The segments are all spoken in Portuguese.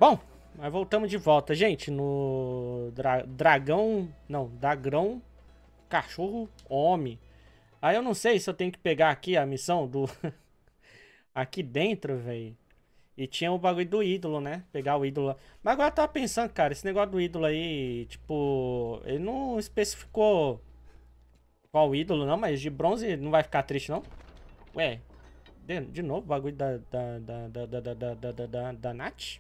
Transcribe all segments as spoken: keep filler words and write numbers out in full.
Bom, mas voltamos de volta, gente, no dra dragão, não, dragão, cachorro, homem. Aí eu não sei se eu tenho que pegar aqui a missão do... aqui dentro, velho. E tinha o bagulho do ídolo, né? Pegar o ídolo lá. Mas agora eu tava pensando, cara, esse negócio do ídolo aí, tipo... Ele não especificou qual ídolo, não, mas de bronze não vai ficar triste, não? Ué, de, de novo o bagulho da... Da... Da... Da... Da... Da... Da... Da... Da, da Nath?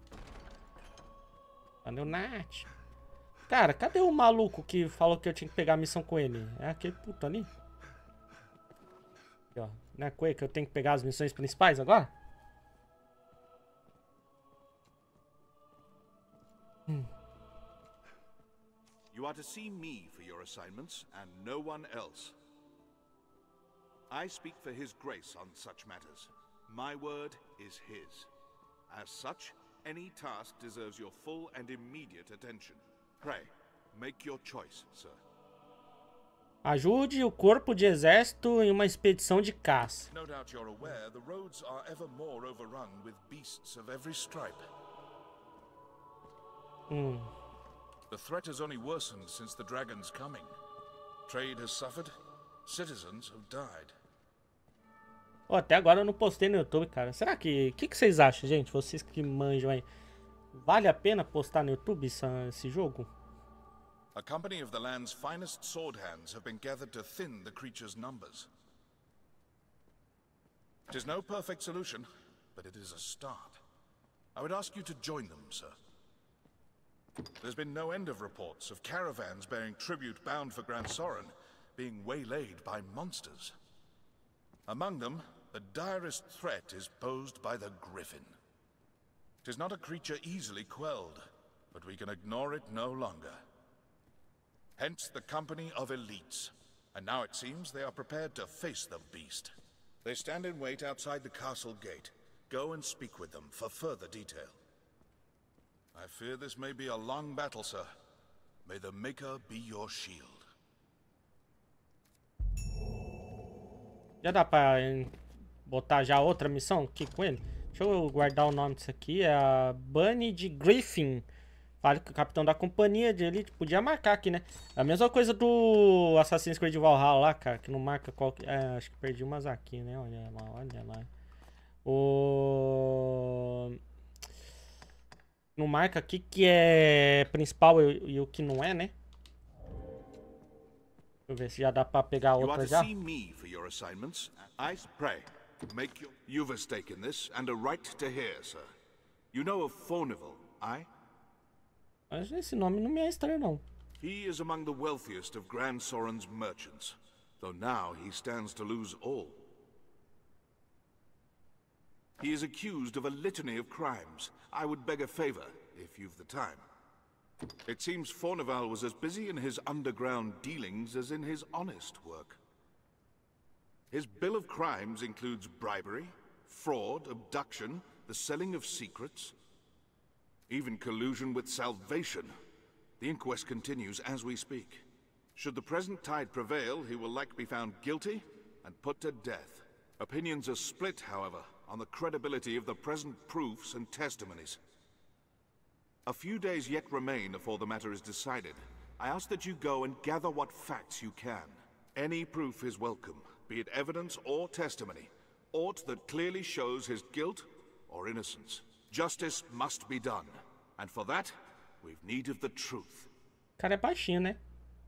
Cadê o Nath? Cara, cadê o maluco que falou que eu tinha que pegar a missão com ele? É aquele puto ali? Aqui, ó. Não é com ele que eu tenho que pegar as missões principais agora? Hum. You are to see me for your assignments, and no one else. I speak for His Grace on such matters. My word is his. As such, any task deserves your full and immediate attention. Pray, make your choice, sir. Ajude o corpo de exército em uma expedição de caça. No doubt you're aware the roads are ever more overrun with beasts of every stripe. Hum. The threat has only worsened since the dragon's coming. Trade has suffered, citizens have died. Oh, até agora eu não postei no YouTube, cara. Será que... O que, que vocês acham, gente? Vocês que manjam aí. Vale a pena postar no YouTube essa, esse jogo? A company of the land's finest sword hands have been gathered to thin the creature's numbers. It is no perfect solution, but it is a start. I would ask you to join them, sir. There's been no end of reports of caravans bearing tribute bound for Gran Soren being waylaid by monsters. Among them, the direst threat is posed by the Griffin. It is not a creature easily quelled, but we can ignore it no longer. Hence the company of elites, and now it seems they are prepared to face the beast. They stand in wait outside the castle gate. Go and speak with them for further detail. I fear this may be a long battle, sir. May the Maker be your shield. Já dá pra botar já outra missão aqui com ele? Deixa eu guardar o nome disso aqui. É a Bunny de Griffin. Fale que o capitão da companhia de elite. Podia marcar aqui, né? A mesma coisa do Assassin's Creed Valhalla lá, cara. Que não marca qual... É, acho que perdi umas aqui, né? Olha lá, olha lá. O... Não marca aqui que é principal e, e o que não é, né? Deixa eu ver se já dá pra pegar outra já. You are to see me for your assignments. I pray. Make your... You've a stake in this, and a right to hear, sir. You know of Fornival, aye? Mas esse nome não me é estranho, não. He is among the wealthiest of Gran Soren's merchants, though now he stands to lose all. He is accused of a litany of crimes. I would beg a favor, if you've the time. It seems Fornival was as busy in his underground dealings as in his honest work. His bill of crimes includes bribery, fraud, abduction, the selling of secrets, even collusion with Salvation. The inquest continues as we speak. Should the present tide prevail, he will likely be found guilty and put to death. Opinions are split, however, on the credibility of the present proofs and testimonies. A few days yet remain before the matter is decided. I ask that you go and gather what facts you can. Any proof is welcome, be it evidence or testimony, aught that clearly shows his guilt or innocence. Justice must be done, and for that, we've need of the truth. O cara é baixinho, né?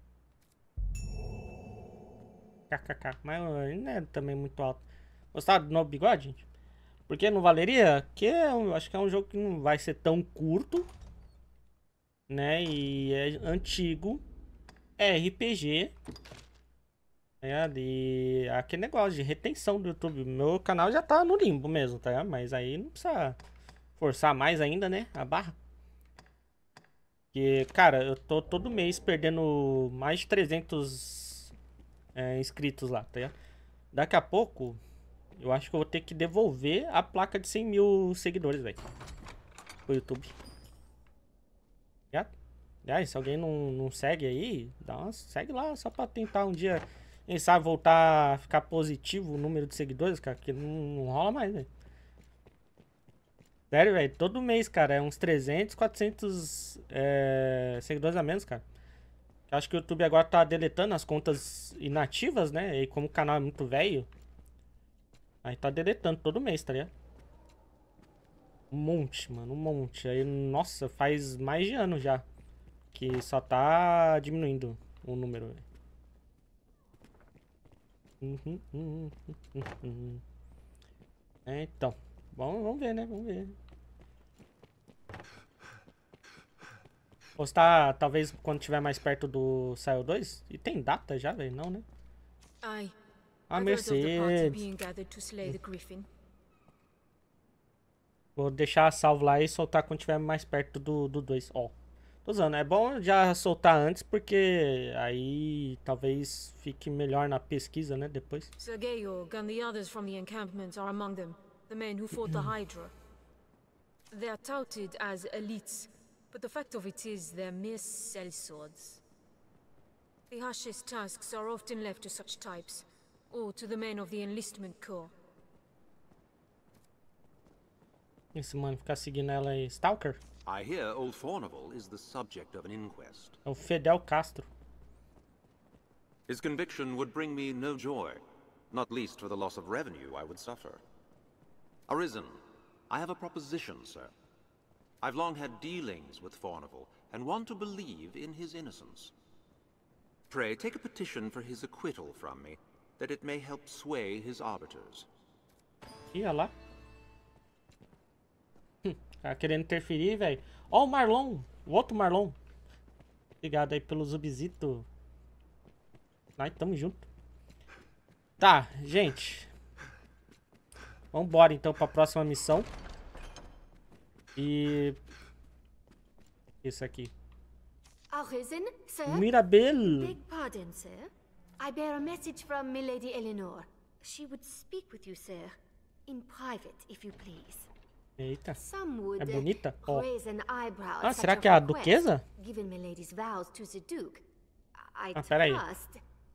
Kkk, mas ele não é também muito alto. Gostaram do novo bigode, gente? Porque não valeria? Porque eu acho que é um jogo que não vai ser tão curto, né? E é antigo, é R P G, né? E aquele negócio de retenção do YouTube. Meu canal já tá no limbo mesmo, tá? Mas aí não precisa forçar mais ainda, né? A barra. Porque, cara, eu tô todo mês perdendo mais de trezentos é, inscritos lá, tá? Daqui a pouco, eu acho que eu vou ter que devolver a placa de cem mil seguidores, velho. Pro YouTube. Já? Já, se alguém não, não segue aí, dá uma, segue lá, só pra tentar um dia, quem sabe, voltar a ficar positivo o número de seguidores, cara, que não, não rola mais, velho. Sério, velho, todo mês, cara, é uns trezentos, quatrocentos é, seguidores a menos, cara. Eu acho que o YouTube agora tá deletando as contas inativas, né? E como o canal é muito velho, aí tá deletando todo mês, tá ligado? Um monte, mano, um monte. Aí, nossa, faz mais de ano já que só tá diminuindo o número, velho. Uhum, uhum, uhum, uhum. É, então, vamos, vamos ver, né? Vamos ver. Postar, talvez, quando tiver mais perto do Saio dois. E tem data já, velho? Não, né? Aye. A Others of the party Mercedes. being gathered to slay the griffin. Vou deixar salvo lá e soltar quando tiver mais perto do dois. Ó, tô usando. É bom já soltar antes, porque aí talvez fique melhor na pesquisa, né? Depois. Sir Georg and the others from the encampment are among them, the men who fought the Hydra. They are touted as elites, but the fact of it is they're mere sellswords. The harshest tasks are often left to such types, or to the men of the enlistment corps. Esse mano ficar seguindo ela aí. Stalker? I hear old Thornival is the subject of an inquest. É o Fidel Castro. His conviction would bring me no joy, not least for the loss of revenue I would suffer. Arisen, I have a proposition, sir. I've long had dealings with Thornival, and want to believe in his innocence. Pray, take a petition for his acquittal from me, that it may help sway his arbiters. Ih, olha lá. Hum, tá querendo interferir, velho. Ó o Marlon. O outro Marlon. Obrigado aí pelo subzito. Nós tamo junto. Tá, gente. Vambora então pra próxima missão. E... Isso aqui. Arisen, sir? Mirabel. Beg pardon, sir. I bear a message from Milady Eleanor. She would speak with you, sir. In private, if you please. Eita. Some would É bonita? Ó. raise an eyebrow at Ah, such será que é a request, duquesa? Given Milady's vows to the Duke. I Ah, peraí. trust.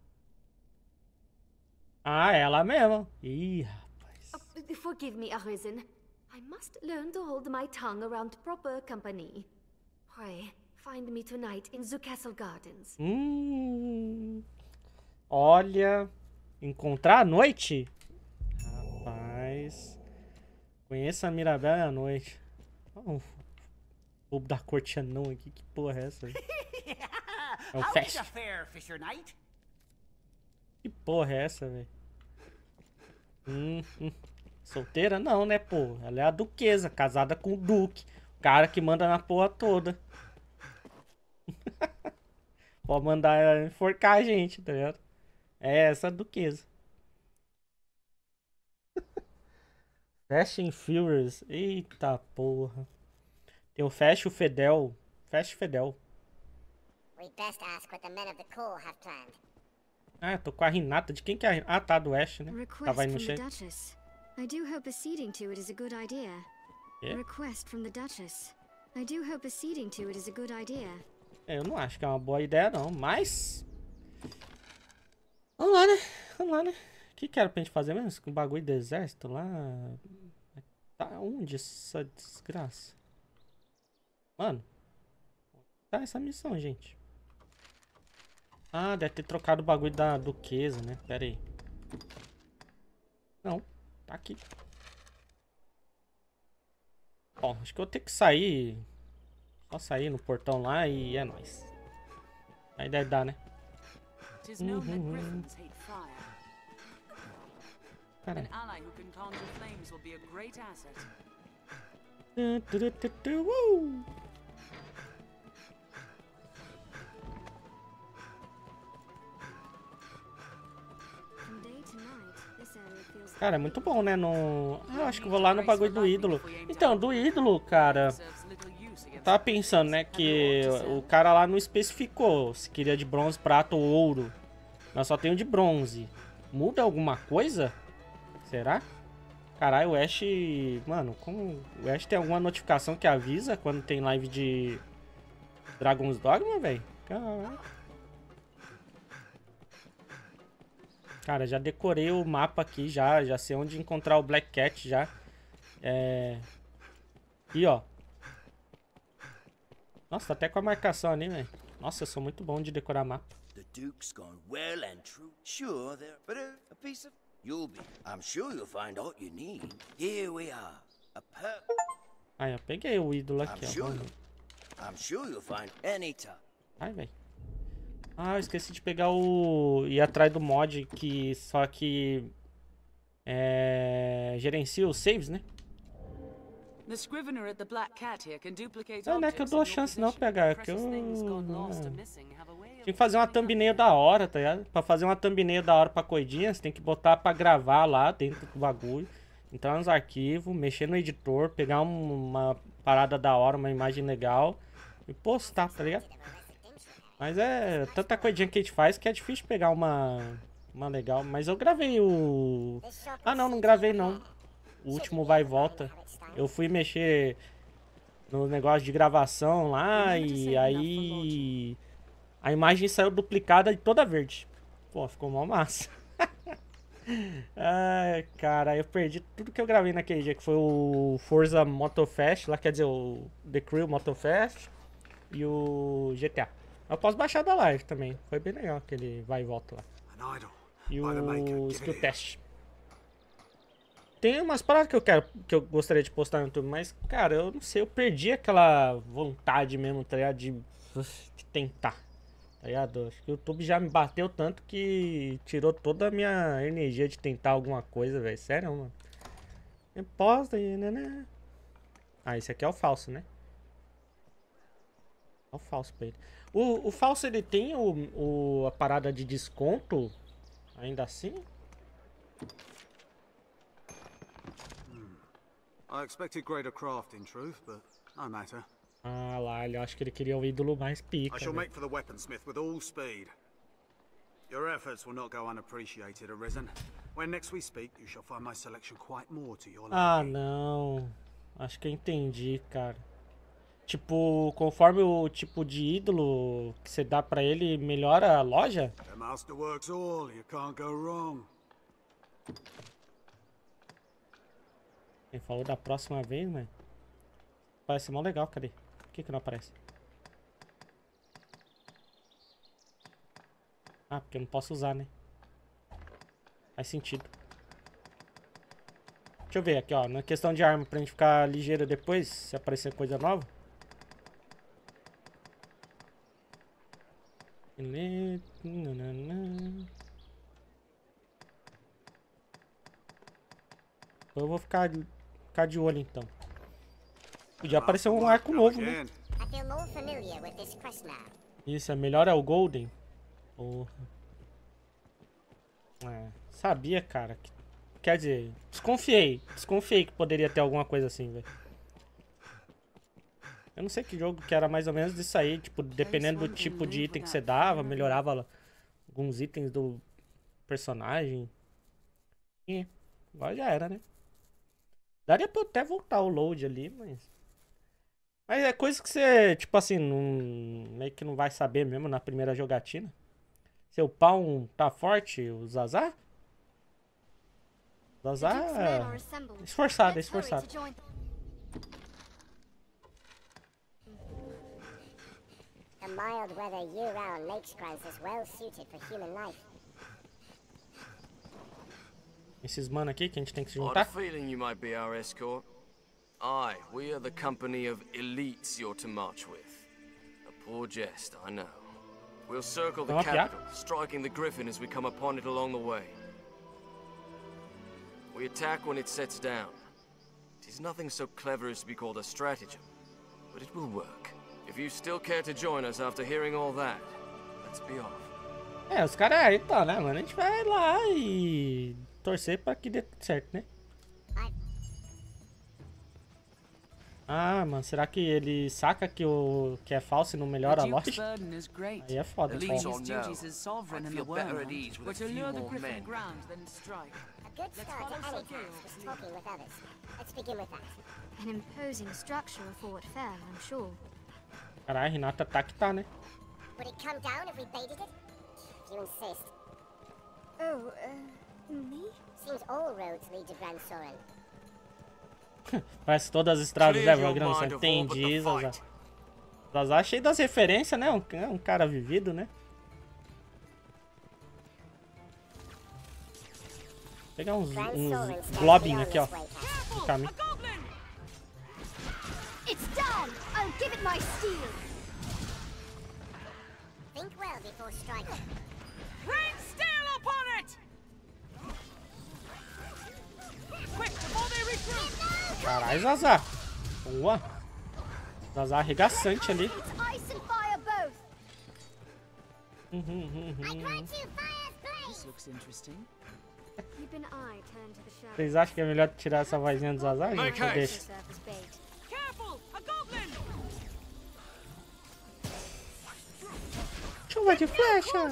Ah, ela mesma. Ih, rapaz. Uh, forgive me, Arisen. I must learn to hold my tongue around proper company. Pray, find me tonight in the Castle Gardens. Hum. Olha. Encontrar à noite? Rapaz. Conheça a Mirabel à noite. Oh, o bobo da corte anão aqui. Que porra é essa? É um fest. Que porra é essa, velho? Hum, hum. Solteira não, né, pô? Ela é a duquesa, casada com o duque. O cara que manda na porra toda. Pode mandar ela enforcar a gente, tá ligado? É essa a duquesa. Fast and Furious. Eita porra. Tem o Fast e o Fedel. Fast e Fedel. We'd best ask what the men of the Corps have planned. Ah, tô com a Renata. De quem que é a Renata? Ah, tá, do Ash, né? Request Tava aí from no the cheio. Duchess. I do hope acceding to it is a good idea. É? Request from the Duchess. I do hope acceding to it is a good idea. É, eu não acho que é uma boa ideia, não. Mas... Vamos lá, né? Vamos lá, né? O que que era pra gente fazer mesmo? Com o bagulho do exército lá... Tá onde essa desgraça? Mano. Tá essa missão, gente. Ah, deve ter trocado o bagulho da duquesa, né? Pera aí. Não, tá aqui. Bom, acho que eu vou ter que sair. Só sair no portão lá e é nóis. Aí deve dar, né? Uhum. Caralho. Tu, tu, tu, tu, uh! From day to night, this area feels Cara, é muito bom, né? No... Ah, eu acho que eu vou lá no bagulho do ídolo. Então, do ídolo, cara... Eu tava pensando, né? Que o cara lá não especificou se queria de bronze, prata ou ouro. Nós só tem o de bronze. Muda alguma coisa? Será? Caralho, o Ash... Mano, como... O Ash tem alguma notificação que avisa quando tem live de... Dragon's Dogma, velho? Caralho. Cara, já decorei o mapa aqui já. Já sei onde encontrar o Black Cat já. É... E ó. Nossa, tá até com a marcação ali, velho. Nossa, eu sou muito bom de decorar mapa. The Duke's gone well and true. Sure, there, but a, a piece of you'll be. I'm sure you'll find all you need. Here we are. A per. Aí, eu peguei o ídolo I'm aqui, ó. sure. Vamos. I'm sure you'll find any time. Ai, velho. Ah, eu esqueci de pegar o... ir atrás do mod que... Só que... É... gerencia os saves, né? The scrivener at the Black Cat here can duplicate Não, não é que eu objects dou in your chance não, possession. P H. É que Precious eu... things gone lost or não. missing have a way of Tem que fazer uma coming up. thumbnail da hora, tá ligado? Pra fazer uma thumbnail da hora pra coidinha, você tem que botar pra gravar lá dentro do bagulho. Entrar nos arquivos, mexer no editor, pegar um- uma parada da hora, uma imagem legal e postar, tá ligado? Mas é tanta coisinha que a gente faz que é difícil pegar uma, uma legal. Mas eu gravei o... Ah, não, não gravei não. O último vai e volta. Eu fui mexer no negócio de gravação lá e aí... A imagem saiu duplicada e toda verde. Pô, ficou mó massa. Ai, cara, eu perdi tudo que eu gravei naquele dia, que foi o Forza Motorfest, lá quer dizer, o The Crew Motorfest e o G T A. Eu posso baixar da live também, foi bem legal aquele vai e volta lá. E o Skill Test. Tem umas paradas que eu quero, que eu gostaria de postar no YouTube, mas, cara, eu não sei, eu perdi aquela vontade mesmo, tá ligado? De, de tentar. Tá ligado? Acho que o YouTube já me bateu tanto que tirou toda a minha energia de tentar alguma coisa, velho. Sério, mano. Posta aí, né, né? Ah, esse aqui é o falso, né? É o falso pra ele. O, o falso, ele tem o, o, a parada de desconto? Ainda assim? I expected greater craft in truth, but no matter. Ah lá, ele acho que ele queria o ídolo mais pica. I shall né? make for the weaponsmith with all speed. Your efforts will not go unappreciated, Arisen. When next we speak, you shall find my selection quite more to your Ah, liking. não. Acho que eu entendi, cara. Tipo, conforme o tipo de ídolo que você dá pra ele, melhora a loja? The master works all, you can't go wrong. Ele falou da próxima vez, mas... Parece mó legal, cadê? Por que que não aparece? Ah, porque eu não posso usar, né? Faz sentido. Deixa eu ver aqui, ó. Na questão de arma, pra gente ficar ligeiro depois, se aparecer coisa nova. Ele... nananã. Eu vou ficar, ficar de olho, então. Podia aparecer um arco novo, né? Again. I feel more familiar with this quest now. Isso, é melhor é o Golden. Porra. É, sabia, cara. que- Quer dizer, desconfiei. Desconfiei que poderia ter alguma coisa assim, velho. Eu não sei que jogo que era mais ou menos disso aí. Tipo, dependendo do tipo de item que você dava, melhorava lá alguns itens do personagem. E agora já era, né? Daria pra eu até voltar o load ali, mas... Mas é coisa que você, tipo assim, não, meio que não vai saber mesmo na primeira jogatina. Seu pau tá forte, o Zazar? The Duke's Zazar men are é assembled. esforçado, é Let's hurry esforçado. to join- The mild weather year-round makes Kranzas well suited for human life. Esses mano aqui que a gente tem que se I had a juntar. feeling you might be our escort. Aye, we are the company of elites you're to march with. A poor jest, I know. We'll circle the Vamos apiar? capital, striking the Griffin as we come upon it along the way. We attack when it sets down. It is nothing so clever as to be called a stratagem, but it will work. If you still care to join us after hearing all that, let's be off. É, os caras aí tá, né, mano? A gente vai lá e torcer pra que dê tudo certo, né? Ah, mano, será que ele saca que o que é falso e não melhora a The Duke's loja? burden is great. Aí é foda, At pô. least Or his no. duties as sovereign I'd in feel the better world at ease with were a to few lure the more Griffin men. ground, then strike. A good Let's start to follow any Sir Gale task to is see talking with others. Let's begin with that. An imposing structure of Fort Fair, I'm sure. Caralho, Renata tá que tá, né? Would it come down if we baited it? If you insist. Oh, uh, me? Seems all roads lead to Grand Soren. Parece todas as estradas do Evergrande são. Entendi, Zazar. Zazar cheio das referências, né? Um, um cara vivido, né? Vou pegar uns, uns globinhos aqui, ó. No caminho. It's done. I'll give it my steel. Think well before striking. Rain steel upon it! Quick, before they recruit! Caralho, Zazar. Boa. Zazar arregaçante ali. It's ice and fire both. Uhum, uhum, uhum. This looks interesting. Keep an eye turned to the shadows. Vocês acham que é melhor tirar essa vozinha do Zazar, gente? Ou deixa? Careful, a goblin! Chuva de flecha!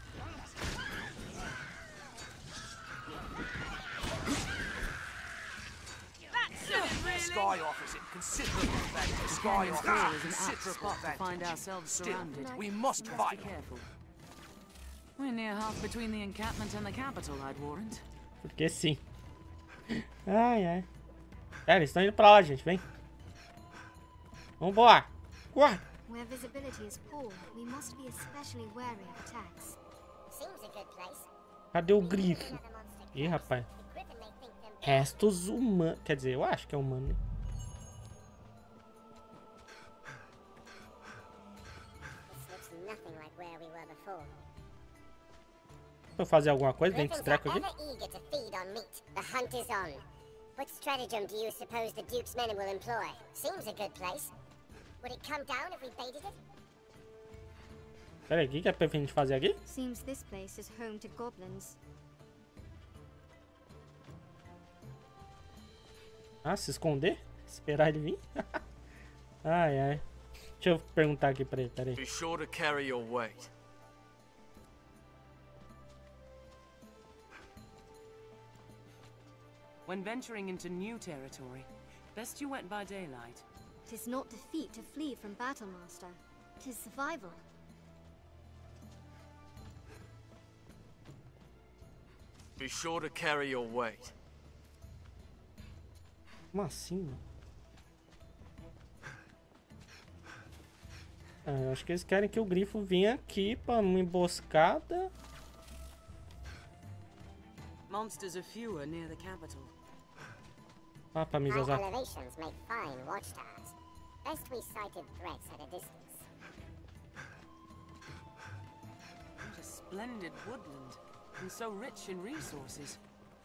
Sky offers it considerable advantage. Sky offers it considerable advantage. Find ourselves surrounded. We must fight. Be careful. We're near half between the encampment and the capital, I'd warrant. Porque sim. Ai, ai. É, eles estão indo pra lá, gente. Vem. Vambora. Corre. Where visibility is poor, we must be especially wary of attacks. Seems a good place. Cadê o grifo? Ih, rapaz. Restos humanos. Quer dizer, eu acho que é humano, né? This looks nothing like where we were before. Vou fazer alguma coisa dentro desse treco aqui? Ever eager to feed on meat. The hunt is on. What stratagem do you suppose the Duke's men will employ? Seems a good place. Would it come down if we baited it? Pera aí, o que é pra gente fazer aqui? Seems this place is home to goblins. Ah, se esconder? Esperar ele vir? Ai, ai. Deixa eu perguntar aqui pra ele, pera aí. Be sure to carry your weight. When venturing into new territory, best you went by daylight. 'Tis not defeat to flee from battle, master. 'Tis survival. Be sure to carry your weight. Como assim, mano? Ah, eu acho que eles querem que o grifo venha aqui pra uma emboscada. Monsters are fewer near the capital. Ah, pra me High usar. elevations make fine watchtowers. Best we sighted threats at a distance. What a splendid woodland, and so rich in resources.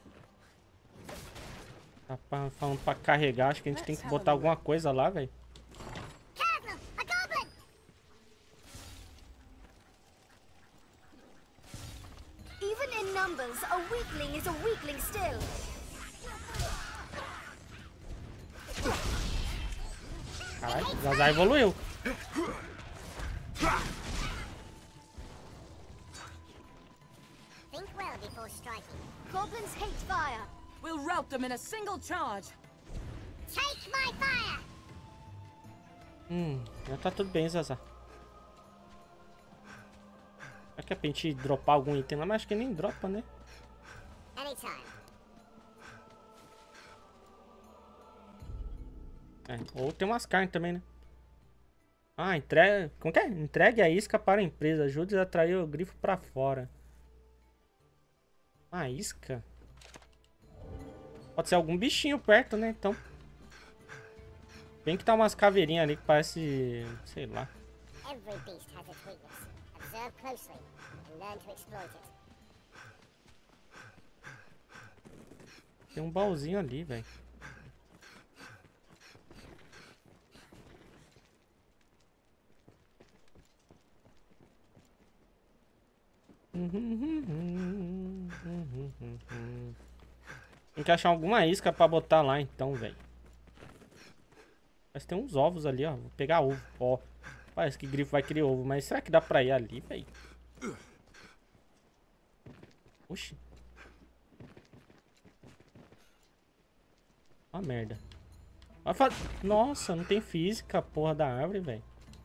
Tá pra- falando pra carregar, acho que a gente tem que botar alguma coisa lá, velho. Careful! A goblin! Even in numbers, a weakling is a weakling still. Caralho, Zazar evoluiu. Think well before striking. Goblins hate fire. We'll rout them in a single charge. Take my fire! Hum, já tá tudo bem, Zazar. Será que é pra gente dropar algum item lá? Mas acho que nem dropa, né? Anytime. É, ou tem umas carnes também, né? Ah, entrega... Como que é? Entregue a isca para a empresa. Ajude a atrair o grifo pra fora. Uma isca? Pode ser algum bichinho perto, né? Então... Tem que tá umas caveirinhas ali que parece... Sei lá. Every beast has its weakness. Observe closely and learn to exploit it. Tem um baúzinho ali, velho. Tem que achar alguma isca pra botar lá então, velho. Mas tem uns ovos ali, ó. Vou pegar ovo, ó. Parece que grifo vai querer ovo, mas será que dá pra ir ali, velho? Oxi. Ó, merda. Ó, fa... Nossa, não tem física a porra da árvore, velho.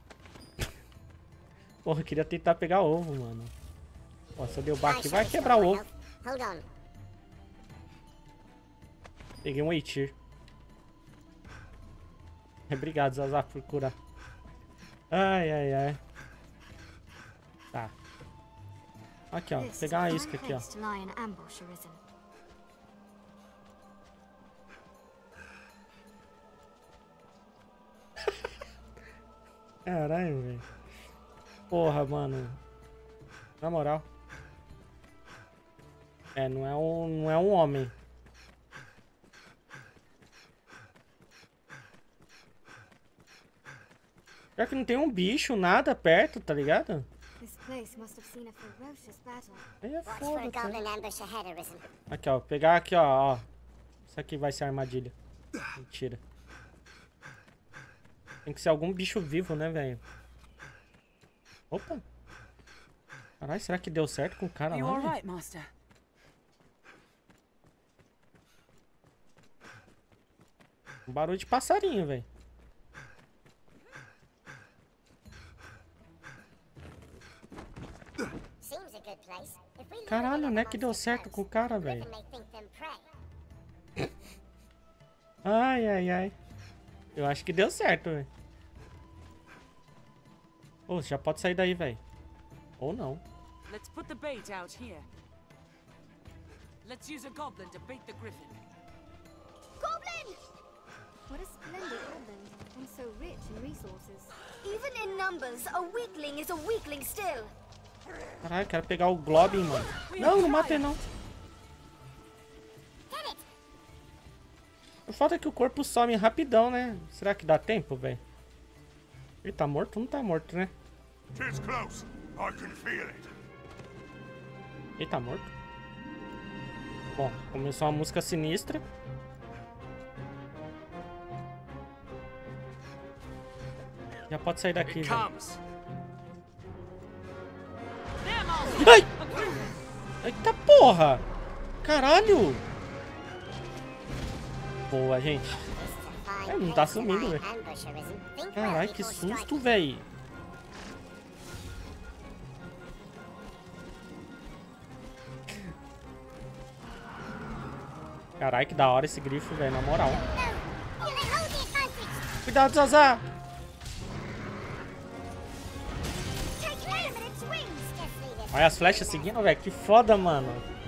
Porra, eu queria tentar pegar ovo, mano. Ó, se eu derrubar aqui, vai quebrar o ovo. Hold on. Peguei um Eitir. Obrigado, Zaza, por curar. Ai, ai, ai. Tá. Aqui, ó. Vou pegar uma isca aqui, ó. Caralho, velho. Porra, mano. Na moral. É, não é um, não é um homem. Já que não tem um bicho, nada perto, tá ligado? Aí é foda, tá? Aqui, ó. Pegar aqui, ó, ó. Isso aqui vai ser a armadilha. Mentira. Tem que ser algum bicho vivo, né, velho? Opa. Caralho, será que deu certo com o cara lá, right, Master? Um barulho de passarinho, velho. Caralho, né, que deu certo com o cara, velho. Ai, ai, ai. Eu acho que deu certo, velho. Ô, oh, já pode sair daí, velho. Ou não. Let's put the bait out here. Let's use a goblin to bait the griffin. Goblin! What a splendid island, and so rich in resources. Even in numbers, a weakling is a weakling still. Caralho, quero pegar o Globin, mano. Não, não matei, não. O fato é que o corpo some rapidão, né? Será que dá tempo, velho? Ele tá morto? Não tá morto, né? Ele tá morto? Bom, começou uma música sinistra. Já pode sair daqui, velho. Ai! Eita porra! Caralho! Boa, gente. É, não tá sumindo, velho. Caralho, que susto, velho. Caralho, que da hora esse grifo, velho, na moral. Cuidado, Zaza! Olha as flechas seguindo, velho. Que foda, mano.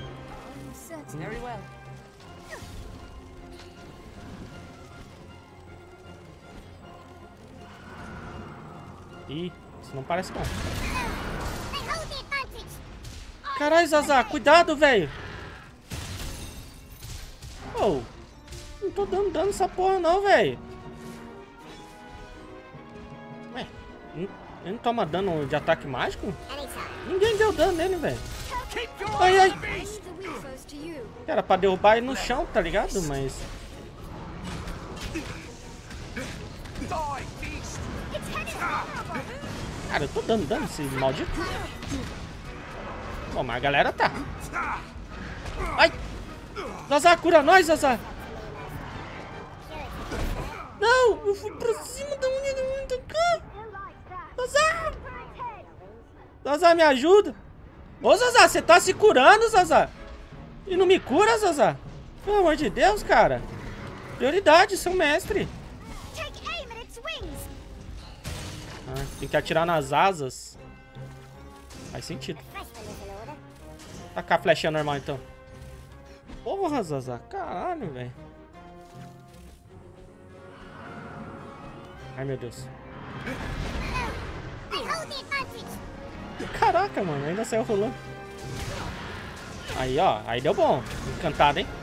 Ih, isso não parece bom. Caralho, Zaza, cuidado, velho. Oh, não tô dando dano nessa porra não, velho. Ué, ele não toma dano de ataque mágico? Ninguém deu dano nele, velho. Ai, ai. Era pra derrubar ele no chão, tá ligado? Mas... Cara, eu tô dando dano nesse maldito. Bom, mas a galera tá. Ai! Zaza, cura nós, Zaza! Não! Eu fui pra cima da unha do cá! Zaza! Zaza, me ajuda! Ô, Zaza, você tá se curando, Zaza! E não me cura, Zaza? Pelo amor de Deus, cara! Prioridade, seu mestre! Ah, tem que atirar nas asas. Faz sentido. Tacar a flechinha normal, então. Porra, Zaza. Caralho, velho. Ai, meu Deus. Caraca, mano. Ainda saiu rolando. Aí, ó. Aí deu bom. Encantado, hein?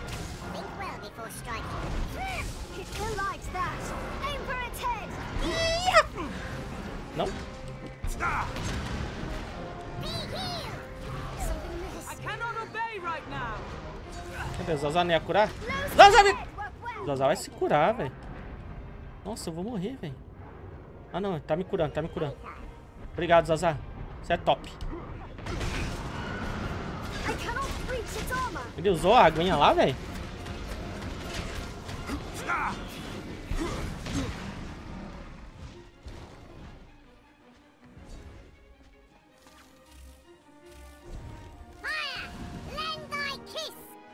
Não? Cadê? Zaza não ia curar? Zaza, me... Zaza vai se curar, velho. Nossa, eu vou morrer, velho. Ah, não. Tá me curando, tá me curando. Obrigado, Zaza. Você é top. Ele usou a aguinha lá, velho?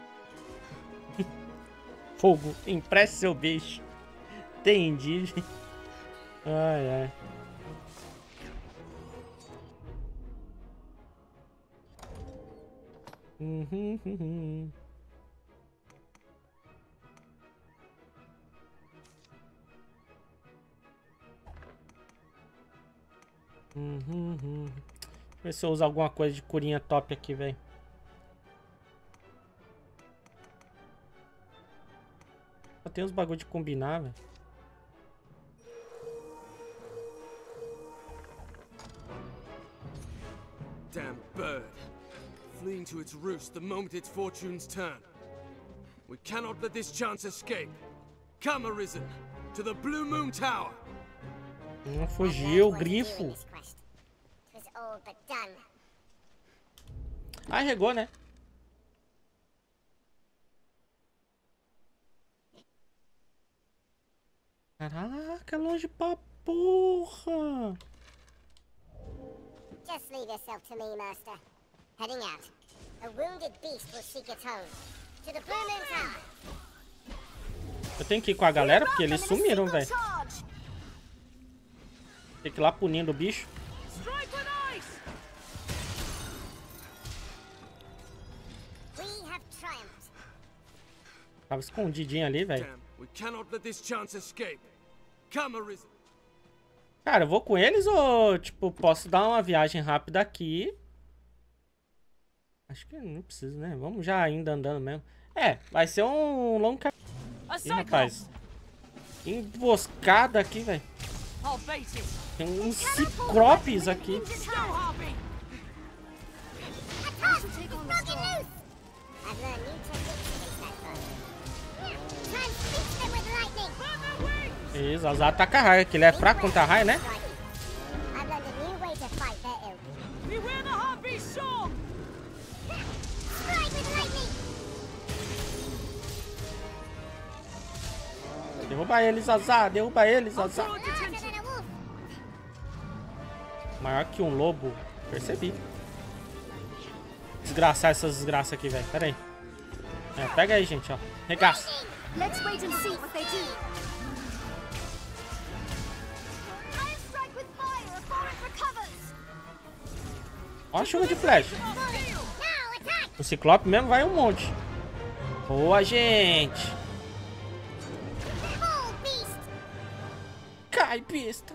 Fogo, empreste seu bicho. Entendi. Ai, ai. Uhum, uhum. Uhum, uhum. Ver se eu uso alguma coisa de curinha top aqui, velho. Só tem uns bagulho de combinar, velho. Damn bird. Fleeing to its roost the moment its fortunes turn. We cannot let this chance escape. Come, Arisen, to the Blue Moon Tower. Hum, fugiu, grifo. Arregou, né? Caraca, longe pra porra. Just leave yourself to me, Master. Heading out. A wounded beast will seek its home. To the Blue Moon Tower. Eu tenho que ir com a galera porque eles sumiram, velho. Tem que ir lá punindo o bicho. Tava escondidinho ali, velho. Cara, eu vou com eles ou, tipo, posso dar uma viagem rápida aqui? Acho que não precisa, né? Vamos já ainda andando mesmo. É, vai ser um longo caminho. Ih, rapaz. Emboscada aqui, velho. Tem uns ciclopes aqui. Isso, Azar ataca raio, que ele é fraco contra raio, né? Derruba eles, Azar, derruba eles, Azar. Maior que um lobo, percebi. Desgraçar essas desgraças aqui, velho. Pera aí. É, pega aí, gente, ó. Regaça. Ó a chuva de flecha. O Ciclope mesmo vai um monte. Boa, gente. Cai, pista.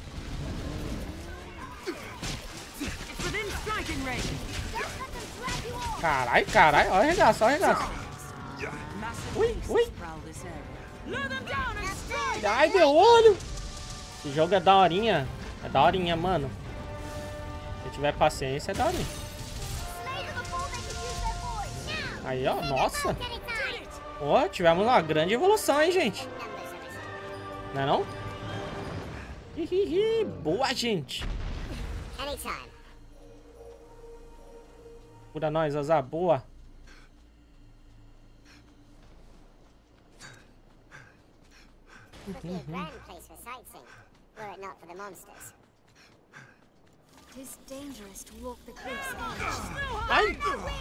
Carai, carai. Ó, arregaça, ó, arregaça. Ui, ui. Ai, meu olho. Esse jogo é daorinha. É daorinha, mano. Se tiver paciência, é daorinha. Aí, ó, nossa. Ó, tivemos uma grande evolução, hein, gente. Não é não? Hihihi, boa, gente. Cura nós, Azar, boa. Uhum. Ai!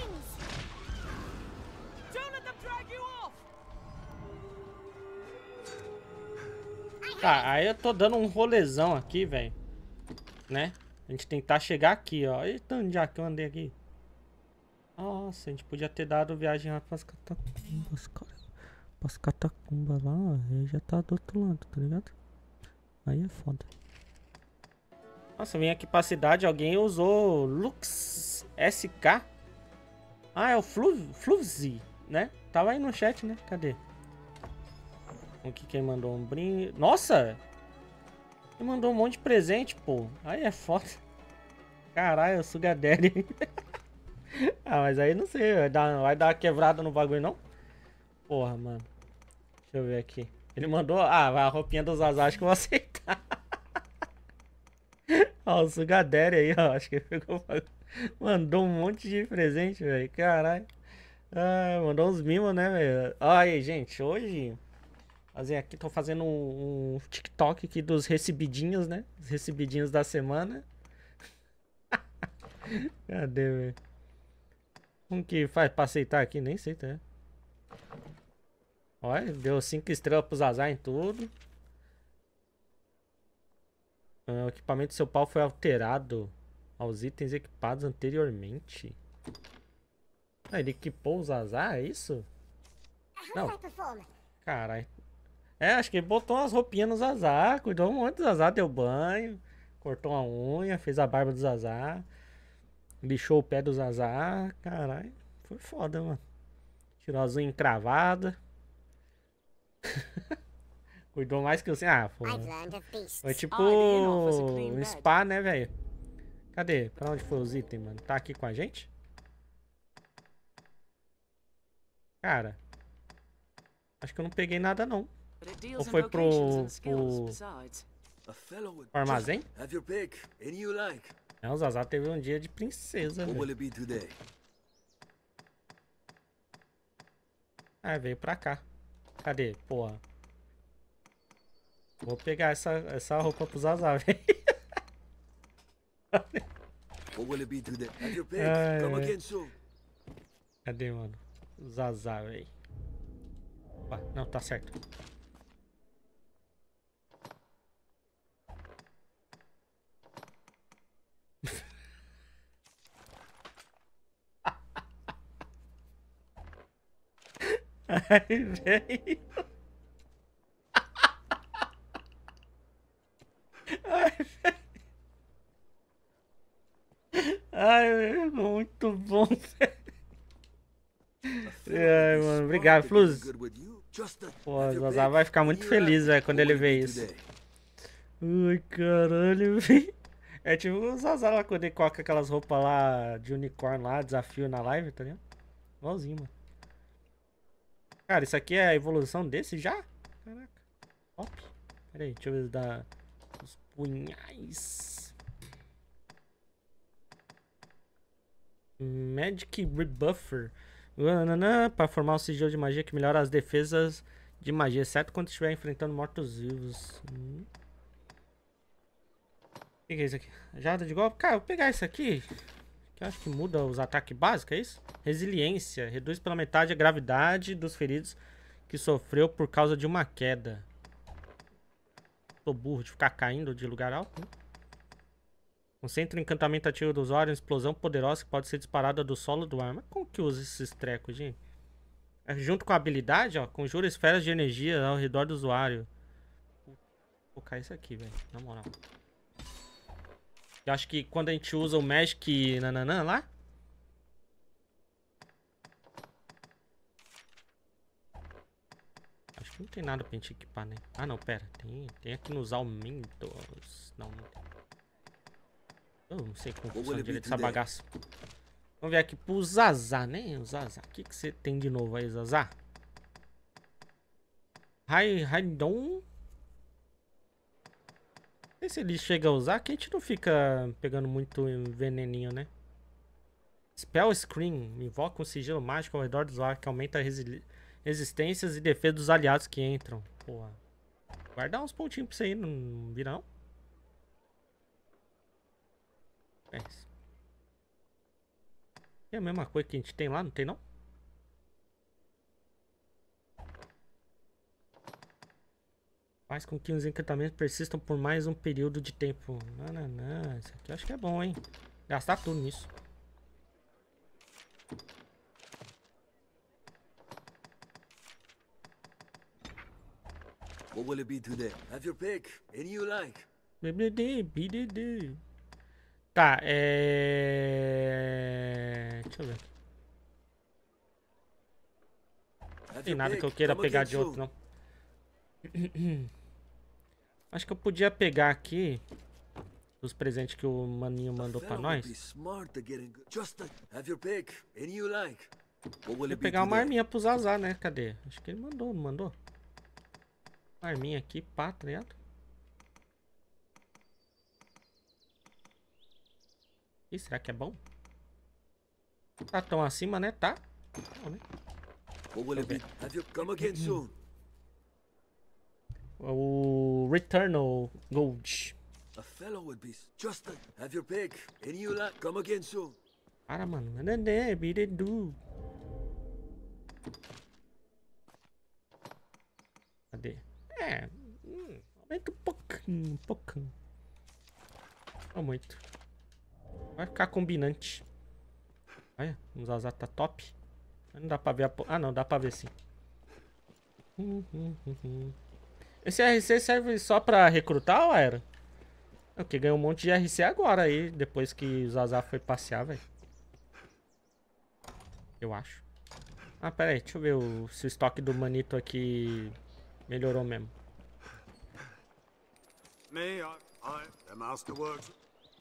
Tá, aí eu tô dando um rolezão aqui, velho. Né? A gente tentar chegar aqui, ó. Eita, onde é que eu andei aqui? Nossa, a gente podia ter dado viagem rápida pras catacumbas, cara. Pras catacumbas lá, ó. Aí já tá do outro lado, tá ligado? Aí é foda. Nossa, vim aqui pra cidade, alguém usou Lux S K. Ah, é o Fluvzy, né? Tava aí no chat, né? Cadê? Aqui quem mandou um brinde. Nossa! Quem mandou um monte de presente, pô. Aí é foda. Caralho, o Sugar Daddy. Ah, mas aí não sei. Vai dar, vai dar uma quebrada no bagulho, não? Porra, mano. Deixa eu ver aqui. Ele mandou... Ah, vai a roupinha dos Azar, acho que eu vou aceitar. Ó, o Sugar Daddy aí, ó. Acho que ele pegou... Mandou um monte de presente, velho. Caralho. Ah, mandou uns mimos, né, velho? Ó aí, gente. Hoje... Fazer aqui, tô fazendo um, um TikTok aqui dos recebidinhos, né? Os recebidinhos da semana. Cadê, velho? Como que faz pra aceitar aqui? Nem sei, tá? Olha, deu cinco estrelas pros Azar em tudo. O equipamento do seu pau foi alterado aos itens equipados anteriormente. Ah, ele equipou o Zazá, é isso? Não. Caralho. É, acho que ele botou umas roupinhas no Zazá, cuidou um monte do Zazá, deu banho, cortou a unha, fez a barba do Zazá, lixou o pé do Zazá. Caralho, foi foda, mano. Tirou as unhas encravadas. Cuidou mais que eu, assim. Ah, foi. Foi tipo um spa, né, velho? Cadê? Pra onde foi os itens, mano? Tá aqui com a gente? Cara, acho que eu não peguei nada, não. Ou foi pro, pro, pro armazém? É, o Zazá teve um dia de princesa, velho. Ah, veio pra cá. Cadê? Porra. Vou pegar essa, essa roupa pro Zazá, velho. Cadê, mano? Zazá, velho. Não, tá certo. Ai, velho. Ai, velho. Ai, velho. Muito bom, velho. Ai, mano. Obrigado, Fluz. Pô, o Zazá vai ficar muito feliz, velho, quando ele ver isso. Ai, caralho, velho. É tipo o Zazá lá quando ele coloca aquelas roupas lá de unicórnio lá, desafio na live, tá ligado? Igualzinho, mano. Cara, isso aqui é a evolução desse já? Caraca. Top. Pera aí, deixa eu ver da... os punhais. Magic Rebuffer. Para formar um sigilo de magia que melhora as defesas de magia, exceto quando estiver enfrentando mortos-vivos. Hum. O que, que é isso aqui? Jada de golpe? Cara, eu vou pegar isso aqui. Que eu acho que muda os ataques básicos, é isso? Resiliência. Reduz pela metade a gravidade dos feridos que sofreu por causa de uma queda. Tô burro de ficar caindo de lugar alto, né? Concentra o encantamento ativo do usuário em explosão poderosa que pode ser disparada do solo do ar. Mas como que usa esses trecos, gente? É, junto com a habilidade, ó, conjura esferas de energia ao redor do usuário. Vou cair isso aqui, velho. Na moral. Eu acho que quando a gente usa o Magic nananã lá... Acho que não tem nada pra gente equipar, né? Ah, não, pera. Tem, tem aqui nos aumentos. Não, não tem. Eu não sei como funciona direito essa bagaça. Vamos ver aqui pro Zazá, né? O Zazá. O que que você tem de novo aí, Zazá? Raidon. Não sei se ele chega a usar, que a gente não fica pegando muito veneninho, né? Spell Screen. Invoca um sigilo mágico ao redor do usuário que aumenta a resi resistências e defesa dos aliados que entram. Porra. Guardar uns pontinhos pra você aí, não vira não? É isso. É a mesma coisa que a gente tem lá, não tem não? Faz com que os encantamentos persistam por mais um período de tempo. Não, não, não. Isso aqui eu acho que é bom, hein? Gastar tudo nisso. What will it be today? Have your pick. Any you like. Tá, é... Deixa eu ver. Não tem nada que eu queira pegar de outro, não. Acho que eu podia pegar aqui os presentes que o maninho mandou pra nós. Vou pegar uma arminha pro Zazá, né? Cadê? Acho que ele mandou, não mandou? Uma arminha aqui, pá, tá ligado? Ih, será que é bom? Tá tão acima, né? Tá. Bom, né? O Returnal Gold. Para, mano. Cadê? É. Hum, aumenta um pouquinho, um pouquinho. Não muito. Vai ficar combinante. Olha, o Zazá tá top. Não dá pra ver a... Ah, não, dá pra ver sim. Esse R C serve só pra recrutar ou era? Porque ganhou um monte de R C agora aí, depois que o Zazá foi passear, velho. Eu acho. Ah, pera aí, deixa eu ver o, se o estoque do manito aqui melhorou mesmo. Me, I, I, the masterworks.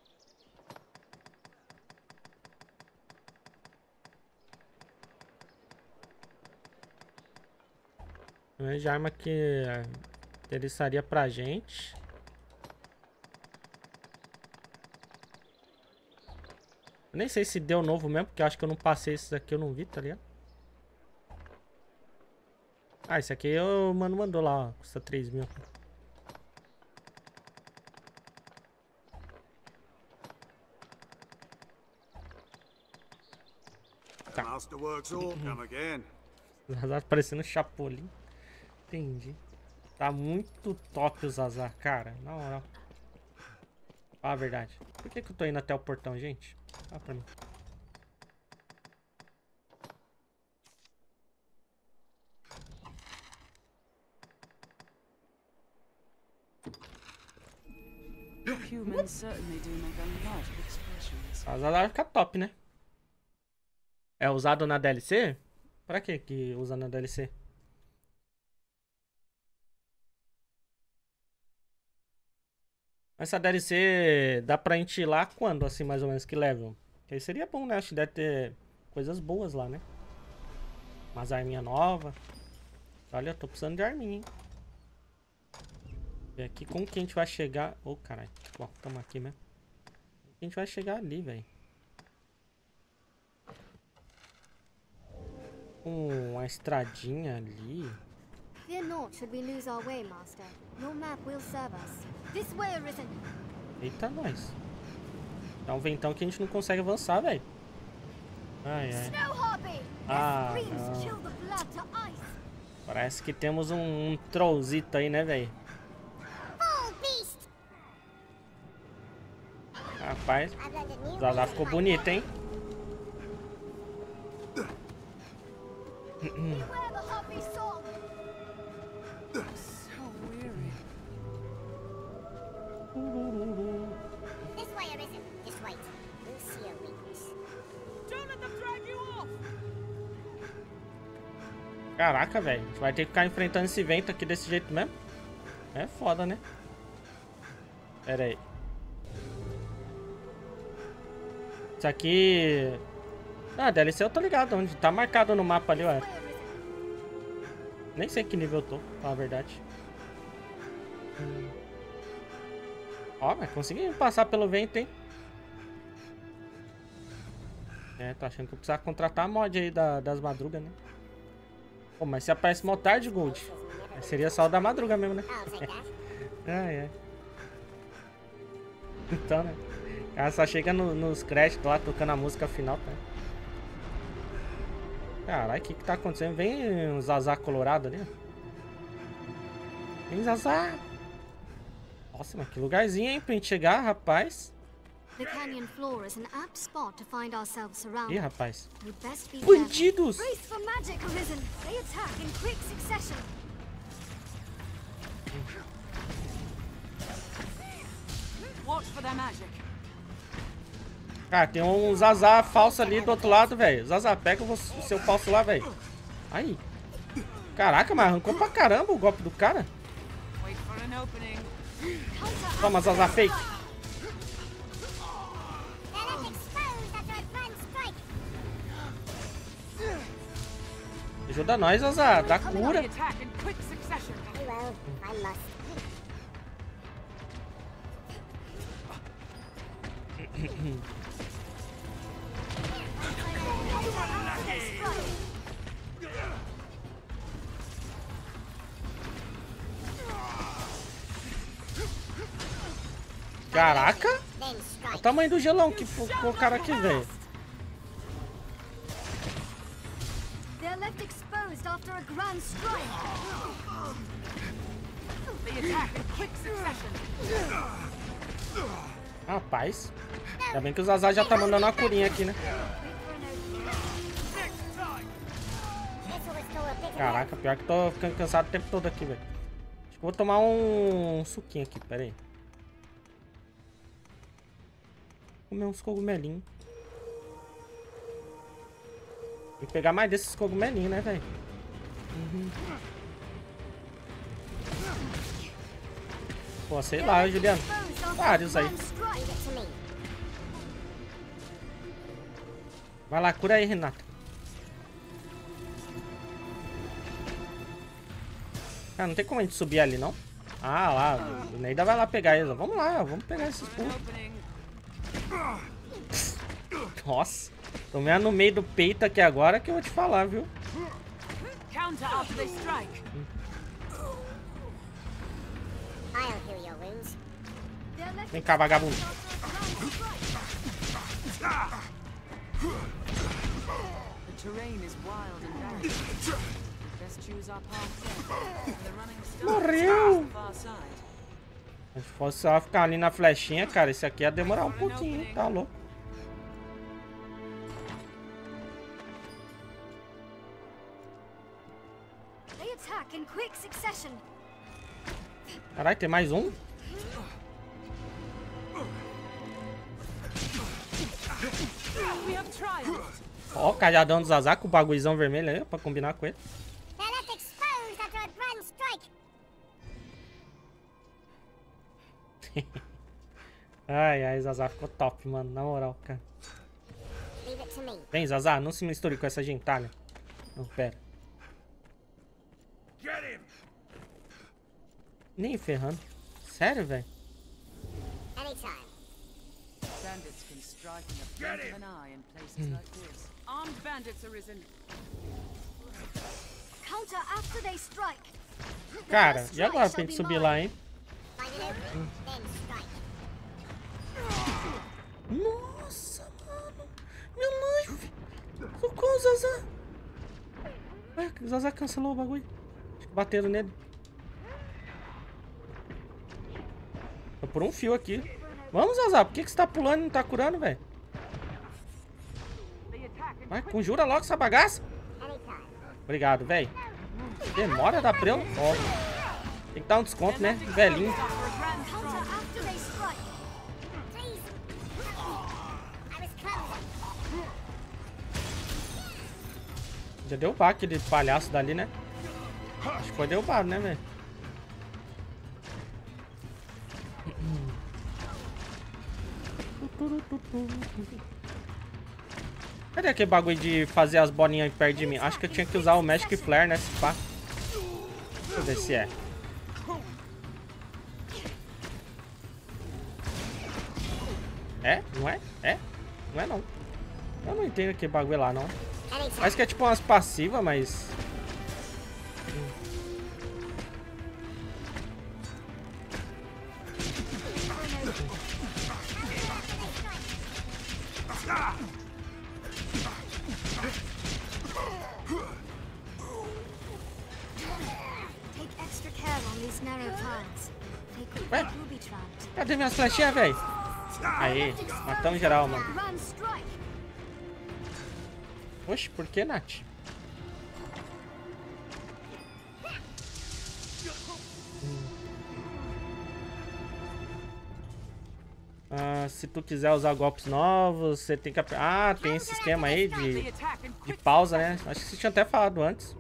De arma que interessaria pra gente. Eu nem sei se deu novo mesmo, porque eu acho que eu não passei esses aqui, eu não vi, tá ligado? Ah, esse aqui o mano mandou lá, ó, custa três mil. Tá. Masterworks all come again. Zazar parecendo Chapolin. Entendi. Tá muito top o Zazar, cara. Na moral. Fala a verdade. Por que que eu tô indo até o portão, gente? Fala pra mim. Humans certainly do make a lot of expressions. O Zazar vai ficar top, né? É usado na D L C? Pra que que usa na D L C? Essa D L C dá pra gente ir lá quando, assim, mais ou menos, que level? Que aí seria bom, né? Acho que deve ter coisas boas lá, né? Umas arminhas novas. Olha, eu tô precisando de arminha, hein? E aqui, como que a gente vai chegar... Ô, oh, caralho. Bom, tamo aqui mesmo. Como que a gente vai chegar ali, velho? Um, uma estradinha ali. Fear not should we lose our way, master. Your map will serve us. This way, Arisen. Eita, nós. É um ventão que a gente não consegue avançar, velho. Ai, ai. Ah, não. Parece que temos um, um trollzito aí, né, velho? Rapaz, o Zazá ficou bonito, hein? Caraca, velho. A gente vai ter que ficar enfrentando esse vento aqui desse jeito mesmo. É foda, né? Pera aí. Isso aqui... Ah, D L C eu tô ligado onde. Tá marcado no mapa ali, ué. Nem sei que nível eu tô, pra falar a verdade. Hum. Ó, mas consegui passar pelo vento, hein? É, tô achando que eu precisava contratar a mod aí da, das madrugas, né? Pô, mas se aparece mó tarde, Gold, seria só o da madruga mesmo, né? Ah, é. Então, né? O cara só chega no, nos créditos lá, tocando a música final, tá? Caralho, o que que tá acontecendo? Vem um Zazá colorado ali, ó. Vem, Zazá! Nossa, mas que lugarzinho, hein, pra gente chegar, rapaz. The canyon floor is an apt spot to find ourselves surrounded. Ih, rapaz. Bandidos! Brace for magic, Arisen. They attack in quick succession. Watch for their magic. Cara, tem um Zazá falso ali do outro lado, velho. Zazá, pega o seu falso lá, velho. Aí. Caraca, mas arrancou pra caramba o golpe do cara. Toma, Zazá fake. Ajuda nós, Zazá. Dá cura. Caraca! Olha o tamanho do gelão que o cara aqui, velho. Rapaz. Ainda bem que o Zazar já tá mandando uma curinha aqui, né? Caraca, pior que tô ficando cansado o tempo todo aqui, velho. Acho que vou tomar um suquinho aqui, pera aí. Comer uns cogumelinhos. Tem que pegar mais desses cogumelinhos, né, velho? Uhum. Pô, sei lá, Juliano. Vários aí. Vai lá, cura aí, Renata. Ah, não tem como a gente subir ali, não? Ah, lá. O Neida vai lá pegar eles. Vamos lá, vamos pegar esses pulos. Nossa. Tomei no meio do peito aqui agora que eu vou te falar, viu? Vem cá, vagabundo. Morreu! Se fosse só ficar ali na flechinha, cara, esse aqui ia demorar um pouquinho, hein? Tá louco. Caralho, tem mais um? Ó, o cajadão do Zazar com o bagulhozão vermelho aí, pra combinar com ele. Ai, ai, Zazar ficou top, mano, na moral, cara. Vem, Zazar, não se misture com essa gentalha. Não, pera. Nem ferrando. Sério, velho? Hum. Cara, e agora pra gente subir lá, hein? Hum. Nossa, mano. Meu life. Socorro, Zazar. Ué, o Zazar cancelou o bagulho. Acho que bateram nele. Tô por um fio aqui. Vamos, Zazar. Por que, que você tá pulando e não tá curando, velho? Vai, conjura logo essa bagaça. Obrigado, velho. Demora da pra eu. Ó. Tem que dar um desconto, né? Velhinho. Já derrubar aquele palhaço dali, né? Acho que foi derrubado, né, velho? Cadê aquele bagulho de fazer as bolinhas perto de mim? Acho que eu tinha que usar o Magic Flare, né? Se pá. Deixa eu ver se é. É? Não é? É? Não é não. Eu não entendo aquele bagulho lá, não. Parece que é tipo umas passivas, mas... Ué? Cadê minhas flechinhas, velho? Aí, matamos geral, mano. Oxe, por que, Nath? Hum. Ah, se tu quiser usar golpes novos, você tem que... Ah, tem esse esquema aí de, de pausa, né? Acho que você tinha até falado antes.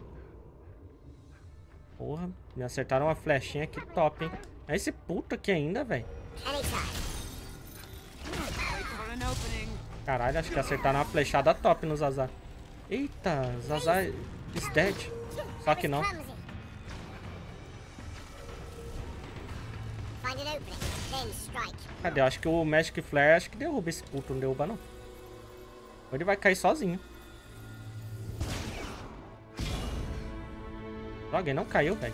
Porra, me acertaram uma flechinha aqui top, hein? É esse puto aqui ainda, velho. Caralho, acho que acertaram uma flechada top no Zazar. Eita, Zazar is dead. Só que não. Cadê? Eu acho que o Magic Flare acho que derruba esse puto. Não derruba, não. Ou ele vai cair sozinho. Alguém não caiu, velho.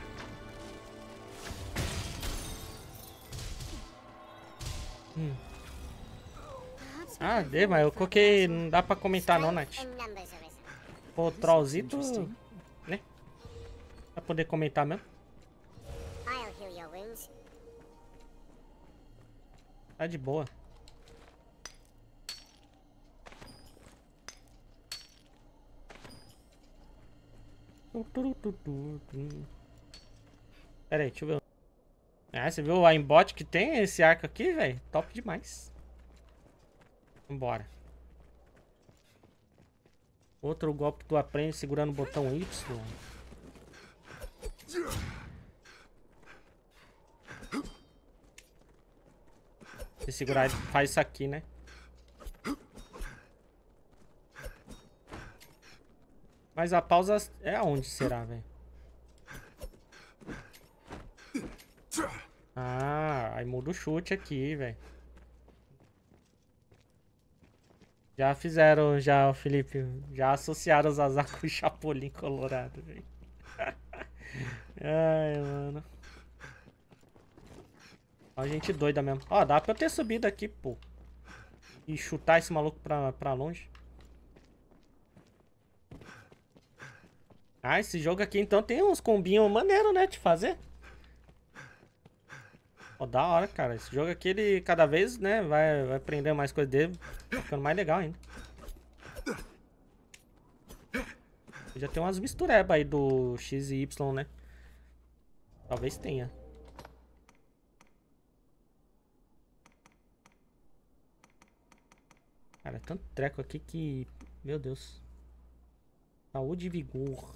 Hum. Ah, dê, mas eu coloquei... Não dá pra comentar não, Nath. Pô, trollzito... Né? Pra poder comentar mesmo. Tá de boa. Pera aí, deixa eu ver. Ah, você viu o aimbot que tem esse arco aqui, velho? Top demais. Vambora. Outro golpe que tu aprende segurando o botão Y. Se segurar, ele faz isso aqui, né? Mas a pausa é aonde será, velho? Ah, aí muda o chute aqui, velho. Já fizeram, já, Felipe. Já associaram os azar com o Chapolin Colorado, velho. Ai, mano. Ó, gente doida mesmo. Ó, dá pra eu ter subido aqui, pô. E chutar esse maluco pra, pra longe. Ah, esse jogo aqui então tem uns combinhos maneiros, né, de fazer. Ó, da hora, cara. Esse jogo aqui, ele cada vez, né, vai, vai aprender mais coisas dele. Tá ficando mais legal ainda. Já tem umas misturebas aí do X e Y, né? Talvez tenha. Cara, tanto treco aqui que... Meu Deus. Saúde e vigor.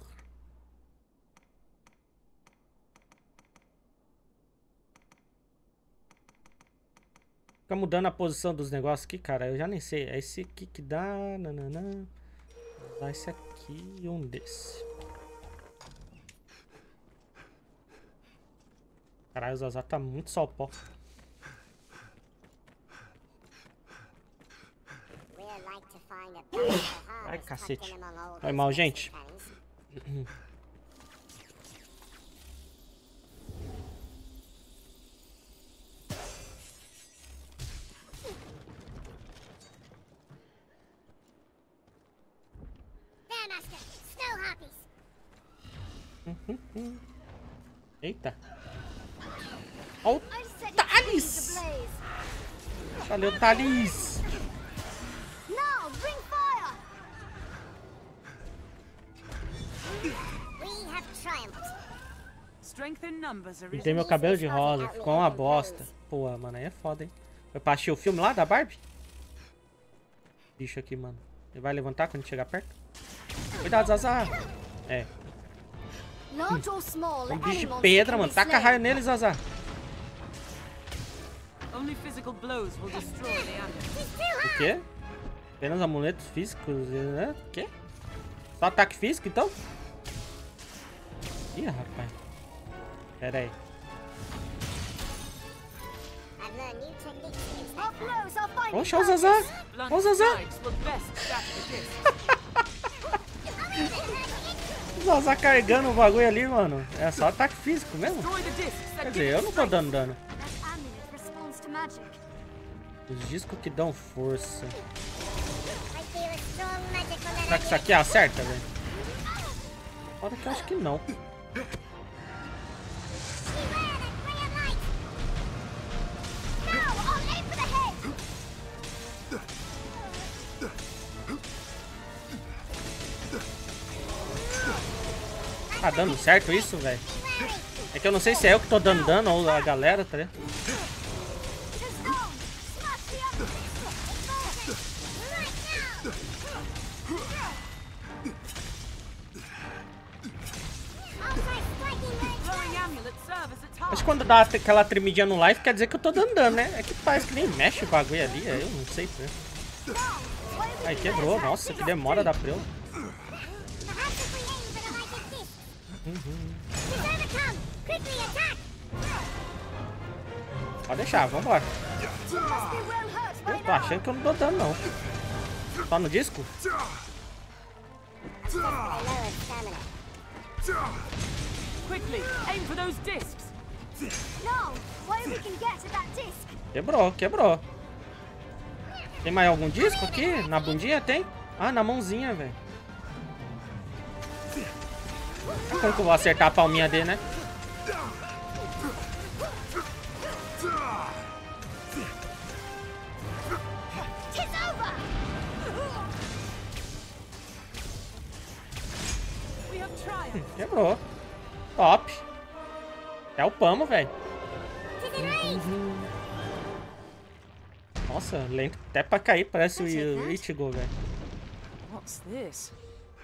Fica mudando a posição dos negócios aqui, cara. Eu já nem sei. É esse aqui que dá... Nananã. Dá esse aqui e um desse. Caralho, o Zazá tá muito só pó. Ai, cacete. Foi mal, gente. Eita. Ó o Thales! Valeu, Thales! Pintei meu cabelo de rosa, ficou uma bosta. Pô, mano, aí é foda, hein? Vai pra assistir o filme lá da Barbie? Bicho aqui, mano. Ele vai levantar quando chegar perto? Cuidado, Zazá! É. Hum. Um bicho de pedra, mano. Taca raio nele, Zazá. O quê? Apenas amuletos físicos, né? O quê? Só ataque físico, então? Ih, rapaz. Pera aí. Oxa, o Zazá! Ó o Zazá! O Zazá carregando o bagulho ali, mano. É só ataque físico mesmo? Quer dizer, eu não tô dando dano. Os discos que dão força. Será que isso aqui acerta, velho? Foda que eu acho que não. Tá dando certo isso, velho? É que eu não sei se é eu que tô dando dano ou a galera, tá ligado? Mas quando dá aquela tremidinha no live, quer dizer que eu tô dando dano, né? É que parece que nem mexe o bagulho ali, eu não sei. Né? Aí quebrou, nossa, que demora da preu. Uhum. Pode deixar, vambora. Eu tô achando que eu não tô dando, não. Só no disco? Quebrou, quebrou. Tem mais algum disco aqui? Na bundinha tem? Ah, na mãozinha, velho. Como que eu vou acertar a palminha dele, né? Quebrou. Top. É o pamo, velho. Nossa, lento até pra cair, parece o Ichigo, velho. What's this?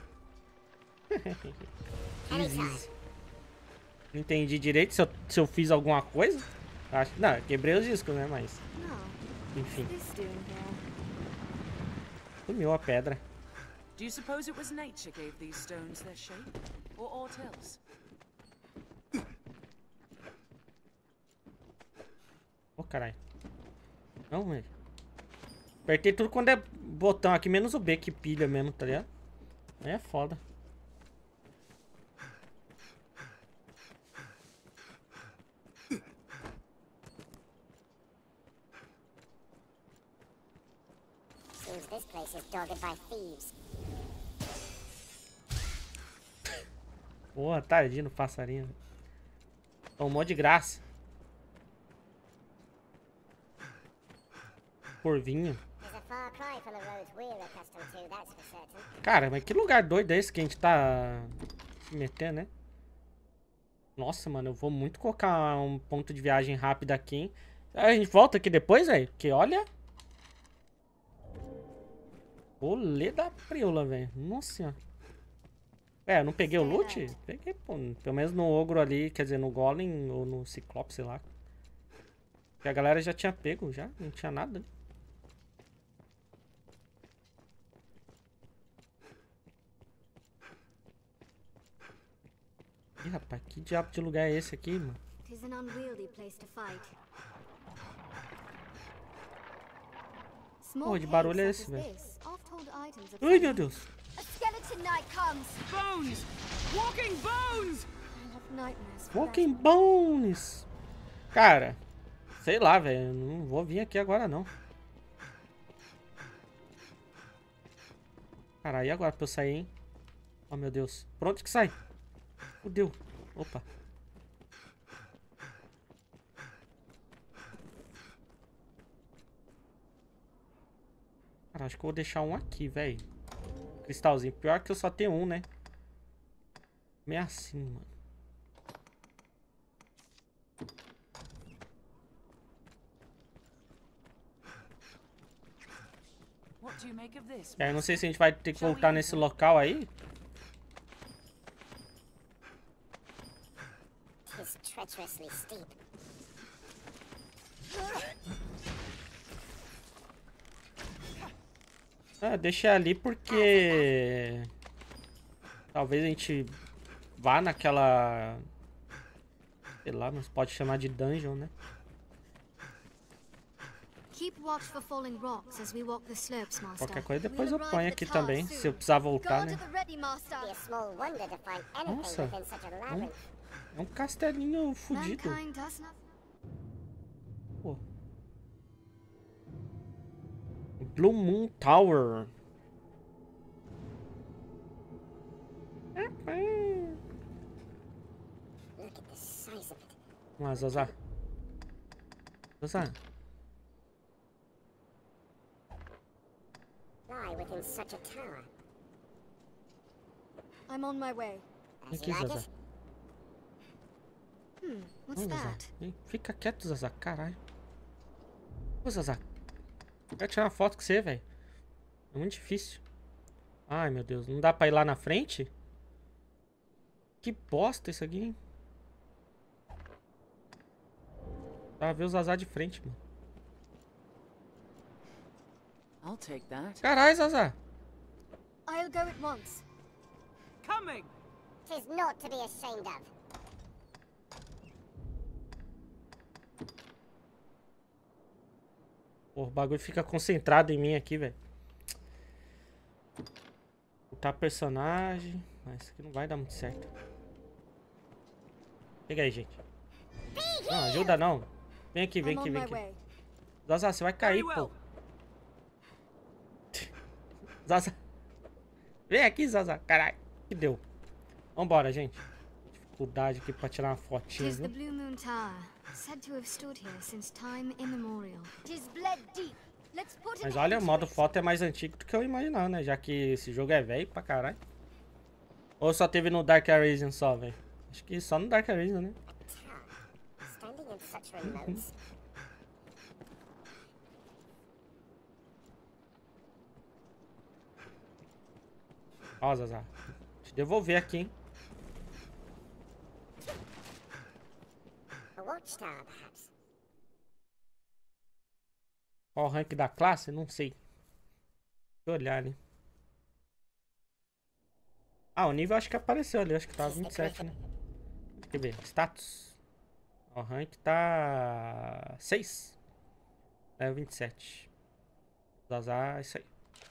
Easy. Não entendi direito se eu, se eu fiz alguma coisa. Acho, não, quebrei os discos, né? Mas. Enfim. Sumiu a pedra. Do you suppose it was nature gave these stones their shape, or aught else? Ô, oh, caralho. Não, velho. Apertei tudo quando é botão aqui, menos o B que pilha mesmo, tá ligado? Aí é foda. Seems this place is dogged by thieves. Porra, tadinho no passarinho. Tomou de graça. Porvinho. Cara, mas que lugar doido é esse que a gente tá se metendo, né? Nossa, mano, eu vou muito colocar um ponto de viagem rápido aqui, hein? A gente volta aqui depois, velho? Porque olha... Olê da preula, velho. Nossa senhora. É, eu não peguei o loot? Peguei, pô. Pelo menos no ogro ali, quer dizer, no golem ou no ciclope, sei lá. Porque a galera já tinha pego, já. Não tinha nada ali. Ih, rapaz, que diabo de lugar é esse aqui, mano? Pô, de barulho é esse, velho? Ai, meu Deus. Bones! Walking bones! Walking bones! Cara, sei lá, velho. Não vou vir aqui agora, não. Caralho, e agora pra eu sair, hein? Oh, meu Deus. Por onde que sai? Fudeu. Opa. Cara, acho que eu vou deixar um aqui, velho. Cristalzinho. Pior que eu só tenho um, né? Meio assim, mano. É, eu não sei se a gente vai ter que voltar nesse local aí. Ah, deixa ali porque talvez a gente vá naquela, sei lá, mas pode chamar de dungeon, né? Qualquer coisa depois eu ponho aqui também, se eu precisar voltar, né? Nossa, é, é um castelinho fudido. Pô. Blue Moon Tower. Vamos lá, Zaza. Zaza. Within such a tower. I'm on my way. Aqui, Zaza. Hmm, what's Ô, Zaza. that? Vem, fica quieto, Zaza. Caralho. Ô, Zaza. Eu quero tirar uma foto com você, velho. É muito difícil. Ai, meu Deus. Não dá pra ir lá na frente? Que bosta isso aqui, hein? Dá pra ver o Zaza de frente, mano. I'll take that. Caralho, Zaza. I'll go at once. Coming. 'Tis not to be ashamed of. Pô, o bagulho fica concentrado em mim aqui, velho. Botar personagem. Mas isso aqui não vai dar muito certo. Pega aí, gente. Não, ajuda não. Vem aqui, vem aqui, vem aqui. Zaza, você vai cair, pô. Zaza. Vem aqui, Zaza. Caralho. Que deu? Vambora, gente. Dificuldade aqui pra tirar uma fotinha, viu? Mas olha, o modo foto é mais antigo do que eu imaginava, né? Já que esse jogo é velho pra caralho. Ou só teve no Dark Arisen só, velho? Acho que só no Dark Arisen, né? Standing in such remote. Ó, Zaza. Te devolver aqui, hein? A watchtower, perhaps. Qual o rank da classe? Não sei. Deixa eu olhar ali. Ah, o nível acho que apareceu ali. Acho que tava vinte e sete, né? Deixa eu ver. Status. O rank tá... seis. É vinte e sete. Zaza, isso aí.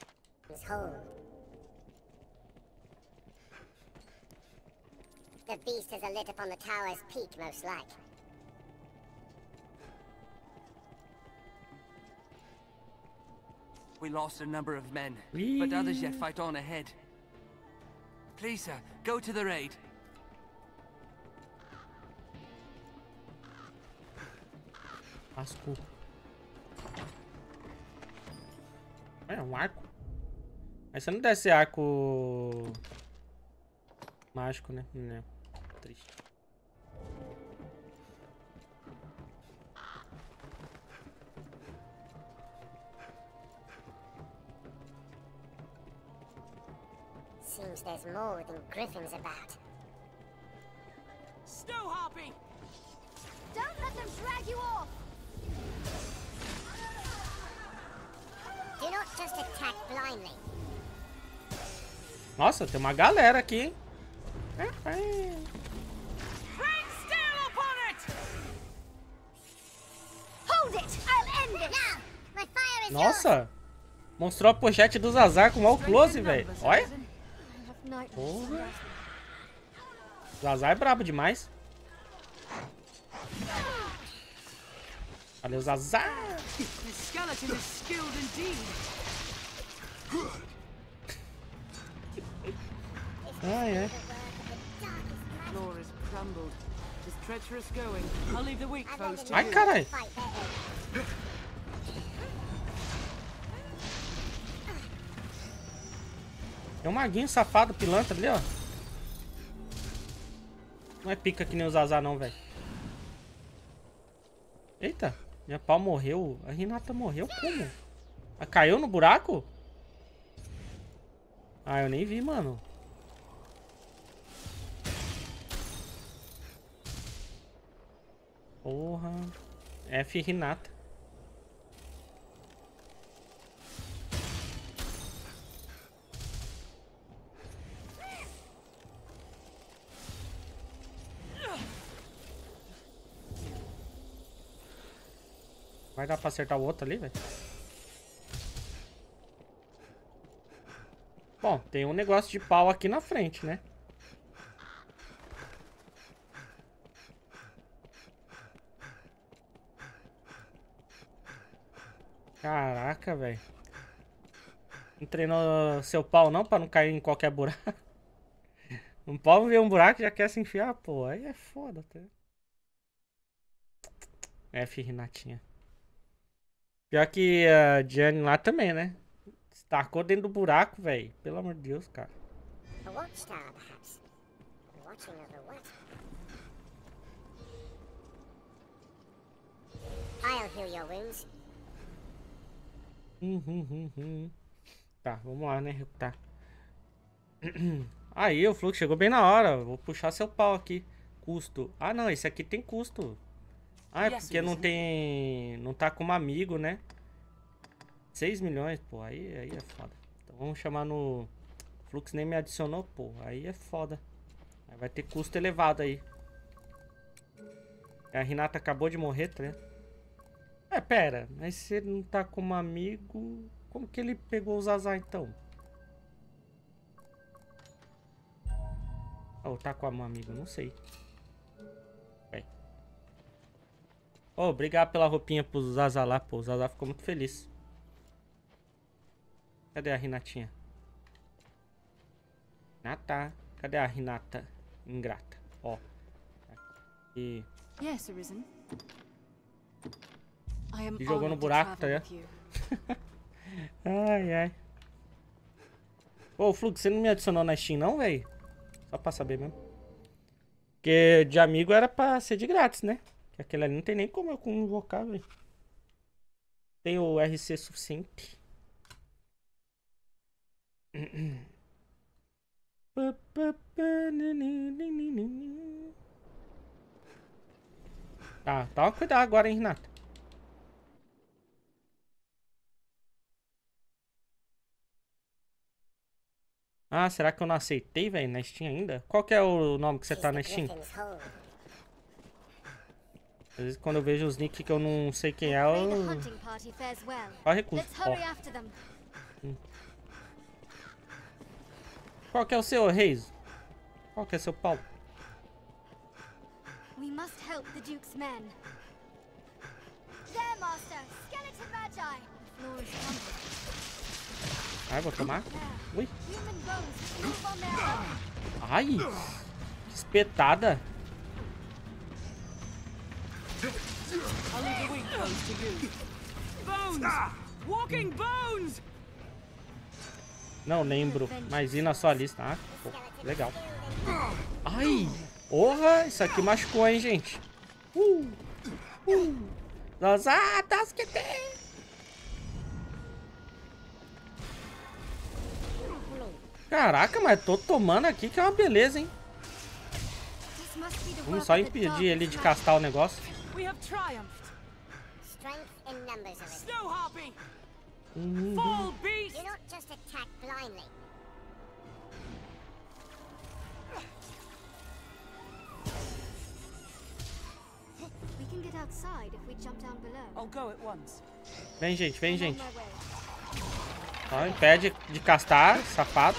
The beast has lit upon the tower's peak, most like. We lost a number of men, but others yet fight on ahead. Please, sir, go to the raid. Asco. É um arco. Mas se não desse arco mágico, né? Não. Triste. Seems there's more than griffins about. Snow hopping! Don't let them drag you off! Do not just attack blindly. Nossa, tem uma galera aqui, hein? Rain steel upon it! Hold it! I'll end it! Now, my fire is Nossa! Mostrou a pochete do Zazar com mau close, velho. Olha! Porra. Zazar é brabo demais. Valeu, Zazar! The skeleton is skilled indeed. Ai, ai. Floor is crumbled. It is treacherous going. I'll leave the weak foes to Ai, you. carai. Tem um maguinho safado, pilantra ali, ó. Não é pica que nem o Zazar não, velho. Eita, minha pau morreu. A Renata morreu como? Ela caiu no buraco? Ah, eu nem vi, mano. Porra. F Renata. Vai dar pra acertar o outro ali, velho? Bom, tem um negócio de pau aqui na frente, né? Caraca, velho. Não treinou seu pau não pra não cair em qualquer buraco? Não pode ver um buraco e já quer se enfiar, pô. Aí é foda até. F, Renatinha. Pior que a Gianni lá também, né? Tacou dentro do buraco, velho. Pelo amor de Deus, cara. A watchtower, perhaps. Watching over what? I'll heal your wounds. Hum, hum, hum, hum. Tá, vamos lá, né? Tá. Aí, o fluxo chegou bem na hora. Vou puxar seu pau aqui. Custo. Ah, não. Esse aqui tem custo. Ah, é porque não tem... Não tá como amigo, né? seis milhões, pô. Aí, aí é foda. Então vamos chamar no... O fluxo nem me adicionou, pô. Aí é foda. Aí vai ter custo elevado aí. A Renata acabou de morrer, tá ligado? É, pera. Mas se ele não tá como amigo... Como que ele pegou o Zazar, então? Ou tá como amigo? Não sei. Oh, obrigado pela roupinha pro Zazar lá, pô. O Zazar ficou muito feliz. Cadê a Renatinha? Renata. Cadê a Renata? Ingrata. Ó. E... Yes, Arisen. I am e jogou no buraco, tá ligado? Ai, ai. Ô, oh, Flux, você não me adicionou na Steam não, velho? Só pra saber mesmo. Porque de amigo era pra ser de grátis, né? Que aquele ali não tem nem como eu invocar, velho. Tem o R C suficiente. Tá, toma cuidado agora, hein, Renata. Ah, será que eu não aceitei, velho, na Steam ainda? Qual que é o nome que você tá na Steam? Às vezes quando eu vejo os nick que eu não sei quem é, eu... Ó, recuso. Ó. Hum. Qual que é o seu, Reis? Qual que é o seu pau? We must help the Duke's men. There, Master! Skeleton Magi! Floor is crumbled. Ai, vou tomar. Ui. Ai, que espetada. I'll leave the weak bones to you. Bones! Walking bones! Não lembro, mas ir na sua lista. Ah, pô, legal. Ai, porra, isso aqui machucou, hein, gente. Uh, uh. Nossa, ah, tá que tem. Caraca, mas tô tomando aqui que é uma beleza, hein. Vamos só impedir ele de castar o negócio. Uhum. Vem, gente, vem, gente. Ó, impede de castar, safado.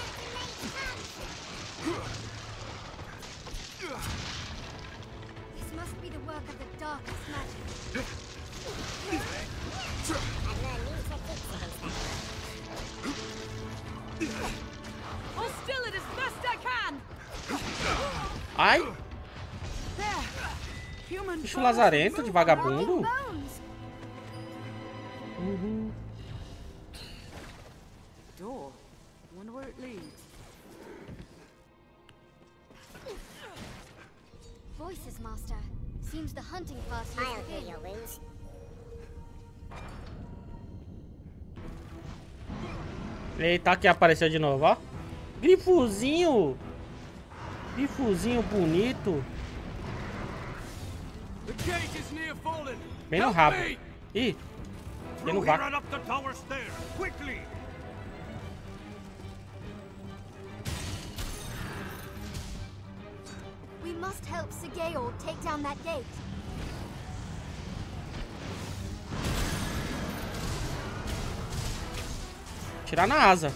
Ai! Bicho lazarento de vagabundo. Uhum. Door. Wonder where it leads. Voices, Master. Seems the hunting party is I'll heal within. your wounds. Eita, que apareceu de novo, ó. Grifozinho. Grifozinho bonito. Bem no rabo. Ih. Bem no vácuo. We must help Sigeol take down that gate. Tirar na asa.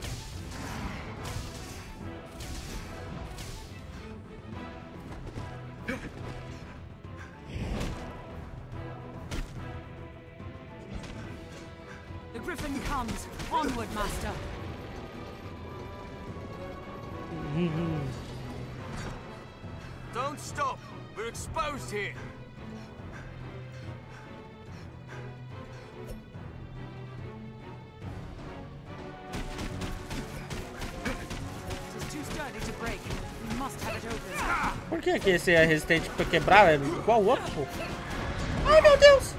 The Griffin comes. Onward, Master. Don't stop. We're exposed here. Por que que esse é resistente pra quebrar? É igual o outro, pô. Ai, meu Deus!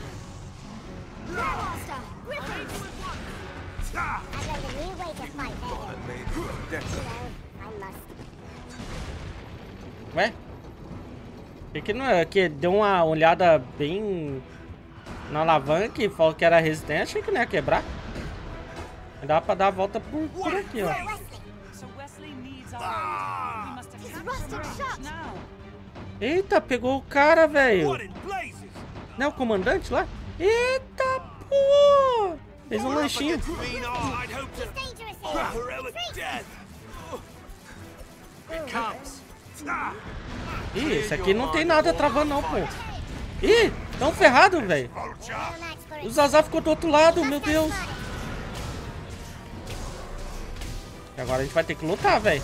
Ué? Por que não é que deu uma olhada bem na alavanca e falou que era resistente? Achei que não ia quebrar. Dá pra dar a volta por, por aqui, ó. Eita, pegou o cara, velho. Não é o comandante lá? Eita, pô! Fez um lanchinho. Ih, esse aqui não tem nada travando não, pô. Ih, tão ferrado, velho. O Zazá ficou do outro lado, meu Deus. E agora a gente vai ter que lutar, velho.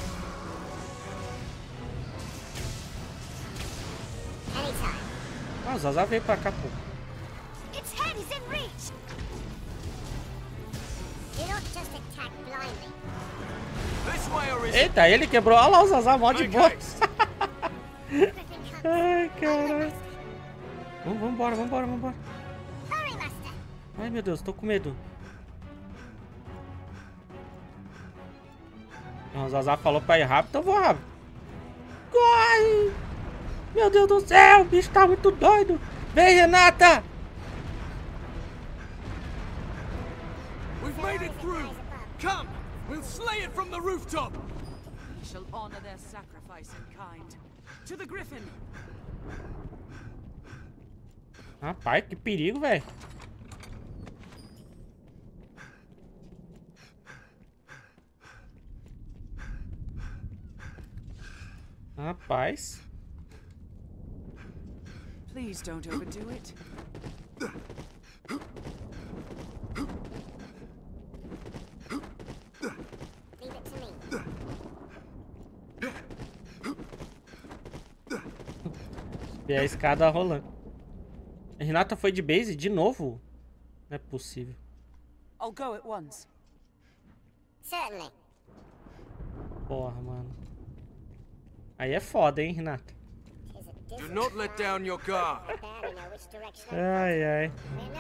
Ah, o Zazá veio pra cá, pô. Do not just attack blindly. This way or Eita, ele quebrou. Olha lá o Zazá, mó de boa. Ai, caralho. Vamos, vambora, vambora, vambora. Ai, meu Deus, tô com medo. Não, o Zazá falou pra ir rápido, então eu vou rápido. Corre! Meu Deus do céu, o bicho tá muito doido. Vem, Renata! We've made it through. Come, we'll slay it from the rooftop. We shall honor their sacrifice in kind. To the Griffin. Rapaz, que perigo, velho. Rapaz. Please don't overdo it. Leave it to me. E a escada rolando. A Renata foi de base de novo? Não é possível. I'll go at once. Certainly. Porra, mano. Aí é foda, hein, Renata? Do not let down your guard. Ai, ai.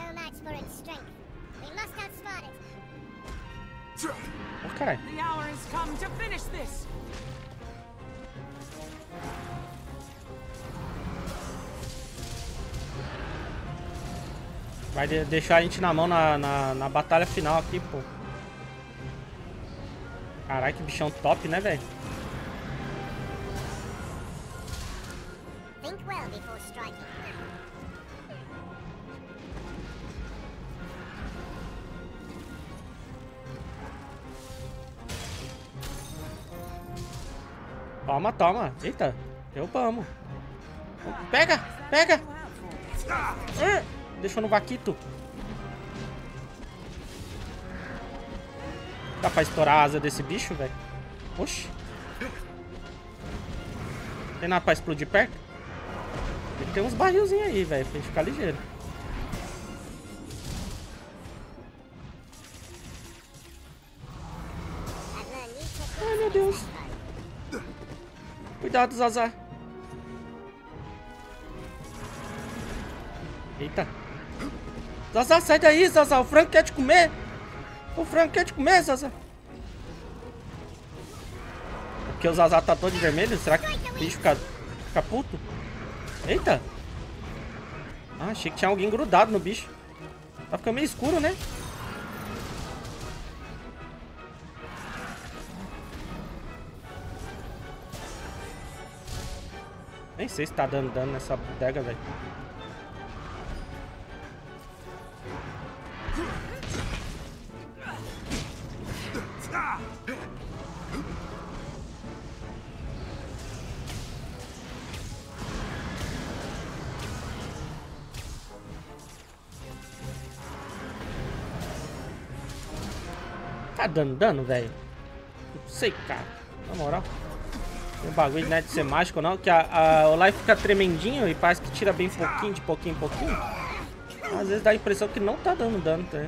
Oh, caralho. The hour has come to finish this. Vai de deixar a gente na mão na, na, na batalha final aqui, pô. Caralho, que bichão top, né, velho? Think well before striking. Toma, toma. Eita, eu vamos. Pega, pega. Uh, deixou no vaquito. Dá pra estourar a asa desse bicho, velho? Oxi. Tem nada pra explodir perto? Tem uns barrilzinhos aí, velho, pra gente ficar ligeiro. Ai, meu Deus. Cuidado, Zazá. Eita. Zazá, sai daí, Zazá. O Frank quer te comer. O Frank quer te comer, Zazá. Porque o Zazá tá todo de vermelho? Será que o bicho fica, fica puto? Eita. Ah, achei que tinha alguém grudado no bicho. Tá ficando meio escuro, né? Nem sei se tá dando dano nessa bodega, velho. Tá dando dano, velho? Não sei, cara. Na moral. Tem um bagulho, né, de ser mágico não, que a, a, o life fica tremendinho e parece que tira bem pouquinho, de pouquinho em pouquinho. Às vezes dá a impressão que não tá dando dano, tá?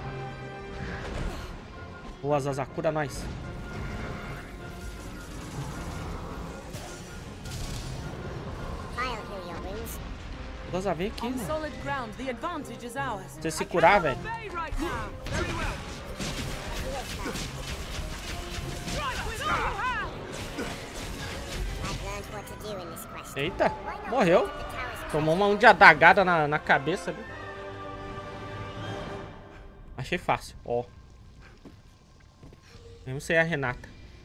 Boa, Zazá, cura nós. Zazá, vem aqui, mano. Você se curar, velho. Eita, morreu. Tomou uma de adagada na, na cabeça, viu? Achei fácil, ó. Eu não sei a Renata.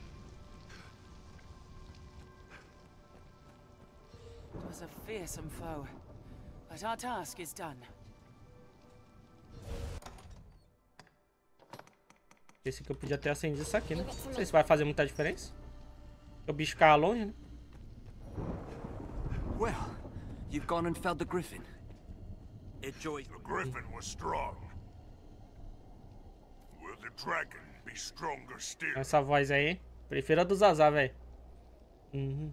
It was a fearsome foe, but our task is done. Esse aqui eu podia ter acendido isso aqui, né? Não sei se vai fazer muita diferença. O bicho ficava longe, né? Well, you've gone and felled the Griffin. Enjoy. The Griffin was strong. Will the dragon be stronger still? Essa voz aí, prefiro a do Zazá, velho. Uhum.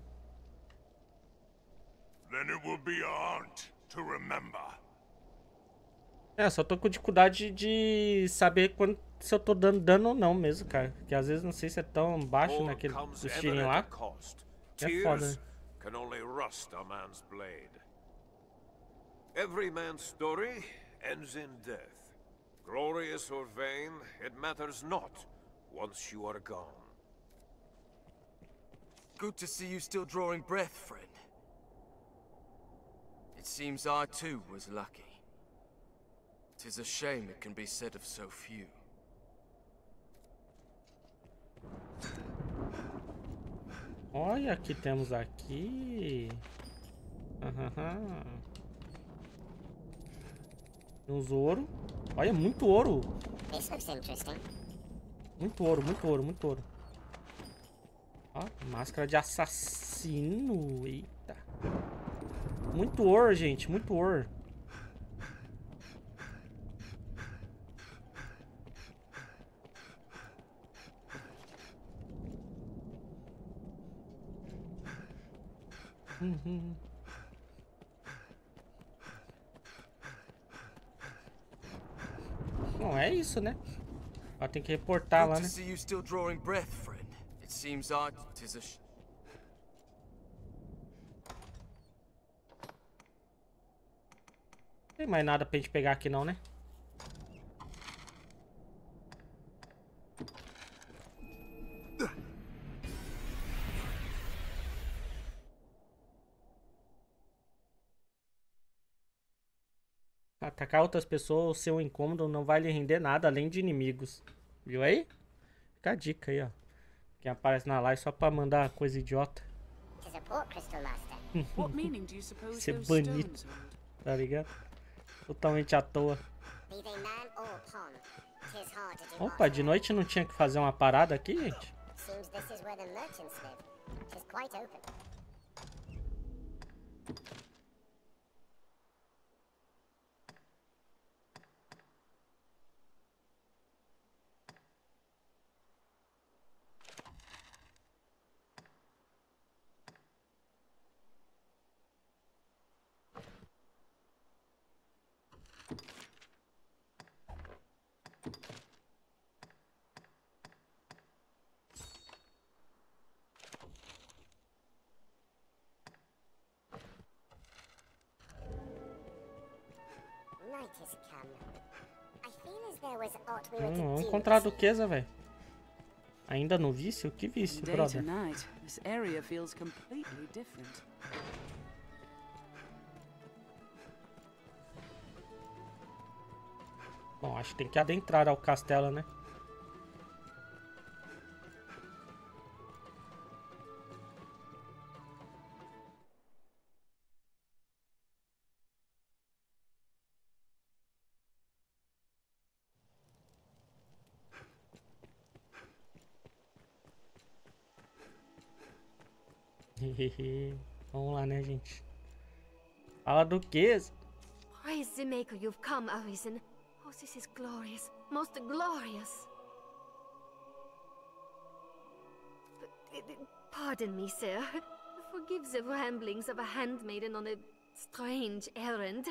Then it will be a hunt to remember. É, só tô com dificuldade de saber quando, se eu tô dando dano ou não mesmo, cara. Porque às vezes não sei se é tão baixo naquele tirinho lá. É foda, né? Can only rust a man's blade. Every man's story ends in death. Glorious or vain, it matters not once you are gone. Good to see you still drawing breath, friend. It seems I too was lucky. 'Tis a shame it can be said of so few. Olha, que temos aqui. Aham. Uns ouro. Olha, muito ouro. This looks interesting. Muito ouro, muito ouro, muito ouro. Ó, máscara de assassino. Eita. Muito ouro, gente, muito ouro. Uhum. Bom, é isso, né? Ó, tem que reportar lá, né? See you still drawing breath, friend. It seems odd. 'Tis a sh Não tem mais nada pra gente pegar aqui não, né? Atacar outras pessoas, seu incômodo não vai lhe render nada além de inimigos. Viu aí? Fica a dica aí, ó. Quem aparece na live só pra mandar coisa idiota. Ser banido. Tá ligado? Totalmente à toa. Opa, de noite não tinha que fazer uma parada aqui, gente? Hum, vamos encontrar a duquesa, velho. Ainda no vício? Que vício, brother? Bom, acho que tem que adentrar ao castelo, né? Vamos lá, né, gente? Fala, duquesa. Praise the Maker, you've come, Arisen. Oh, this is glorious, most glorious. Pardon me, sir. Forgive the ramblings of a handmaiden on a strange errand.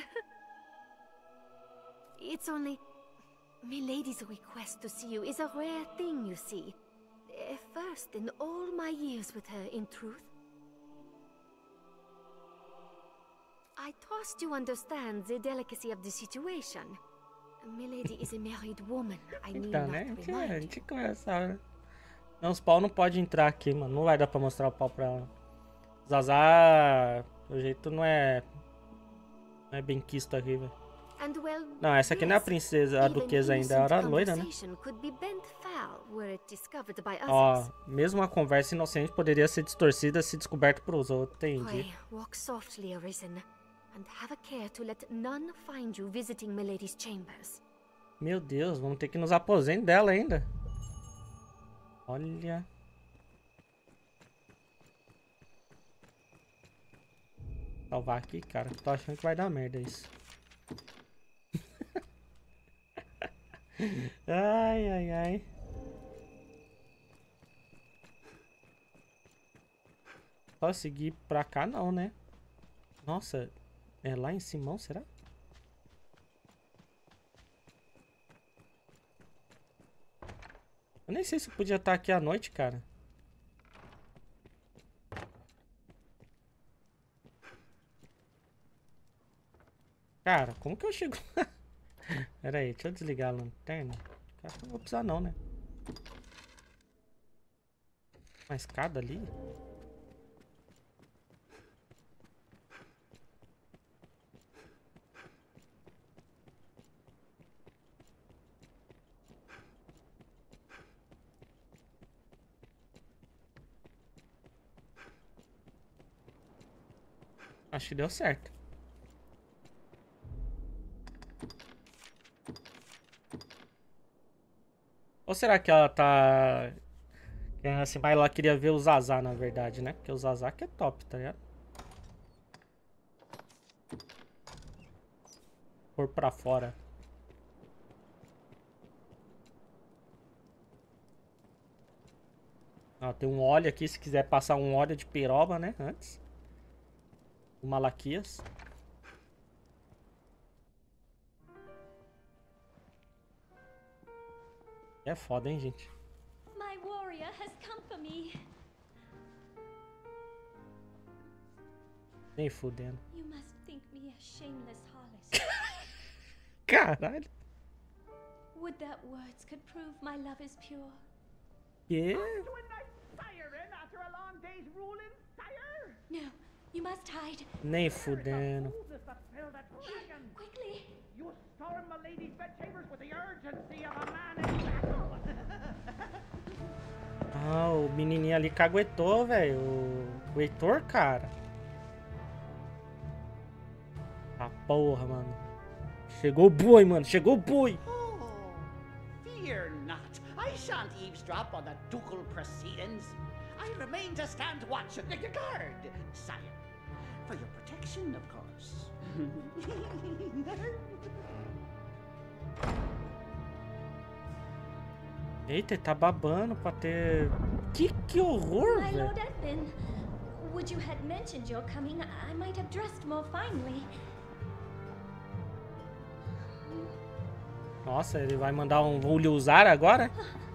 It's only... Milady's request to see you is a rare thing, you see. A first in all my years with her, in truth. I trust you understand the delicacy of the situation. Milady is a married woman. I need Então, not né? remind A gente começa, né? Não, os pau não pode entrar aqui, mano. Não vai dar pra mostrar o pau pra ela. Zazar, o jeito não é... Não é bem quisto aqui, velho. Well, não, essa aqui não é a princesa, a duquesa ainda. Ela era loira, né? Ó, mesmo uma conversa inocente poderia ser distorcida se descoberta por os outros. Entendi. Walk softly, Arisen, and have a care to let none find you visiting Milady's chambers. Meu Deus, vamos ter que ir nos aposentos dela ainda. Olha. Salvar aqui, cara. Tô achando que vai dar merda isso. Ai, ai, ai. Só seguir pra cá não, né? Nossa, é lá em cima, será? Eu nem sei se eu podia estar aqui à noite, cara. Cara, como que eu chego? Pera aí, deixa eu desligar a lanterna. Acho que não vou precisar não, né? Uma escada ali? Acho que deu certo. Ou será que ela tá... Assim, mas ela queria ver o Zazá, na verdade, né? Porque o Zazá que é top, tá ligado? Por pra fora. Ó, tem um óleo aqui, se quiser passar um óleo de peroba, né? Antes. O Malaquias. É foda, hein, gente? My warrior has come for me. Nem fudendo. You must think me a shameless harlot. Caralho. Would that words could prove my love is pure. Que? No, you must hide. Nem fudendo. Quickly. You storm my lady's bedchambers with the urgency of a man in battle. Ah, o menininho ali caguetou, velho. O Heitor, cara. Ah, porra, mano. Chegou o boi, mano. Chegou o boi. Oh, fear not. I shan't eavesdrop on the ducal proceedings. I remain to stand watch and guard, sire. For your protection, of course. Eita, tá babando pra ter... Que, que horror, My velho. Lord Edmund, would you had mentioned your coming, I might have dressed more finely. Nossa, ele vai mandar um vou lhe usar agora?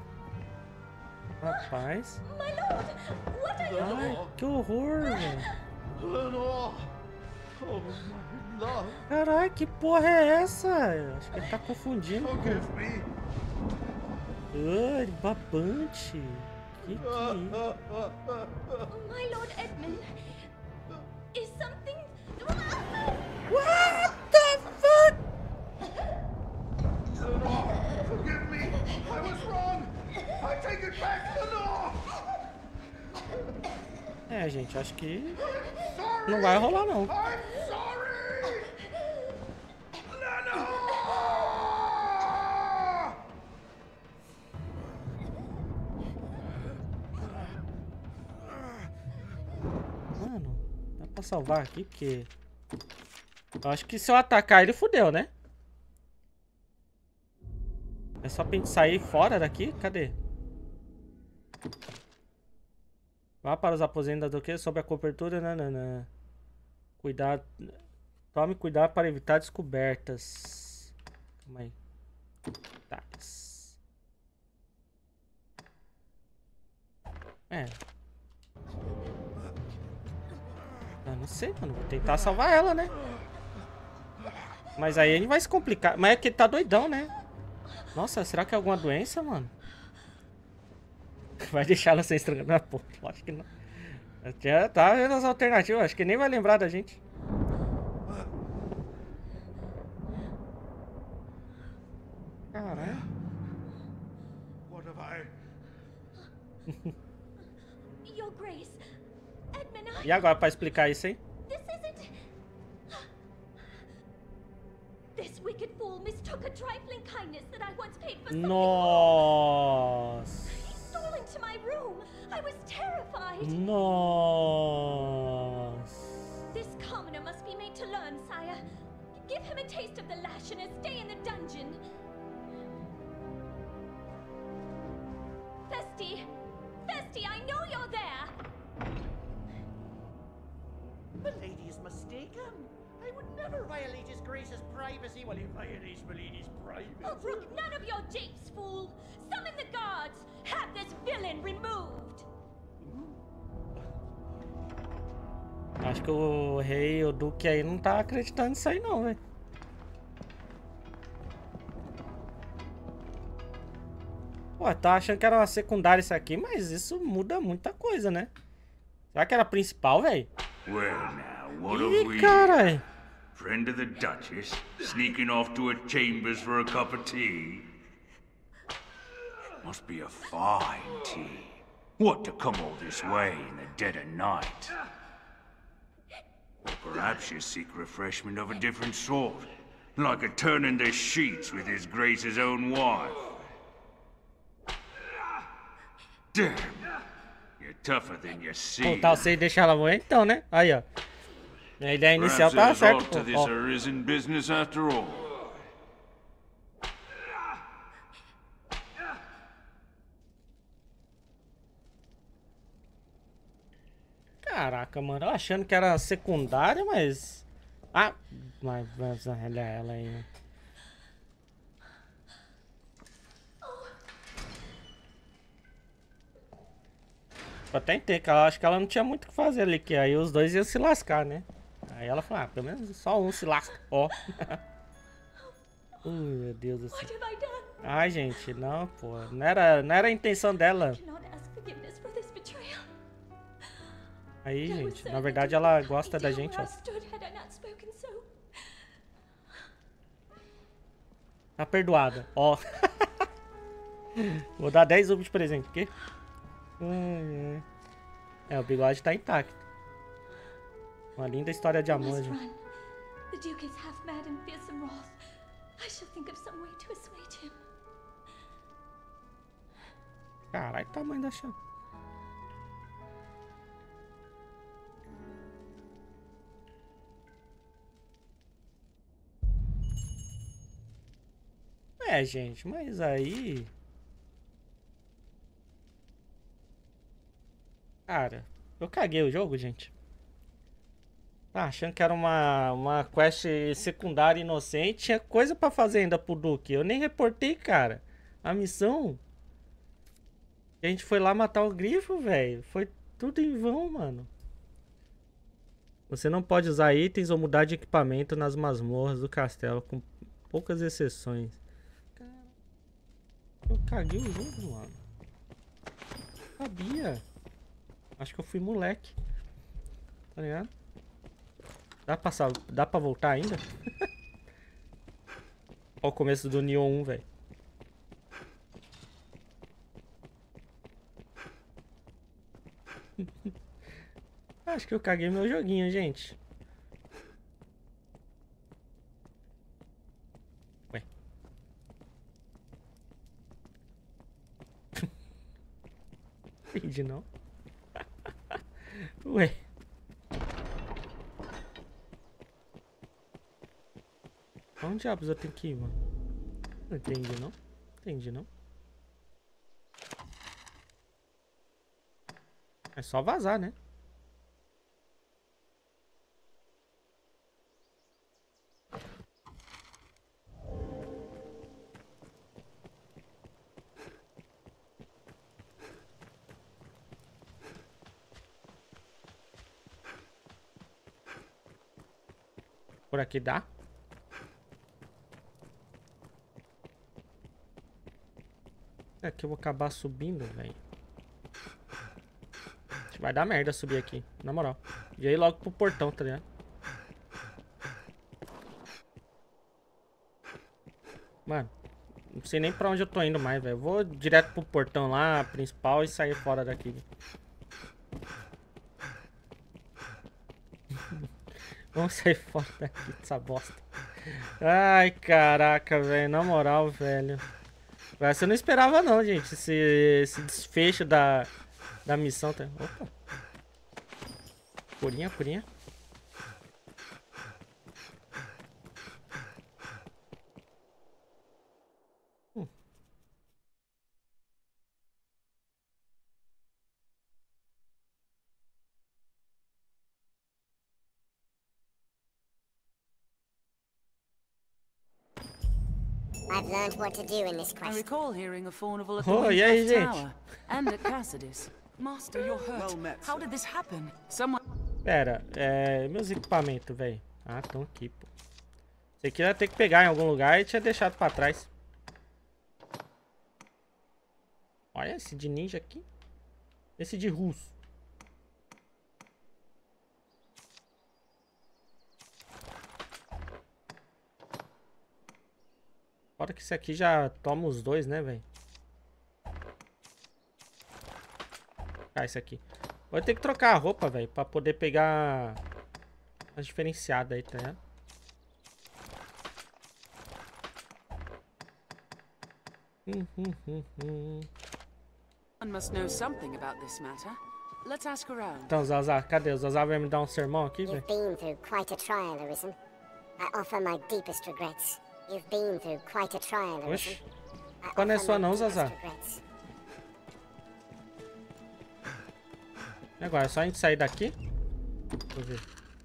Rapaz. My Lord, what are you Ai, doing? que horror, velho. Lenore! Oh, my love! Caralho, que porra é essa? Acho que ele tá confundindo. Forgive me! Ai, babante. Que que é isso? My Lord Edmund, is something... What the fuck? Lenore, forgive me! I was wrong! I take it back, Lenore! É, gente, acho que não vai rolar, não. I'm sorry! Lenore! Mano, dá pra salvar aqui, porque... Eu acho que se eu atacar ele, fudeu, né? É só pra gente sair fora daqui? Cadê? Vá para os aposentos da duquesa sob a cobertura. Nanana. Cuidado. Tome cuidado para evitar descobertas. Calma aí. Tá. É. Eu não sei, mano. Vou tentar salvar ela, né? Mas aí a gente vai se complicar. Mas é que ele tá doidão, né? Nossa, será que é alguma doença, mano? Vai deixar ela sem estrangulada? Não, pô, acho que não. Já tá vendo as alternativas, acho que nem vai lembrar da gente. Caralho. What have I? Your Grace, Edmund, I... E agora pra explicar isso, hein? This isn't... This wicked fool mistook a trifling kindness that I once paid for something more. Nossa. He stole into my room. I was terrified. Nossa. This commoner must be made to learn, sire. Give him a taste of the lash and a stay in the dungeon. Festy! Festy, I know you're there! The lady is mistaken. I would Never violate his grace's privacy while he violates Milady's privacy. Oh, Brooke, none of your japes, fool! Summon the guards! Have this villain removed! Acho que o rei, o duque aí não tá acreditando nisso aí não, velho. Pô, tá achando que era uma secundária isso aqui, mas isso muda muita coisa, né? Será que era principal, velho? Well now, what Ih, have we? carai. Friend of the Duchess, sneaking off to her chambers for a cup of tea? Must be a fine tea. What to come all this way in the dead of night? Or perhaps you seek refreshment of a different sort, like a turning the sheets with his grace's own wife. Damn, you're tougher than you seem. Pô, tá, você deixar ela morrer então, né? Aí, ó. A ideia inicial Perhaps tava there's certa, aught to pô. this Ó. arisen business after all. Caraca, mano. Eu achando que era secundária, mas... Ah, mas... mas olha ela aí, né? Eu até entendo que ela acho que ela não tinha muito o que fazer ali, que aí os dois iam se lascar, né? Aí ela falou, ah, pelo menos só um se lasca, ó. Ui, meu Deus do céu. Ai, gente, não, pô. Não era, não era a intenção dela. Aí, gente, na verdade ela gosta da gente, ó. Tá perdoada, ó. Vou dar dez rublos de presente, quê? Ai, ai. É, o bigode tá intacto. Uma linda história de amor, gente. The Duke is half mad and fearsome wrath. I shall think of some way to assuage him. Caralho, que tamanho da chave. É, gente, mas aí... Cara, eu caguei o jogo, gente. Tá achando que era uma, uma quest secundária inocente. Tinha coisa pra fazer ainda pro Duque. Eu nem reportei, cara. A missão. A gente foi lá matar o grifo, velho. Foi tudo em vão, mano. Você não pode usar itens ou mudar de equipamento nas masmorras do castelo, com poucas exceções. Eu caguei o jogo, mano. Sabia. Acho que eu fui moleque. Tá ligado? Dá pra, sal... Dá pra voltar ainda? Olha o começo do Nioh um, velho. Acho que eu caguei meu joguinho, gente. Ué. Entendi, não. Ué. Onde diabos eu tenho que ir, mano? Não entendi, não. Entendi, não. É só vazar, né? Por aqui dá? É que eu vou acabar subindo, velho. Vai dar merda subir aqui, na moral. E aí logo pro portão, tá ligado? Mano, não sei nem pra onde eu tô indo mais, velho. Vou direto pro portão lá, principal, e sair fora daqui. Vamos sair fora daqui dessa bosta. Ai, caraca, velho. Na moral, velho. Essa eu não esperava não, gente. Esse, esse desfecho da, da missão. Tá... Opa. Curinha, curinha. Hum. I've learned what to do in this I quest. recall hearing of Faunival at the Oh, e aí, Windcraft gente? Tower and at Cassidus. Master, you're hurt. Well met, How sir. did this happen? Someone... Pera, é... meus equipamentos, velho. Ah, estão aqui, pô. Esse aqui eu ia ter que pegar em algum lugar e tinha deixado pra trás. Olha esse de ninja aqui. Esse de russo. Fora que esse aqui já toma os dois, né, velho? Ah, esse aqui. Vou ter que trocar a roupa, velho, pra poder pegar as diferenciadas aí, tá ligado? Hum, hum, hum, hum. One must know something about this matter. Let's ask around. Então, Zaza, cadê? O Zaza vai me dar um sermão aqui, velho? You've been through quite a trial, Arisen. I offer my deepest regrets. You've been through quite a trial, Arisen. Oxi. Qual não é sua não, Zaza? E agora, é só a gente sair daqui? Deixa eu ver.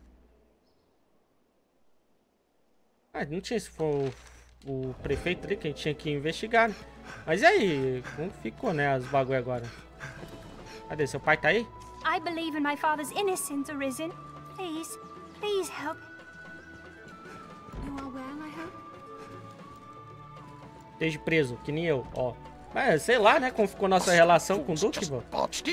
Ah, não tinha se for o, o prefeito ali que a gente tinha que investigar, né? Mas e aí? Como ficou, né, os bagulho agora? Cadê? Seu pai tá aí? I believe in my father's innocence, Arisen. Please, please help. You are well, I hope? Esteja preso, que nem eu, ó. Mas sei lá, né, como ficou nossa relação com o Duke, pô.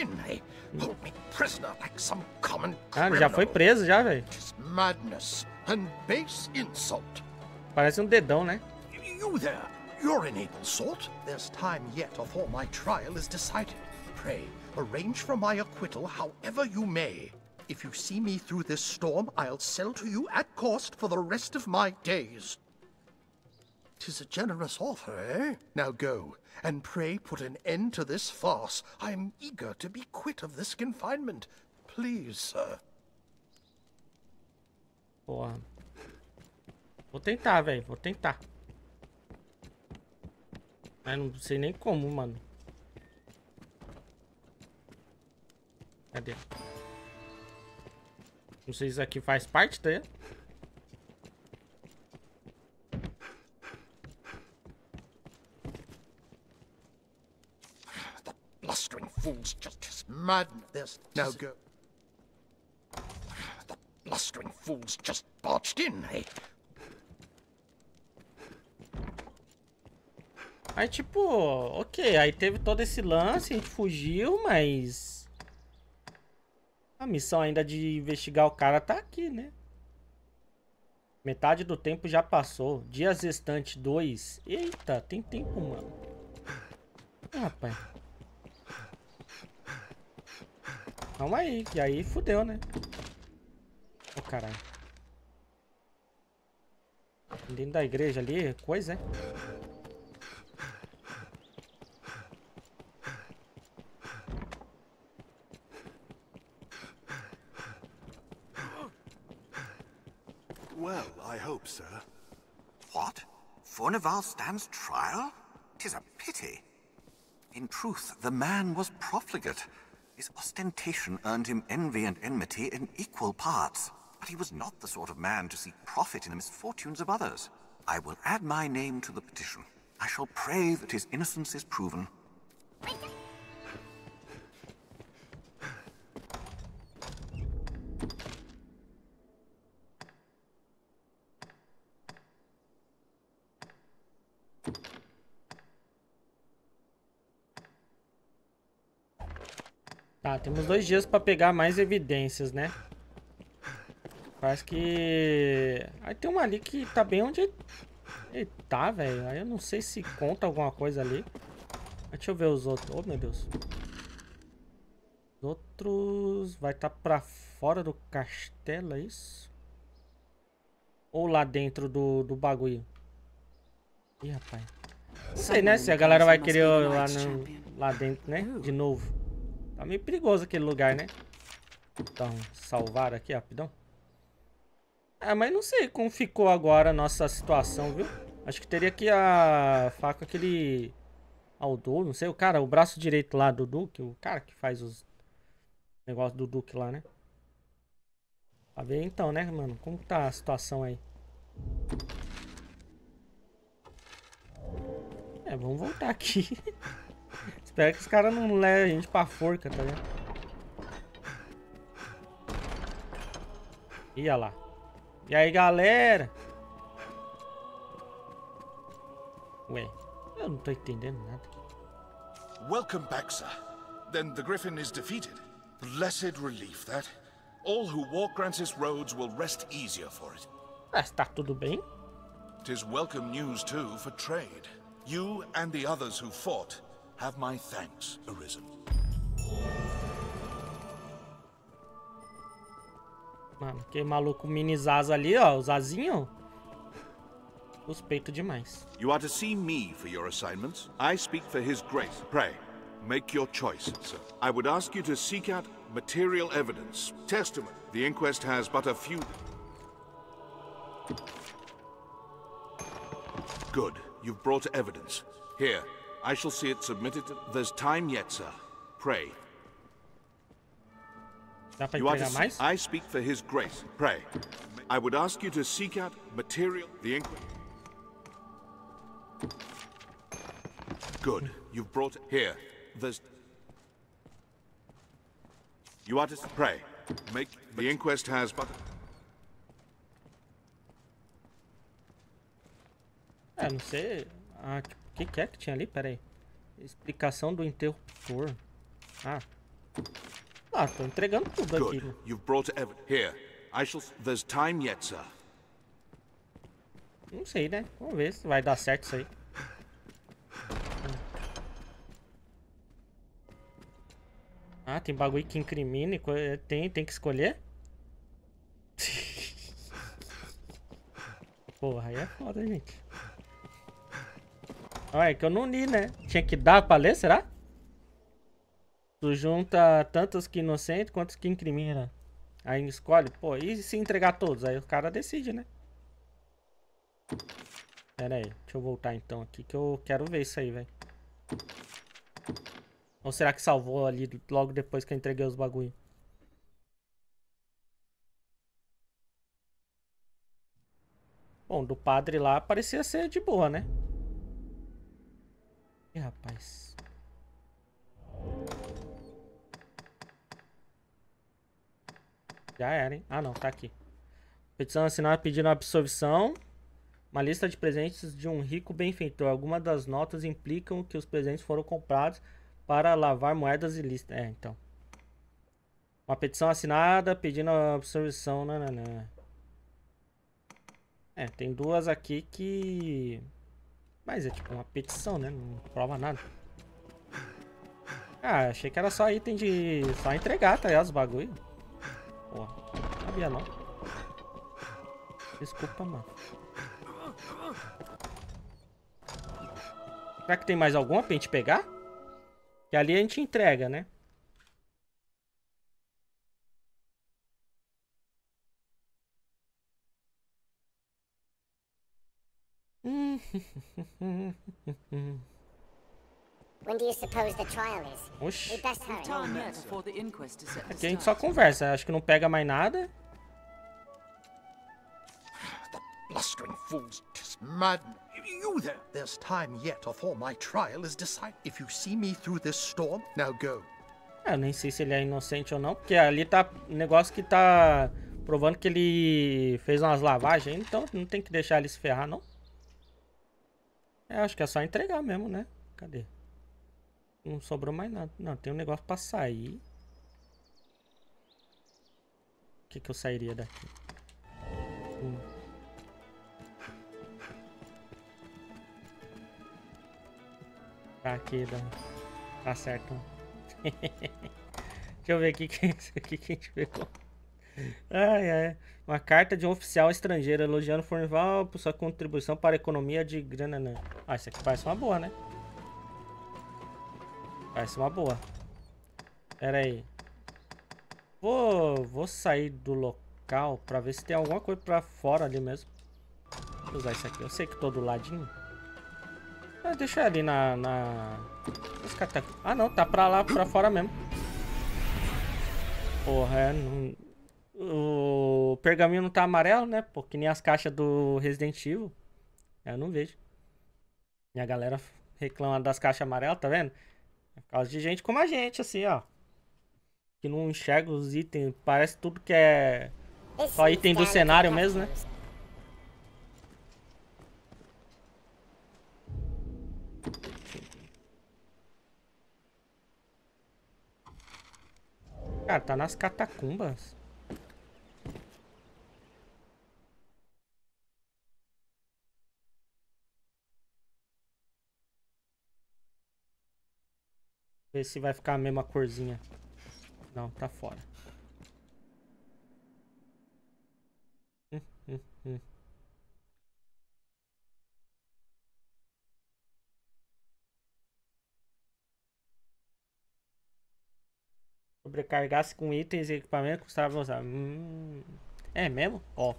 Ah, ele já foi preso já, velho. Madness and base insult. Parece um dedão, né? You there, you're an able sort. There's time yet before my trial is decided. Pray, arrange for my acquittal however you may. If you see me through this storm, I'll sell to you at cost for the rest of my days. 'Tis a generous offer, eh? Now go, and pray put an end to this farce. I'm eager to be quit of this confinement. Please, sir. Porra. Vou tentar, velho. Vou tentar. Mas não sei nem como, mano. Cadê? Não sei se isso aqui faz parte, tá? The blustering fool's just as madness. Now go. The blustering fool's just barged in, eh? Aí, tipo, ok, aí teve todo esse lance, a gente fugiu, mas a missão ainda de investigar o cara tá aqui, né? Metade do tempo já passou. Dias restantes, dois. Eita, tem tempo, mano. Ah, rapaz. Calma aí, que aí fudeu, né? Ô, caralho. Dentro da igreja ali, coisa, é? Well, I hope, sir. What? Fornival stands trial? 'Tis a pity. In truth, the man was profligate. His ostentation earned him envy and enmity in equal parts. But he was not the sort of man to seek profit in the misfortunes of others. I will add my name to the petition. I shall pray that his innocence is proven. Tá, temos dois dias pra pegar mais evidências, né? Parece que... Aí tem uma ali que tá bem onde ele tá, velho. Aí eu não sei se conta alguma coisa ali. Mas deixa eu ver os outros. Oh, meu Deus. Os outros... Vai estar tá pra fora do castelo, é isso? Ou lá dentro do, do bagulho? Ih, rapaz. Não sei, né? Se a galera vai querer lá, no, lá dentro, né? De novo. Tá meio perigoso aquele lugar, né? Então, salvar aqui rapidão. Ah, mas não sei como ficou agora a nossa situação, viu? Acho que teria que a faca aquele Aldo, não sei, o cara, o braço direito lá do Duke, o cara que faz os negócios do Duke lá, né? Pra ver então, né, mano? Como tá a situação aí? É, vamos voltar aqui. Espero que os caras não levem a gente pra forca, tá vendo? Ia lá. E aí, galera? Ué, eu não tô entendendo nada. Welcome back, sir. Then the Griffin is defeated. Blessed relief, that. All who walk Grancis roads will rest easier for it. Ah, tá tudo bem? It is welcome news, too, for trade. You and the others who fought have my thanks, Arisen. Mano, que maluco mini Zaza ali, ó, o Zazinho. Suspeito demais. You are to see me for your assignments. I speak for his grace. Pray, make your choice, sir. I would ask you to seek out material evidence, testament. The inquest has but a few... Good. You've brought evidence. Here, I shall see it submitted. There's time yet, sir. Pray. Dá pra You are to entregar see- mais? I speak for his grace. Pray. I would ask you to seek out material. The inquest. Good. You've brought here. There's. You are to pray. Make the inquest has but. É, não sei. Ah, o que, que é que tinha ali? Pera aí. Explicação do interruptor. Ah. Ah, tô entregando tudo aqui. Good. You've brought evidence. Here. I shall. There's time yet, sir. Não sei, né? Vamos ver se vai dar certo isso aí. Ah, tem bagulho que incrimina e coisa. Tem, tem que escolher? Porra, aí é foda, gente. Olha, é que eu não li, né? Tinha que dar pra ler, será? Tu junta tantos que inocente quanto que incrimina. Aí escolhe. Pô, e se entregar todos? Aí o cara decide, né? Pera aí, deixa eu voltar então aqui que eu quero ver isso aí, velho. Ou será que salvou ali logo depois que eu entreguei os bagulho? Bom, do padre lá parecia ser de boa, né? Ih, rapaz. Já era, hein? Ah, não, tá aqui. Petição assinada pedindo absolvição. Uma lista de presentes de um rico benfeitor. Algumas das notas implicam que os presentes foram comprados para lavar moedas ilícitas. É, então. Uma petição assinada pedindo absolvição. Nananã. É, tem duas aqui que... Mas é tipo uma petição, né? Não prova nada. Ah, achei que era só item de... Só entregar, tá ligado? Os bagulho. Porra, não sabia não. Desculpa, mano. Será que tem mais alguma pra gente pegar? Que ali a gente entrega, né? When do you suppose the trial is? Oxi. We best hurry. Time yet before the inquest is set to Aqui a gente start. só conversa. Acho que não pega mais nada. Blustering fools, 'tis maddening. You there! There's time yet before my trial is decided. If you see me through this storm, now go. Eu nem sei se ele é inocente ou não, porque ali tá um negócio que tá provando que ele fez umas lavagens, então não tem que deixar ele se ferrar, não. É, acho que é só entregar mesmo, né? Cadê? Não sobrou mais nada. Não, tem um negócio pra sair. O que que eu sairia daqui? Hum. Tá aqui, dá. Tá certo. Deixa eu ver aqui que é isso aqui que a gente pegou. Ai, ai. Uma carta de um oficial estrangeiro elogiando o Fornival por sua contribuição para a economia de grana. Ah, isso aqui parece uma boa, né? Parece uma boa. Pera aí. Vou, vou sair do local pra ver se tem alguma coisa pra fora ali mesmo. Vou usar isso aqui. Eu sei que tô do ladinho. Ah, deixa ali na... na... Esse cara tá... Ah, não. Tá pra lá, pra fora mesmo. Porra, é... Não... O pergaminho não tá amarelo, né? Porque nem as caixas do Resident Evil. Eu não vejo. E a galera reclamando das caixas amarelas, tá vendo? É por causa de gente como a gente, assim, ó. Que não enxerga os itens. Parece tudo que é só item do cenário mesmo, né? Cara, tá nas catacumbas. Ver se vai ficar a mesma corzinha. Não, tá fora. Hum, hum, hum. Sobrecargasse com itens e equipamento custava usar. Hum. É mesmo? Ó.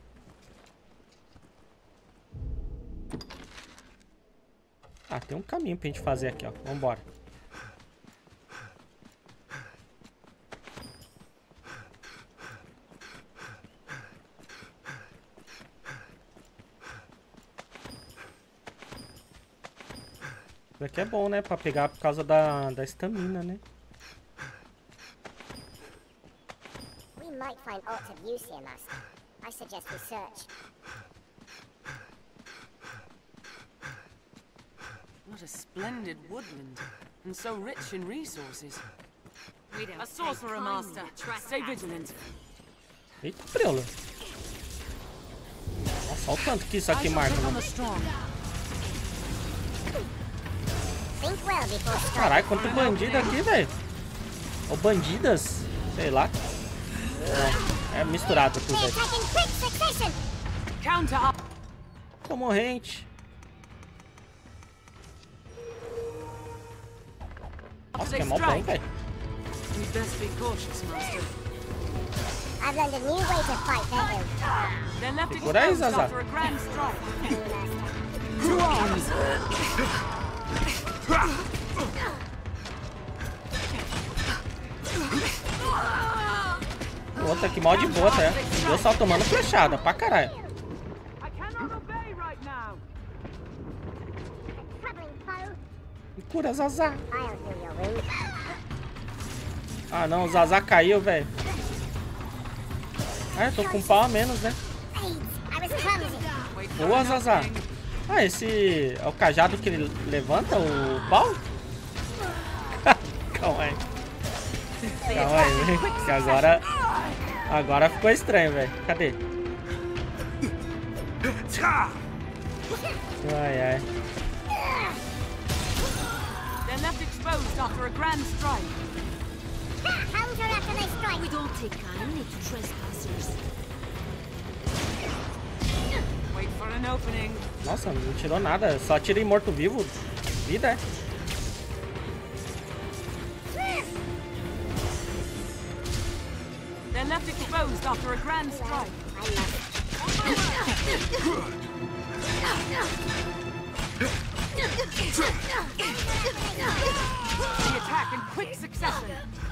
Ah, tem um caminho pra gente fazer aqui, ó. Vambora. Isso aqui é bom, né? Pra pegar por causa da da estamina, né? We might find aught of use here, Master. I suggest we search. What a splendid woodland, and so rich in resources. A sorcerer, Master. Stay vigilant. Eita, preula. Nossa, olha o tanto que isso aqui marca. Caralho, quanto bandido aqui, velho. Ou bandidas, sei lá. É, é misturado tudo, velho. Comorrente. Nossa, que é mó bem, velho. Segura aí, Zaza. O outro aqui mal de boa, tá? Eu só tomando flechada, pra caralho. Me cura, Zaza. Ah, não, o Zaza caiu, velho. Ah, eu tô com um pau a menos, né? Boa, Zaza. Ah, esse é o cajado que ele levanta o pau? Calma aí. Calma aí, que agora... Agora ficou estranho, velho. Cadê? Ai, ai. They're left exposed after a grand strike. Counter after they strike. We don't take kindly to trespassers. Wait for an opening. Nossa, não tirou nada. Só tirei morto-vivo. Vida, é? They're left exposed after a grand strike. The attack in quick succession.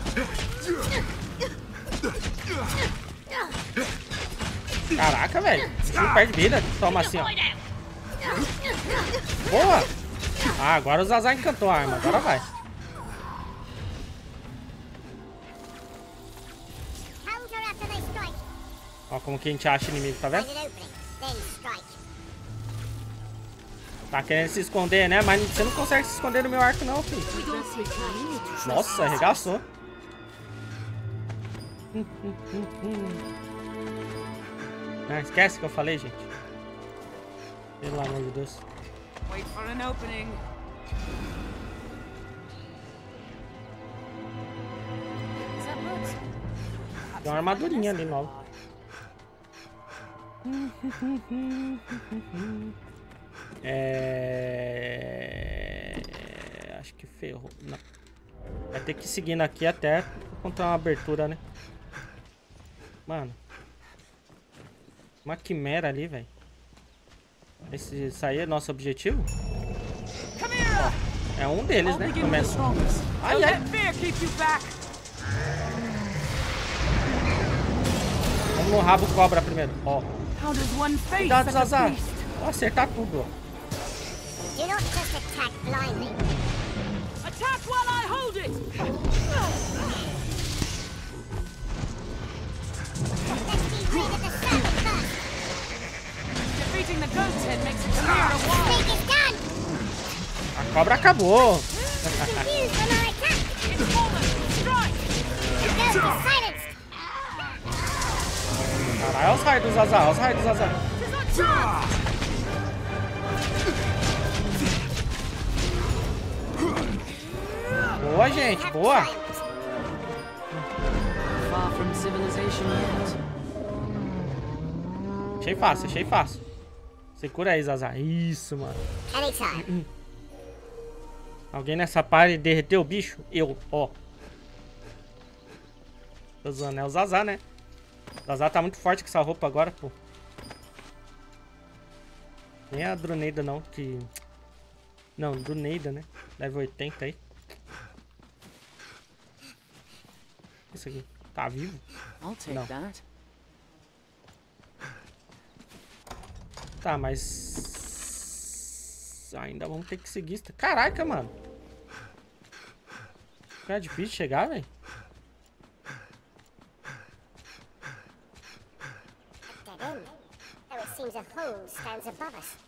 Caraca, velho. Não perde vida. Toma assim, ó. Boa! Ah, agora o Zaza encantou a arma. Agora vai. Ó, como que a gente acha inimigo, tá vendo? Tá querendo se esconder, né? Mas você não consegue se esconder no meu arco, não, filho. Nossa, arregaçou. Hum, hum, hum, hum. Não, esquece que eu falei, gente. Pelo amor de Deus. Wait for an opening. Tem uma armadurinha ali nova. É... Acho que ferrou. Não. Vai ter que ir seguindo aqui até encontrar uma abertura, né? Mano. Uma quimera ali, velho. Esse isso aí é nosso objetivo? Ó, é um deles, né? Começa. Ai, ai. Vamos no rabo cobra primeiro. Ó. Cuidado, Zaza. Vou acertar tudo, ó. Do not just attack blindly. Attack while I hold it! Let's be rid of the serpent first. Defeating the goat's head makes it clear a wall. Snake is done! A cobra acabou. Confused when I attack. It's fallen! Strike! The ghost is silenced. Caralho, olha os raios do Zazar, olha os raios do Zazar. Boa, gente, boa. Far from civilization yet. Achei fácil, achei fácil. Você cura aí, Zazar. Isso, mano. Anytime. Alguém nessa party derreteu o bicho? Eu, ó. Tô zoando, é o Zazar, né? O Zazar tá muito forte com essa roupa agora, pô. Nem a Druneida, não, que... Não, Druneida, né? Level oitenta aí. Isso aqui. Tá vivo? I'll take Não. that. Tá, mas... Ainda vamos ter que seguir. Caraca, mano. É difícil chegar, velho. Dead end. Though it seems a hole stands above us.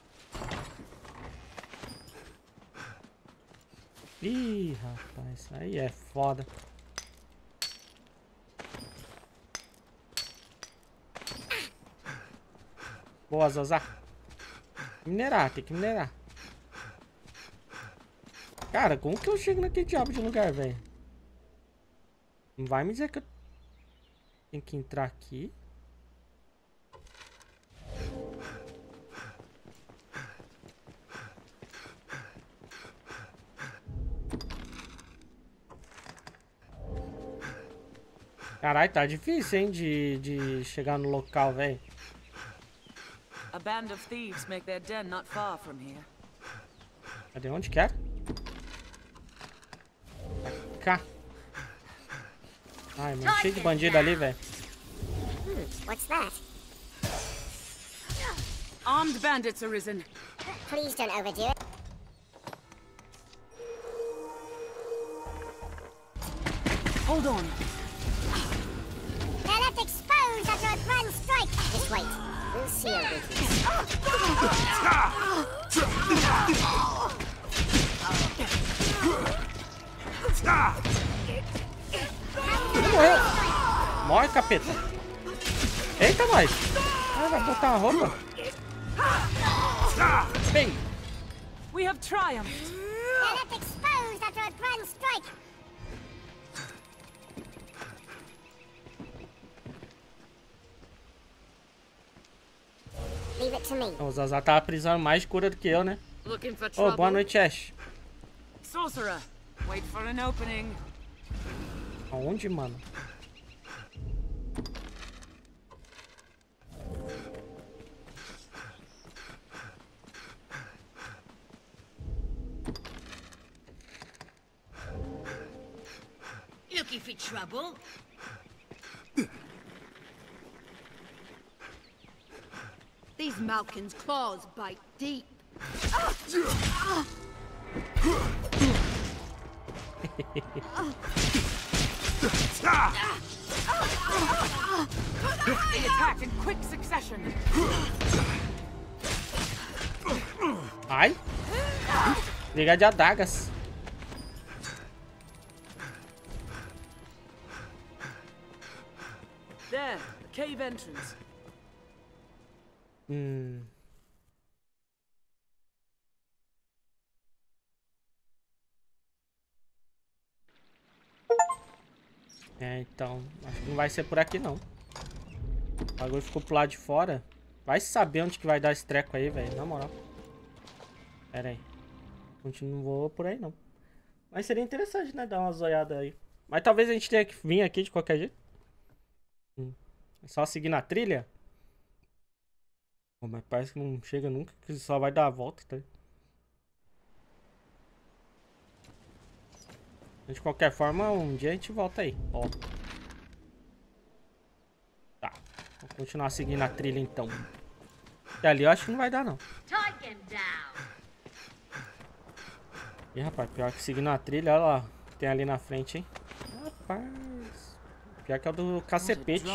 Ih, rapaz. Aí é foda. Boa, Zazar. Minerar, tem que minerar. Cara, como que eu chego naquele diabo de lugar, velho? Não vai me dizer que eu tenho que entrar aqui. Caralho, tá difícil, hein, de, de chegar no local, velho. A band of thieves make their den not far from here. Cadê? Onde que é? Cá. Ai, mano, cheio de bandido ali, velho. Hmm, what's that? Armed bandits arisen. Please don't overdo it. Hold on. They're left exposed after a grand strike. Just wait. We'll see your weakness. Ele morreu. Morre, capeta. Eita, nós. Ah, vai botar uma roupa. Bem. We have triumphed. They're left exposed after a grand strike. Leave it to me. O Zazar tava precisando mais de cura do que eu, né? Looking for Ô, trouble? oh, boa noite, Ash. Sorcerer, wait for an opening. Aonde, mano? Looking for trouble? These Malkin's claws bite deep. They attack in quick succession. Ai. Liga de adagas. There, the cave entrance. Hum. É, então, acho que não vai ser por aqui não. O bagulho ficou pro lado de fora. Vai saber onde que vai dar esse treco aí, velho, na moral. Pera aí. Continuo por aí não. Mas seria interessante, né, dar uma zoiada aí. Mas talvez a gente tenha que vir aqui de qualquer jeito. Hum. É só seguir na trilha. Pô, mas parece que não chega nunca, que só vai dar a volta, tá? De qualquer forma, um dia a gente volta aí. Ó. Tá. Vou continuar seguindo a trilha então. E ali eu acho que não vai dar, não. Ih, rapaz, pior que seguindo a trilha, olha lá. Tem ali na frente, hein? Rapaz. Pior que é o do cacepete.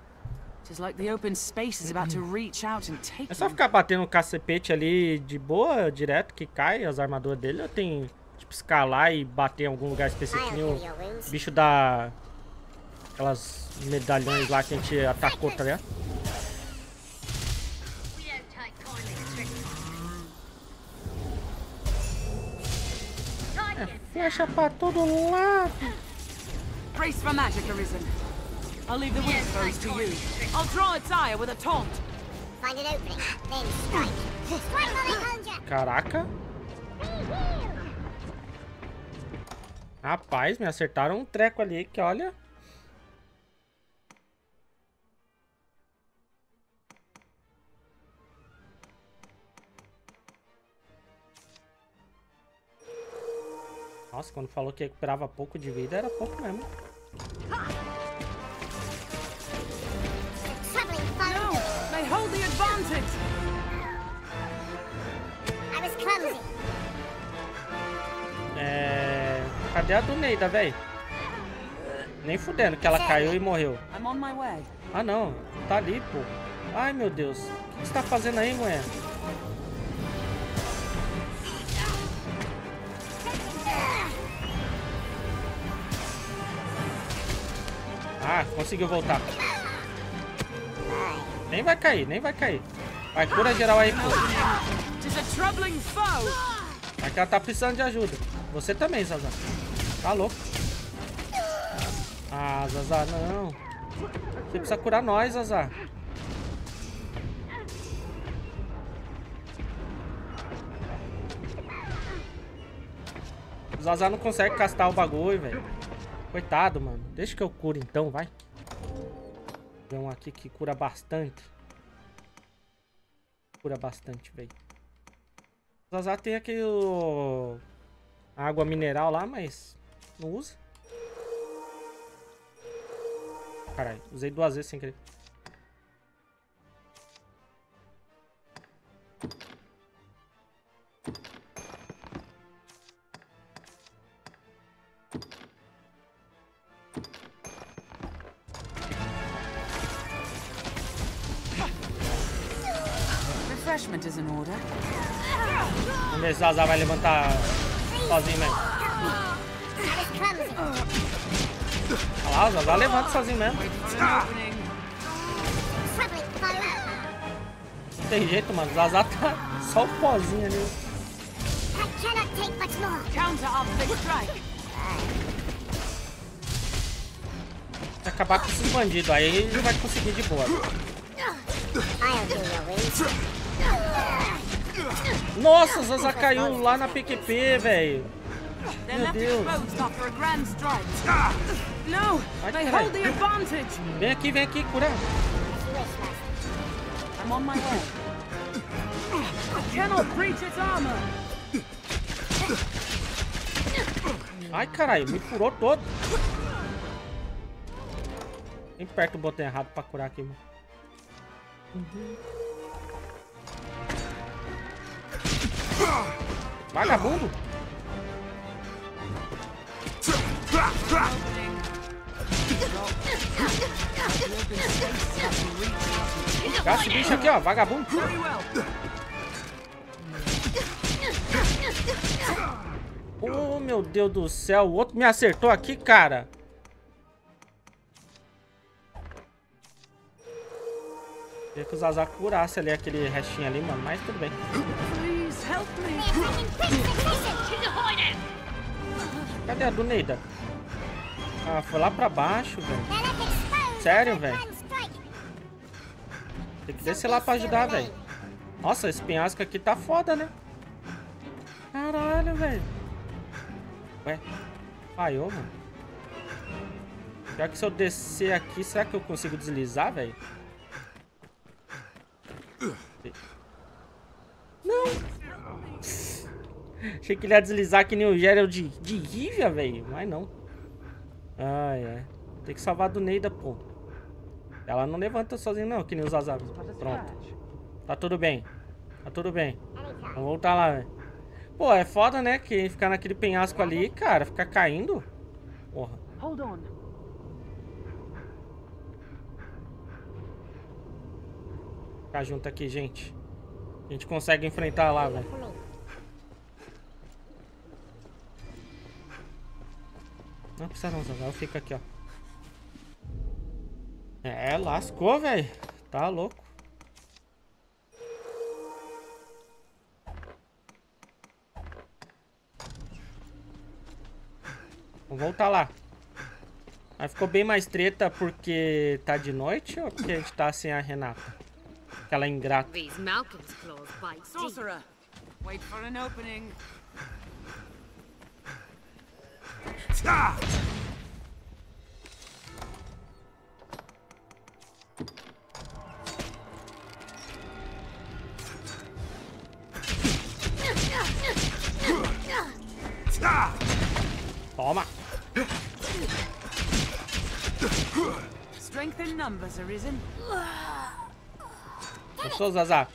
É só ficar batendo o cacepete ali de boa, direto, que cai as armaduras dele. Ou tem, tipo, escalar e bater em algum lugar específico? O bicho da... Aquelas medalhões lá que a gente atacou, tá ligado? É flecha pra todo lado. Brace for magic, Arisen. I'll leave the wind foes to you. I'll draw its ire with a taunt. Find an opening, then strike. Strike on it, Hunter! Caraca. Rapaz, me acertaram um treco ali que olha. Nossa, quando falou que recuperava pouco de vida, era pouco mesmo. No, they hold the advantage. I was clumsy. É... Cadê a do Neida, velho? Nem fudendo que ela caiu e morreu. I'm on my way. Ah, não. Tá ali, pô. Ai, meu Deus. O que você tá fazendo aí, mulher? Ah, conseguiu voltar. Nem vai cair, nem vai cair. Vai, cura geral aí, pô. É que ela tá precisando de ajuda. Você também, Zaza. Tá louco. Ah, Zaza, não. Você precisa curar nós, Zaza. O Zaza não consegue castar o bagulho, velho. Coitado, mano. Deixa que eu cure então, vai. Tem um aqui que cura bastante. Cura bastante, velho. O Zaza tem aquele... água mineral lá, mas não usa. Caralho, usei duas vezes sem querer. Refreshment is in order. Vamos ver se o Zaza vai levantar sozinho mesmo. Olha lá, o Zaza levanta sozinho mesmo. Não tem jeito, mano. O Zaza tá só o pozinho ali. Se acabar com esses bandidos aí, ele vai conseguir de boa. Nossa, o Zaza caiu lá na P Q P, velho. Meu Deus. Vai, caralho. Vem aqui, vem aqui, cura. I'm on my way. I cannot breach its armor. Ai, caralho, me furou todo. Nem perto o botão errado pra curar aqui, mano. Uhum. Vagabundo! Gasta esse bicho aqui, ó, vagabundo! Oh, meu Deus do céu, o outro me acertou aqui, cara! Queria que o Zaza curasse ali aquele restinho ali, mano, mas tudo bem. Cadê a do Neida? Ah, foi lá pra baixo, velho. Sério, velho. Tem que descer lá pra ajudar, velho. Nossa, esse penhasco aqui tá foda, né? Caralho, velho. Ué, falhou, mano. Pior que se eu descer aqui, será que eu consigo deslizar, velho? Não! Achei que ele ia deslizar que nem o Geralt de, de Rivia, velho. Mas não. Ai, ai. Tem que salvar a do Neida, pô. Ela não levanta sozinha, não, que nem os Azabes. Pronto. Tá tudo bem. Tá tudo bem. Vamos voltar lá, velho. Pô, é foda, né? Que ficar naquele penhasco ali, cara, ficar caindo. Porra. Hold on. Ficar junto aqui, gente. A gente consegue enfrentar lá, velho. Não precisa não, Zazá. Eu fico aqui, ó. É, lascou, velho. Tá louco. Vamos voltar lá. Aí ficou bem mais treta porque tá de noite ou porque a gente tá sem a Renata? Aquela ingrata. Sorcerer, wait for an opening. Toma. Strength in numbers, Arisen. Gostou, Zazá?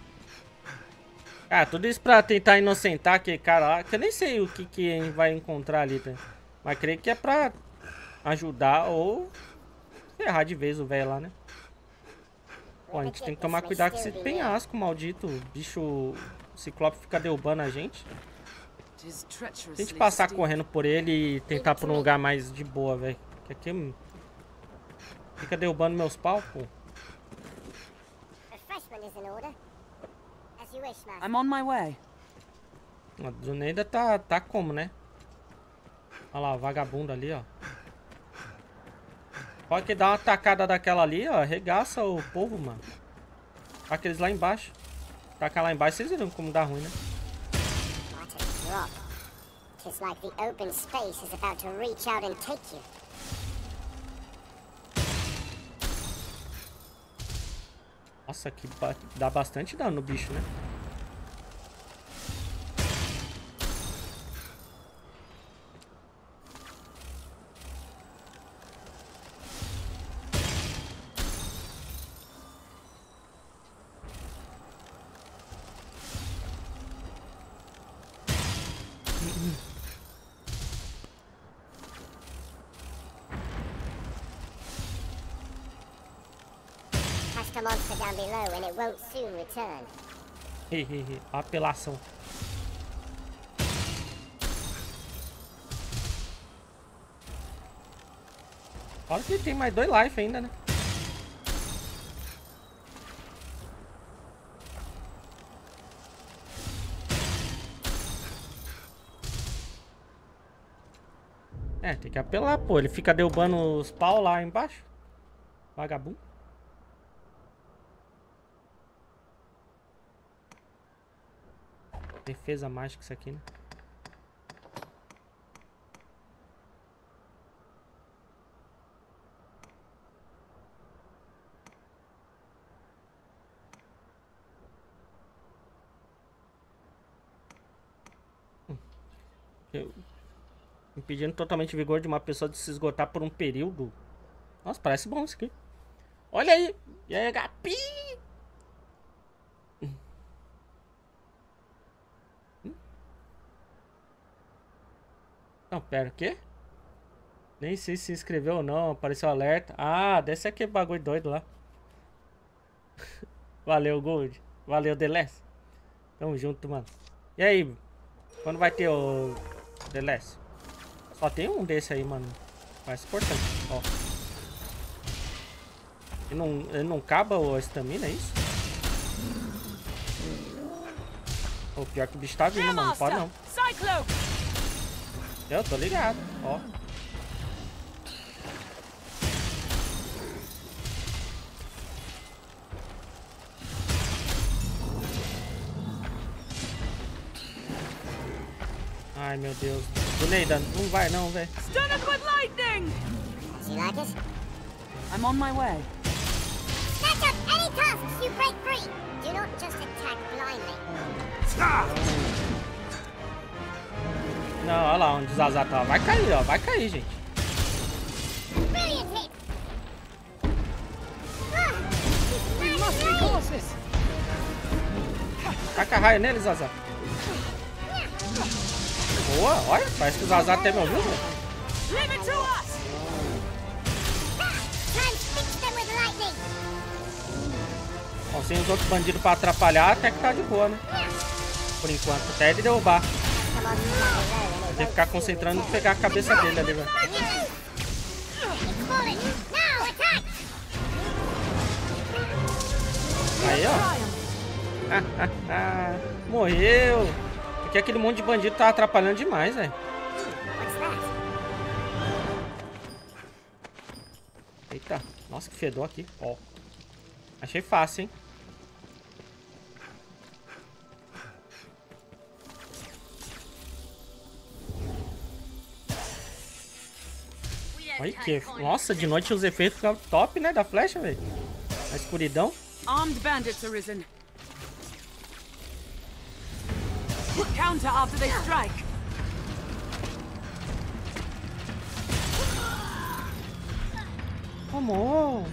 Ah, tudo isso pra tentar inocentar aquele cara lá, que eu nem sei o que, que a gente vai encontrar ali, tá? Mas creio que é pra ajudar ou ferrar de vez o velho lá, né? Pô, a gente tem que tomar cuidado com esse penhasco maldito. O bicho, o Ciclope fica derrubando a gente. Tente passar correndo por ele e tentar por um lugar mais de boa, velho. Que aqui fica derrubando meus pau, pô. I'm on my way. A Zuneida tá, tá como, né? Olha lá, vagabundo ali, ó. Pode que dar uma tacada daquela ali, ó. Arregaça o povo, mano. Aqueles lá embaixo. Tacar lá embaixo, vocês viram como dá ruim, né? It's like the open space is about to reach out and take you. Nossa, que ba dá bastante dano no bicho, né? The monster down below and it won't soon return. Hehehe, apelação. Olha que tem mais dois life ainda, né? É, tem que apelar, pô. Ele fica derrubando os pau lá embaixo. Vagabundo. Defesa mágica isso aqui, né? Eu... Impedindo totalmente o vigor de uma pessoa de se esgotar por um período. Nossa, parece bom isso aqui. Olha aí! E aí, H P? Não, pera, o quê? Nem sei se se inscreveu ou não, apareceu alerta. Ah, deve ser aquele bagulho doido lá. Valeu, Gold. Valeu, The Last. Tamo junto, mano. E aí, quando vai ter o The Last? Só tem um desse aí, mano. Mais importante, ó. Ele não, ele não acaba a estamina, é isso? O pior que o bicho tá vindo, mano. Não pode não. Eu tô ligado, ó. Ai, meu Deus. Zuneida, não vai não, velho. Stunned with lightning! You like it? I'm on my way. Snatch up any tasks you break free. Do not just attack blindly. Não, olha lá onde o Zazá tá. Vai cair, ó. Vai cair, gente. Taca raio nele, Zazá. Boa, olha, parece que os azar até me ouviu, velho. Bom, sem os outros bandidos pra atrapalhar, até que tá de boa, né? Por enquanto, até ele derrubar. Tem que ficar concentrando em pegar a cabeça dele ali, velho. Aí, ó. Morreu. Porque aquele monte de bandido tá atrapalhando demais, velho. Eita. Nossa, que fedor aqui. Ó. Achei fácil, hein? Olha que... Nossa, de noite os efeitos ficam top, né? Da flecha, velho. A escuridão. Armed bandits arisen. Counter after they strike. Come on.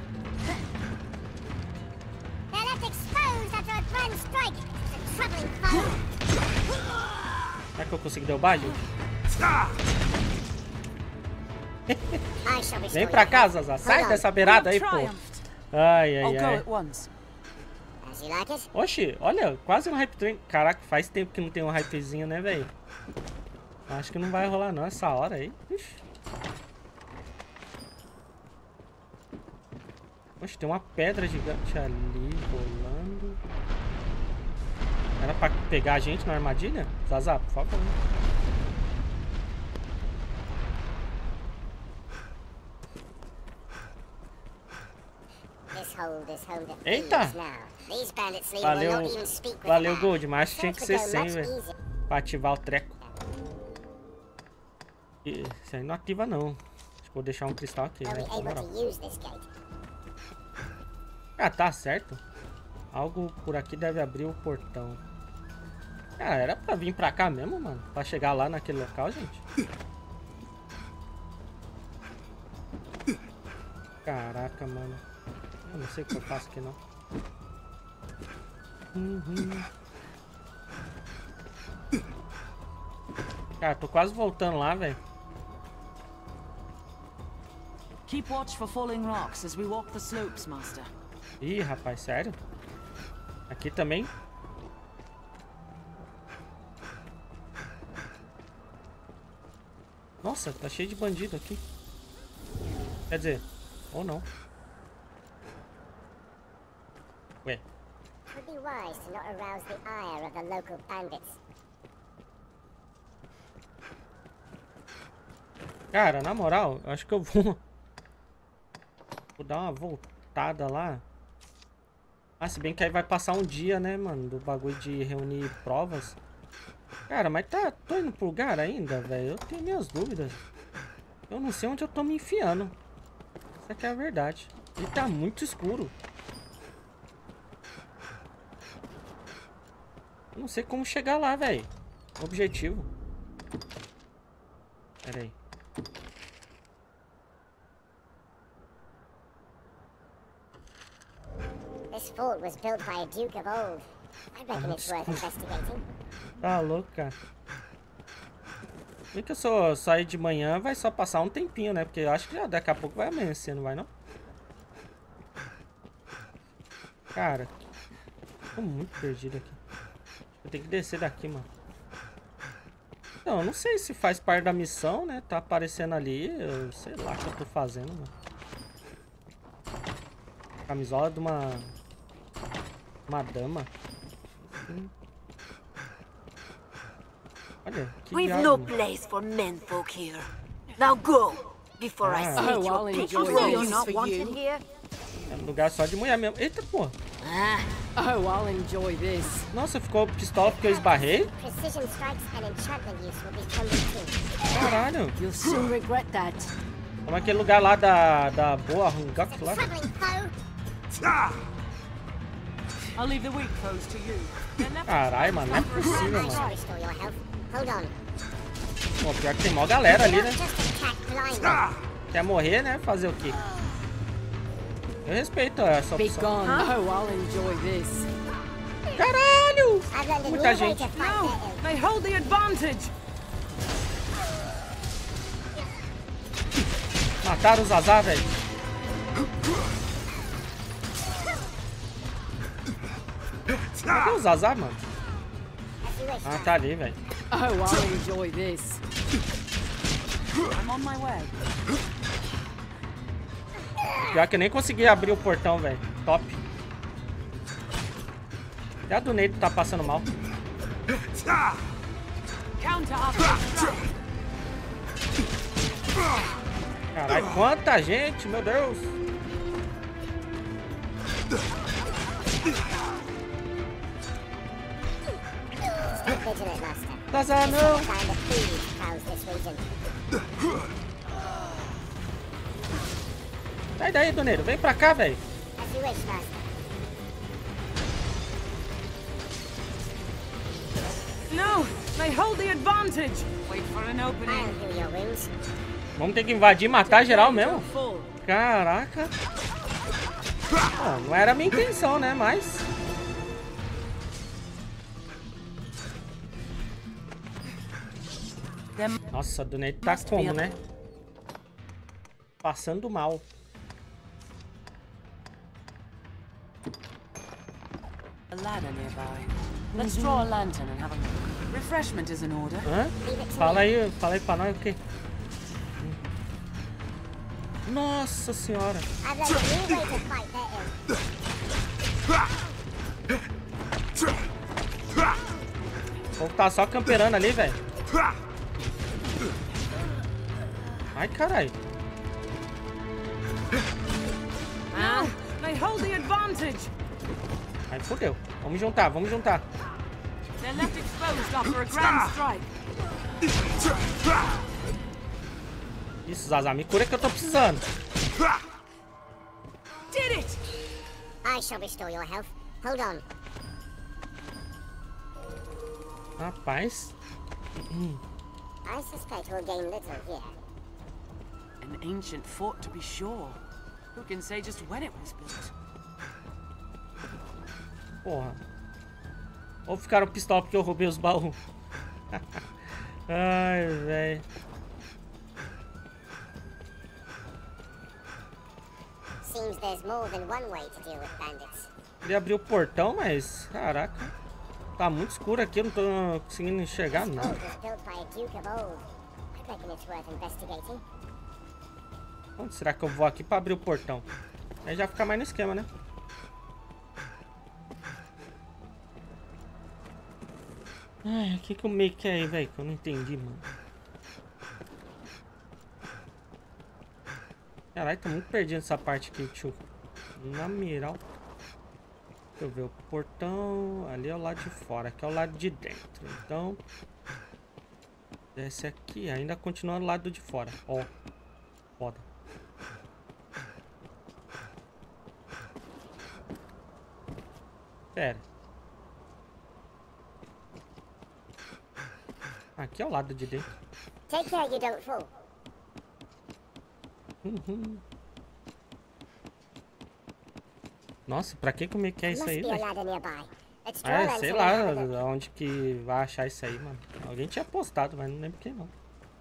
They're left exposed after a grand strike. It's a troubling foe. Será que eu consigo derrubar, gente? Vem pra cá, Zaza. Sai dessa beirada aí, pô. Ai, ai, ai. Oxi, olha, quase um hype train. Caraca, faz tempo que não tem um hypezinho, né, velho? Acho que não vai rolar não essa hora aí. Ixi. Oxe, tem uma pedra gigante ali rolando. Era pra pegar a gente na armadilha? Zaza, por favor. Eita! Valeu, valeu, Gold, mas tinha que ser cem, velho. Pra ativar o treco. E, isso aí não ativa, não. Acho que vou deixar um cristal aqui, né? Ah, tá certo. Algo por aqui deve abrir o portão. Ah, era pra vir pra cá mesmo, mano? Pra chegar lá naquele local, gente? Caraca, mano. Eu não sei o que eu faço aqui, não. Uhum. Cara, tô quase voltando lá, velho. Keep watch for falling rocks as we walk the slopes, master. Ih, rapaz, sério? Aqui também? Nossa, tá cheio de bandido aqui. Quer dizer, ou não. Ué. Would be wise to not arouse the ire of the local bandits. Cara, na moral, eu acho que eu vou... Vou dar uma voltada lá. Ah, se bem que aí vai passar um dia, né, mano, do bagulho de reunir provas. Cara, mas tá... Tô indo pro lugar ainda, velho. Eu tenho minhas dúvidas. Eu não sei onde eu tô me enfiando. Essa aqui é a verdade. E tá muito escuro. Eu não sei como chegar lá, velho. Objetivo. Pera aí. This fort was built by a duke of old. I reckon it's worth investigating. Tá louco, cara. E que eu só sair de manhã vai só passar um tempinho, né? Porque eu acho que já daqui a pouco vai amanhecer, não vai não? Cara, tô muito perdido aqui. Eu tenho que descer daqui, mano. Não, eu não sei se faz parte da missão, né? Tá aparecendo ali. Eu sei lá o que eu tô fazendo, mano. Camisola de uma... Uma dama. Hum. Olha, que We've diabo, no mano. place for menfolk here. Now go before I Ah. slit Oh, your I'll pictures. enjoy Oh, this you're not for wanted you. here. É um lugar só de mulher mesmo. Eita, porra. Oh, I'll enjoy this. Nossa, ficou pistola porque eu esbarrei? Precision strikes and enchantment use will become routine. Caralho. You'll soon regret that. Como é aquele lugar lá da, da boa Hungok lá? Troubling foe. I'll leave the weak foes to you. Caralho, mano, não é possível, I shall mano. restore your health. Hold on. Pô, pior que tem mó galera ali, né? Just attack blindly. Quer morrer, né? Fazer o quê? Eu respeito essa Be opção. gone. Oh, I'll enjoy this. Caralho! I've learned a new Muita way gente. to fight their No, they hold the advantage. Mataram os azar, velho. Cadê os azar, mano? Ah, tá ali, velho. Oh, I'll enjoy this. I'm on my way. Pior que eu nem consegui abrir o portão, velho. Top. Até a do Neito tá passando mal. Caralho, quanta gente, meu Deus. Azar não. Sai daí, Doneiro. Vem pra cá, velho. No, they hold the advantage. Wait for an opening. Vamos ter que invadir e matar geral mesmo? Caraca. Bom, não era a minha intenção, né? Mas... Nossa, o Doneiro tá como, né? Passando mal. A ladder nearby. Let's draw a lantern and have a look. Refreshment is in order. Hã? Fala aí, fala aí pra nós o quê? Nossa senhora. O povo tá só camperando ali, velho. Ai, caralho. Ah, they hold the advantage. Ai, fodeu. Vamos juntar, vamos juntar. They're left exposed after a grand strike. Isso, Zaza, me cura que eu tô precisando. Did it! I shall restore your health. Hold on. Rapaz. I suspect we'll gain little here. An ancient fort, to be sure. Who can say just when it was built? Porra. Ou ficaram pistola porque eu roubei os baús. Ai, velho. Seems there's more than one way to deal with bandits. Ele abriu o portão, mas... Caraca. Tá muito escuro aqui, eu não tô conseguindo enxergar nada. Onde será que eu vou aqui pra abrir o portão? Aí já fica mais no esquema, né? Ai, o que que o meio que é aí, velho? Que eu não entendi, mano. Caralho, tô muito perdido nessa parte aqui, tio. Na miral. Deixa eu ver o portão. Ali é o lado de fora, aqui é o lado de dentro. Então, desce aqui, ainda continua do lado de fora. Ó, foda. Pera. Aqui é o lado de dentro. Take care you don't fall. Uhum. Nossa, pra que como é que é isso aí, velho? É, sei lá onde que vai achar isso aí, mano. Alguém tinha postado, mas não lembro quem não.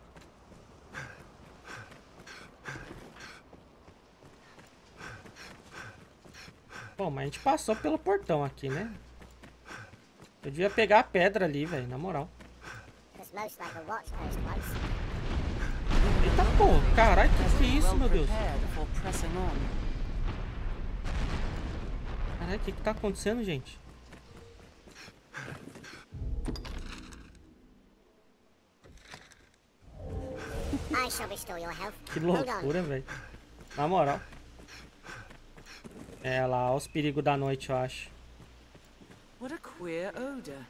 Bom, mas a gente passou pelo portão aqui, né? Eu devia pegar a pedra ali, velho, na moral. Eita porra, caralho, que que é isso, meu Deus? Caralho, o que que tá acontecendo, gente? Que loucura, velho. Na moral. É lá, os perigos da noite, eu acho. What a queer odor.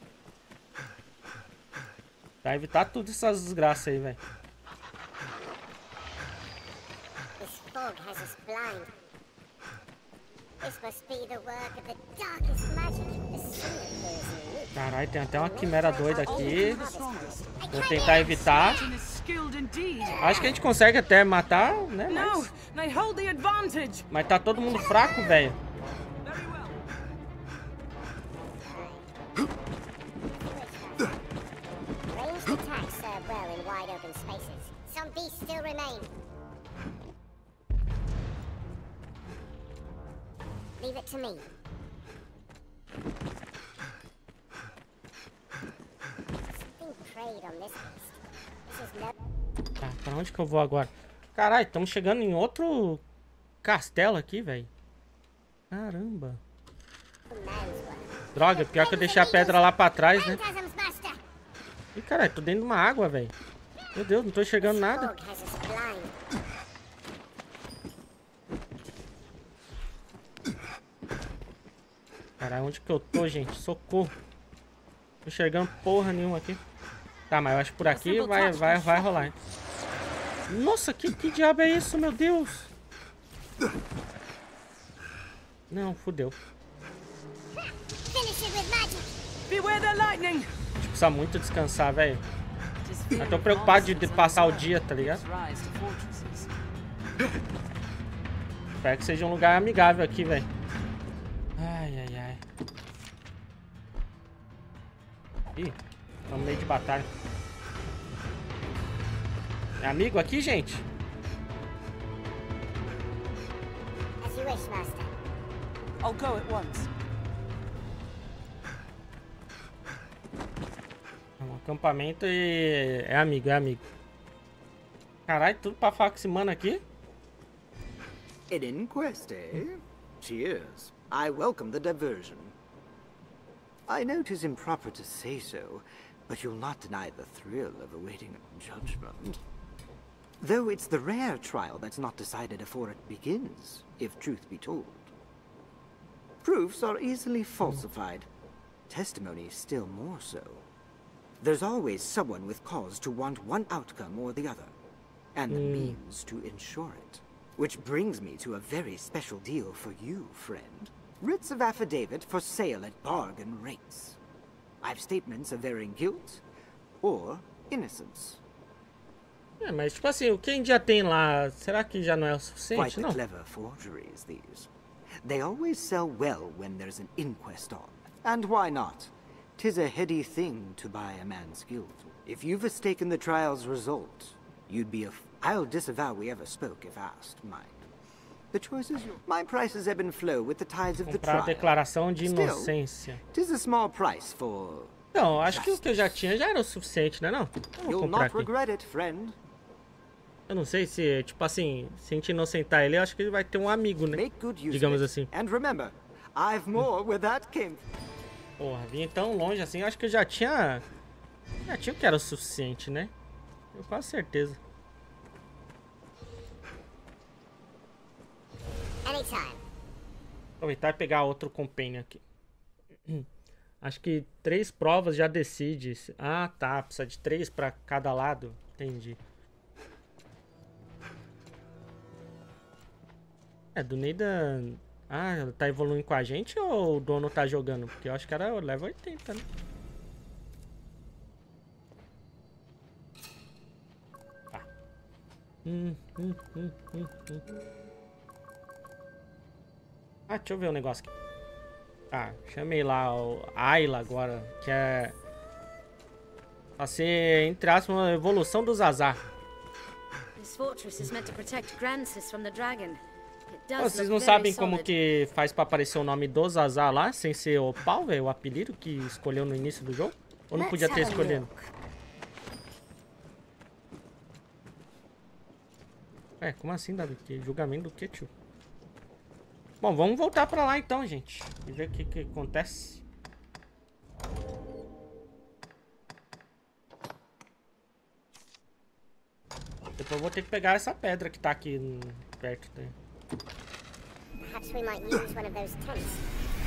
Pra evitar tudo essas desgraças aí, velho. This fog has us blind. This must be the work of the darkest magic. Caralho, tem até uma quimera doida aqui. Vou tentar evitar. Acho que a gente consegue até matar, né? Mas, Mas tá todo mundo fraco, velho. Leave it to me. Something preyed on this beast. This is no... Tá, pra onde que eu vou agora? Caralho, estamos chegando em outro castelo aqui, velho. Caramba. Droga, pior que eu deixei a pedra lá pra trás, né? Ih, caralho, tô dentro de uma água, velho. Meu Deus, não tô enxergando nada. Caralho, onde que eu tô, gente? Socorro. Tô enxergando porra nenhuma aqui. Tá, mas eu acho que por aqui vai, vai, vai rolar, hein? Nossa, que, que diabo é isso, meu Deus? Não, fudeu. Precisa muito descansar, velho. Eu tô preocupado de, de passar o dia, tá ligado? Espero que seja um lugar amigável aqui, velho. Ai, ai, ai. Ih, estamos no meio de batalha. É amigo aqui, gente? As you wish, master. I'll go at once. Um acampamento e... é amigo, é amigo. Caralho, tudo pra falar com esse mano aqui? An inquest, eh? Cheers. I welcome the diversion. I know 'tis improper to say so, but you'll not deny the thrill of awaiting judgment. Though it's the rare trial that's not decided before it begins, if truth be told. Proofs are easily falsified. Testimony still more so. There's always someone with cause to want one outcome or the other, and the Mm. means to ensure it. Which brings me to a very special deal for you, friend. Writs of affidavit for sale at bargain rates. I've statements of varying guilt or innocence. É, mas tipo assim, o que a gente já tem lá, será que já não é o suficiente, Quite não? clever forgeries, these. They always sell well when there's an inquest on. And why not? 'Tis a heady thing to buy a man's guilt. If you've mistaken the trial's result, you'd be a f- I'll disavow we ever spoke if asked, mind. The choice is yours. My prices ebb and flow with the tides of the Comprar a trial. declaração de Still, inocência. 'tis a small price for... Não, acho que o que eu já tinha já era o suficiente, né não? Eu vou You'll comprar not aqui. regret it, friend. Eu não sei se, tipo assim, se a gente inocentar ele, eu acho que ele vai ter um amigo, né? Make good use Digamos of it. assim. And remember, I've more where that came from. Porra, vim tão longe assim, eu acho que eu já tinha... Já tinha o que era o suficiente, né? Eu quase certeza. Anytime. Aproveitar e pegar outro companion aqui. Acho que três provas já decide. se- Ah, tá. Precisa de três pra cada lado. Entendi. É, do Neida... Ah, ela tá evoluindo com a gente ou o dono tá jogando? Porque eu acho que era o level oitenta, né? Tá. Hum, hum, hum, hum, hum. Ah, deixa eu ver um negócio aqui. Ah, chamei lá o Ayla agora, que é... Vai ser, entre aspas, uma evolução do Zazar. This fortress is meant to protect Grancis from the dragon. It does Pô, vocês look não very sabem como solid. que faz pra aparecer o nome do Zazar lá, sem ser o pau, velho, o apelido que escolheu no início do jogo? Ou não Let's podia ter have a escolhido? É, como assim, Davi? Que julgamento do que, tio? Bom, vamos voltar pra lá então, gente. E ver o que, que acontece. Depois eu vou ter que pegar essa pedra que tá aqui hum, perto. Né? Perhaps we might use one of those tents.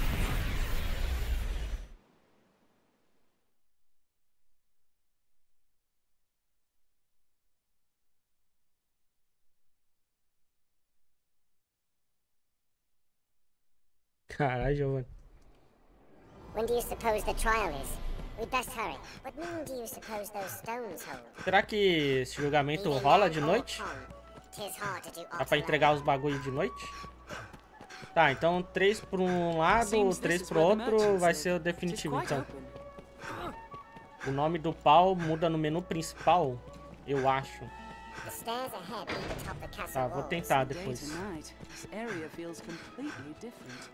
Caralho, Giovanni. When do you suppose the trial is? We'd best hurry. What meaning do you suppose those stones hold? Será que esse julgamento rola de noite? Tis hard to do Dá pra entregar os bagulhos de noite? Tá, então três por um lado, três pro outro, vai ser o definitivo então. O nome do pau muda no menu principal, eu acho. The stairs ahead lead atop the castle Tá, vou tentar depois. This area feels completely different.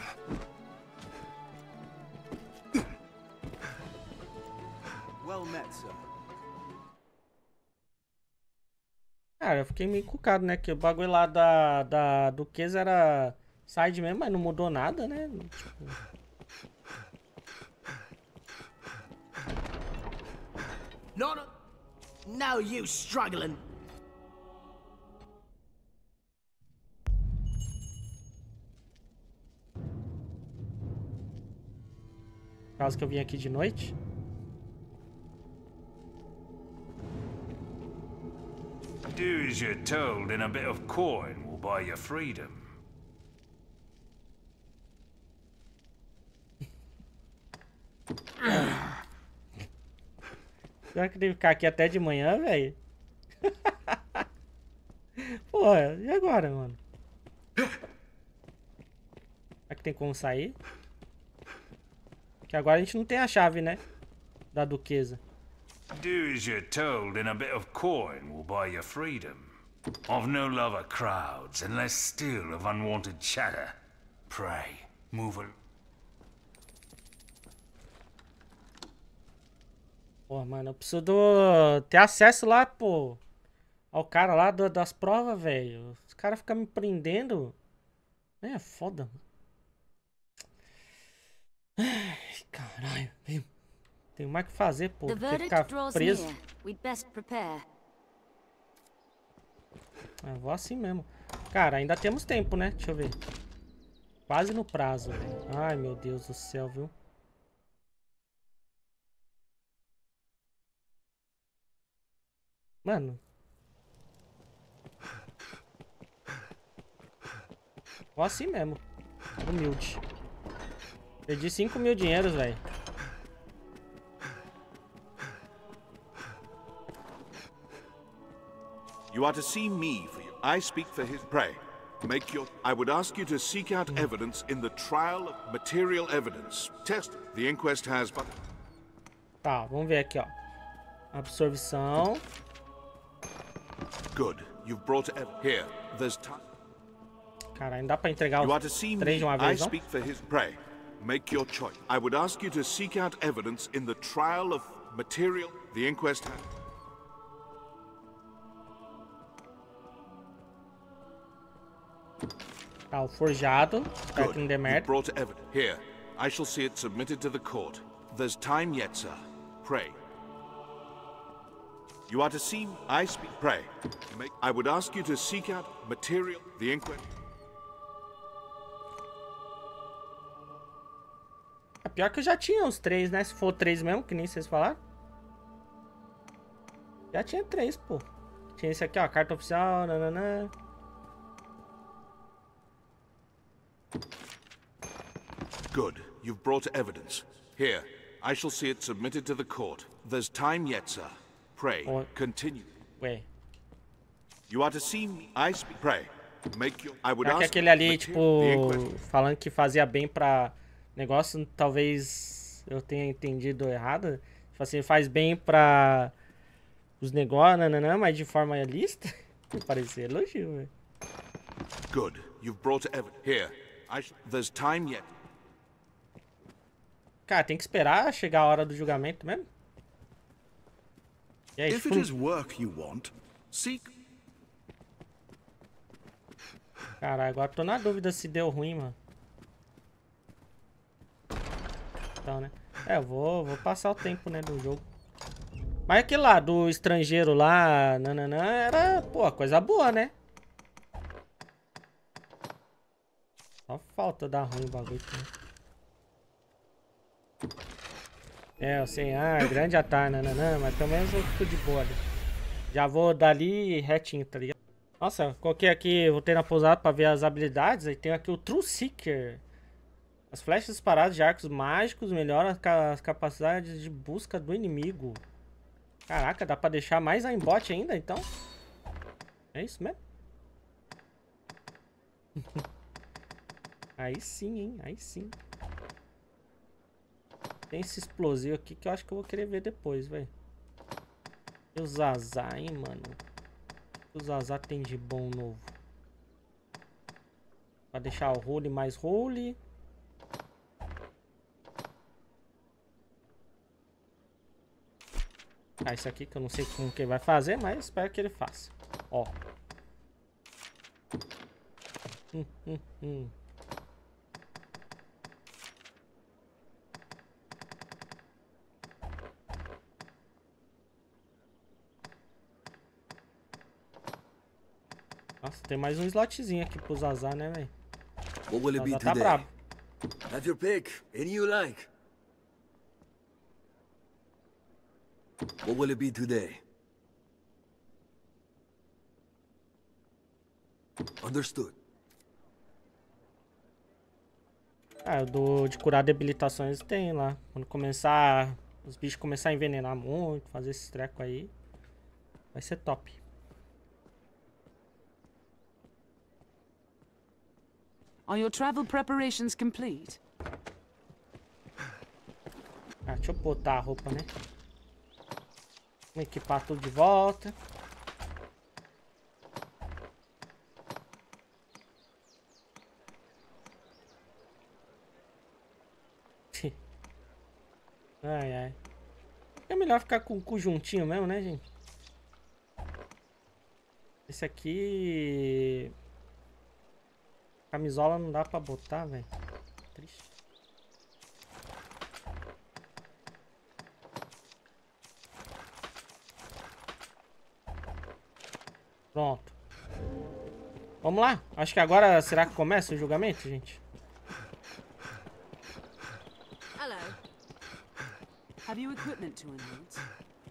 Well met, sir. Cara, eu fiquei meio encucado, né? Que o bagulho lá da, da Duquesa era side mesmo, mas não mudou nada, né? Tipo... Not no use struggling. Caso que eu vim aqui de noite. Do as you're told and a bit of coin will buy you freedom. Será que deve ficar aqui até de manhã, velho? Porra, e agora, mano? Será que tem como sair? Que agora a gente não tem a chave, né? Da Duquesa. Do as you're told and a bit of coin will buy you freedom. I've no love of crowds and less still of unwanted chatter. Pray, move a... Pô, mano, eu preciso do... ter acesso lá, pô. Ao cara lá do, das provas, velho. Os caras ficam me prendendo. É foda, mano. Ai, caralho, velho. Tem mais o que fazer, pô. Tem que ficar preso. Eu vou assim mesmo. Cara, ainda temos tempo, né? Deixa eu ver. Quase no prazo, velho. Ai, meu Deus do céu, viu? Mano. Vou assim mesmo. Humilde. Perdi cinco mil dinheiros, velho. You are to see me for you. I speak for his prey. Make your... I would ask you to seek out evidence in the trial of material evidence. Test. The inquest has but... Tá, vamos ver aqui, ó. Absorção. Good. You've brought evidence. Here, there's time. Cara, ainda dá pra entregar You are os to see três de me. uma I vez, não? speak for his prey. Make your choice. I would ask you to seek out evidence in the trial of material... The inquest has... Tá, o forjado. Espero que não dê You've merda. brought evidence. Here, I shall see it submitted to the court. There's time yet, sir. Pray. You are to see... I speak... Pray. Make... I would ask you to seek out material... The inquest... É pior que eu já tinha os três, né? Se for três mesmo, que nem vocês falaram. Já tinha três, pô. Tinha esse aqui, ó. Carta oficial, nananã. Good. You've brought evidence. Here, I shall see it submitted to the court. There's time yet, sir. Pray, Oh. continue. Ué. You are to see me. I speak. Pray. Make your... I would Será que ask... aquele ali, material- tipo, The inquest... falando que fazia bem pra negócio, talvez eu tenha entendido errado. Tipo assim, faz bem pra os negócios, nananã, mas de forma realista. Parecia elogio, velho. Good. You've brought evidence. Here, I sh... There's time yet. Cara, tem que esperar chegar a hora do julgamento mesmo? E aí, If it is work you want, seek... Cara, agora tô na dúvida se deu ruim, mano. Então, né? É, eu vou, vou passar o tempo, né, do jogo. Mas aquele lá, do estrangeiro lá, nananã, era, pô, coisa boa, né? Só falta dar ruim o bagulho. Né? É, eu sei, ah, grande atalho, nananã, mas pelo menos eu fico de boa ali. Já vou dali retinho, tá ligado? Nossa, coloquei aqui, voltei na pousada pra ver as habilidades. Aí tem aqui o True Seeker. As flechas disparadas de arcos mágicos melhoram as, ca as capacidades de busca do inimigo. Caraca, dá pra deixar mais aimbot ainda, então? É isso mesmo? Aí sim, hein? Aí sim. Tem esse explosivo aqui que eu acho que eu vou querer ver depois, velho. E o Zazá, hein, mano? O Zazá tem de bom novo. Pra deixar o role mais role. Ah, isso aqui que eu não sei como que ele vai fazer, mas espero que ele faça. Ó. Hum, hum, hum. Nossa, tem mais um slotzinho aqui pro Zazá, né, velho? What will it be tá today? brabo. Have your pick. Any you like. What will it be today? Understood. Ah, o do, de curar debilitações tem lá. Quando começar... Os bichos começar a envenenar muito, fazer esses trecos aí. Vai ser top. Are your travel preparations complete? Ah, deixa eu botar a roupa, né? Vamos equipar tudo de volta. Ai, ai. É melhor ficar com o conjuntinho mesmo, né, gente? Esse aqui... Camisola não dá pra botar, velho. Triste. Pronto. Vamos lá. Acho que agora será que começa o julgamento, gente? Hello. Have you equipment to enhance?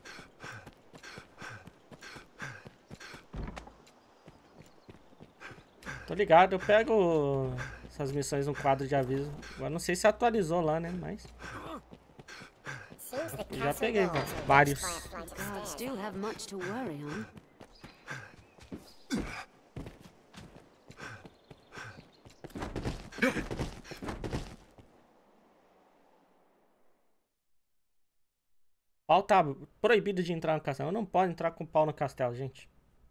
Tô ligado, eu pego essas missões no quadro de aviso. Agora não sei se atualizou lá, né? Mas... Eu já peguei, velho. Vários. Still have much to worry on. Pau tá proibido de entrar no castelo. Eu não pode entrar com pau no castelo, gente.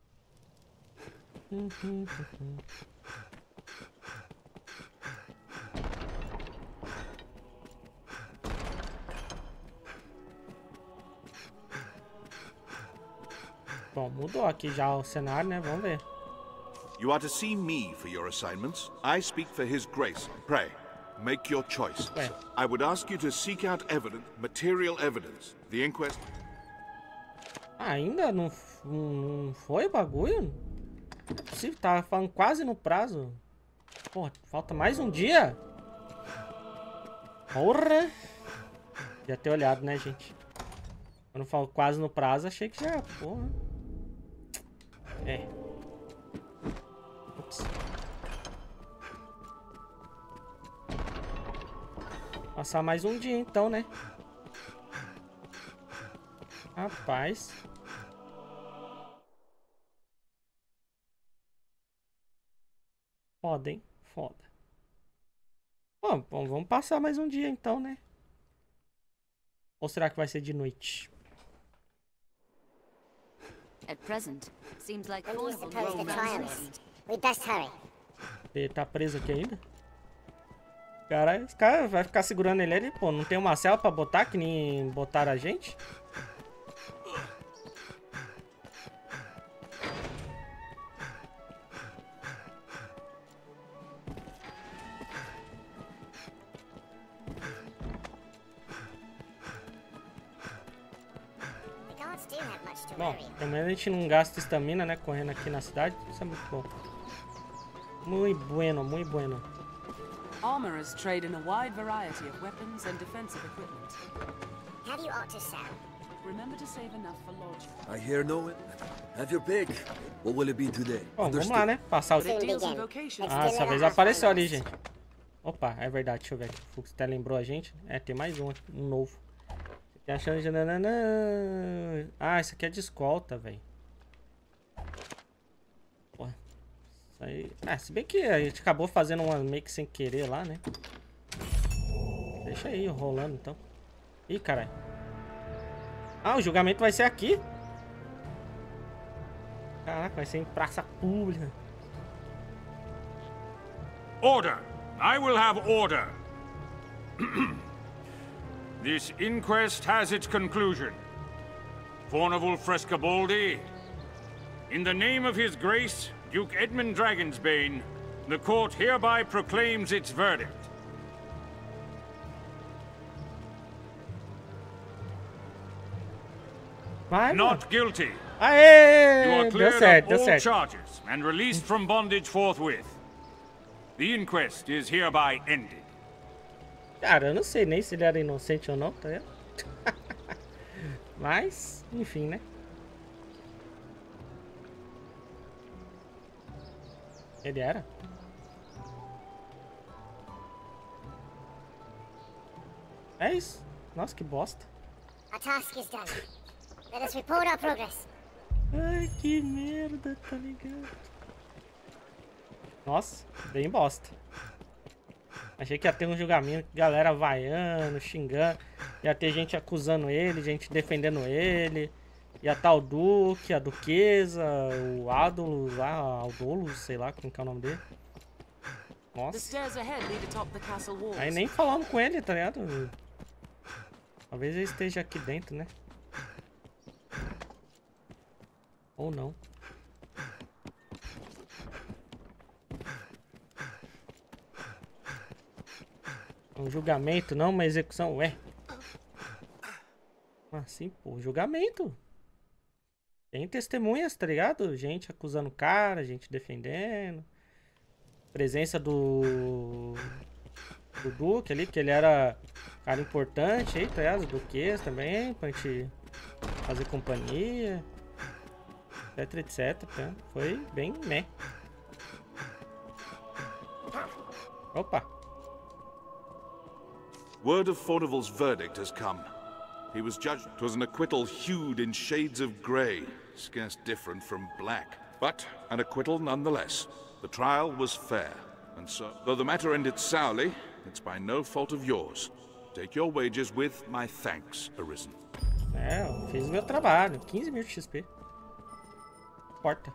Bom, mudou aqui já o cenário, né? Vamos ver. You are to see me for your assignments. I speak for His Grace. Pray, make your choice. Ué. I would ask you to seek out evidence, material evidence. The inquest... Ainda não, não foi o bagulho? Não é possível, tava falando quase no prazo. Porra, falta mais um dia? Porra! Devia ter olhado, né, gente? Quando eu falo quase no prazo, achei que já... Porra. É. Ups. Passar mais um dia, então, né? Rapaz. Foda, hein? Foda. Bom, bom, vamos passar mais um dia então, né? Ou será que vai ser de noite? At present, seems like When do you Thornhill suppose the will trial rise. is? We best hurry. Ele tá preso aqui ainda? Caralho, os caras vão ficar segurando ele ali. Pô, não tem uma cela pra botar que nem botaram a gente? Bom, pelo menos a gente não gasta estamina, né? Correndo aqui na cidade. Isso é muito bom. Muito bueno, muito bueno. Armorers trade in a wide variety of weapons and defensive equipment. How do you ought to sell? Remember to save enough for lodging. I hear no. Have your pick. What will it be today? Bom, vamos lá, né? Passar o... Ah, dessa vez apareceu ali, gente. Opa, é verdade. Deixa eu ver aqui. O Fux até lembrou a gente. É, tem mais um, um novo. Tem a chance de... Ah, isso aqui é de escolta, velho. Porra. Isso aí... Ah, se bem que a gente acabou fazendo uma meio que sem querer lá, né? Deixa aí, rolando então. Ih, caralho. Ah, o julgamento vai ser aqui? Caraca, vai ser em praça pública. Order! I will have order! This inquest has its conclusion. Fornival Frescobaldi, in the name of His Grace, Duke Edmund Dragonsbane, the court hereby proclaims its verdict. Vai, Not mano. guilty. Aê! You are Deu cleared certo, of deu all certo. charges and released from bondage forthwith. The inquest is hereby ended. Cara, eu não sei nem se ele era inocente ou não, tá vendo? Mas, enfim, né? Ele era? É isso. Nossa, que bosta. Our task is done. Let us report our progress. Ai, que merda, tá ligado? Nossa, bem bosta. Achei que ia ter um julgamento, galera vaiando, xingando. Ia ter gente acusando ele, gente defendendo ele. Ia estar o Duque, a Duquesa, o Adolus lá, Aldolus, sei lá como que é o nome dele. Nossa. Aí nem falando com ele, tá ligado? Talvez ele esteja aqui dentro, né? Ou não. Um julgamento, não uma execução, ué. Assim, pô, julgamento. Tem testemunhas, tá ligado? Gente acusando o cara, gente defendendo. Presença do... do Duque ali, que ele era cara importante aí, tá ligado? Do Duquês também, pra gente fazer companhia. Etc, etc, tá? Foi bem, né? Opa! Word of Fornival's verdict has come. He was judged. 'Twas an acquittal hued in shades of grey, scarce different from black. But an acquittal nonetheless. The trial was fair, and so, though the matter ended sourly, it's by no fault of yours. Take your wages with my thanks, Arisen. É, eu fiz o meu trabalho. quinze mil de X P. Porta.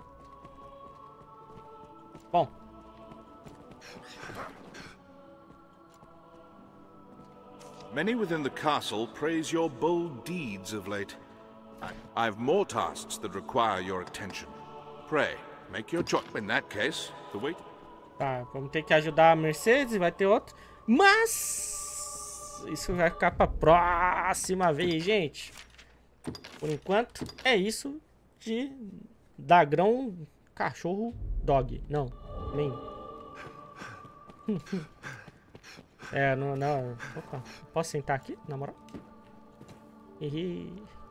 Bom. Many within the castle praise your bold deeds of late. I, I have more tasks that require your attention. Pray, make your choice. In that case, the wait. Tá, vamos ter que ajudar a Mercedes, vai ter outro. Mas isso vai ficar pra próxima vez, gente. Por enquanto, é isso de Dagrão Cachorro Dog. Não, nem. É, não, não. Opa, posso sentar aqui, na moral? Ih.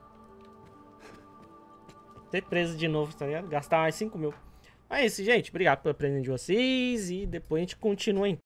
Ter preso de novo, tá ligado? Gastar mais cinco mil. É isso, gente. Obrigado pela presença de vocês. E depois a gente continua em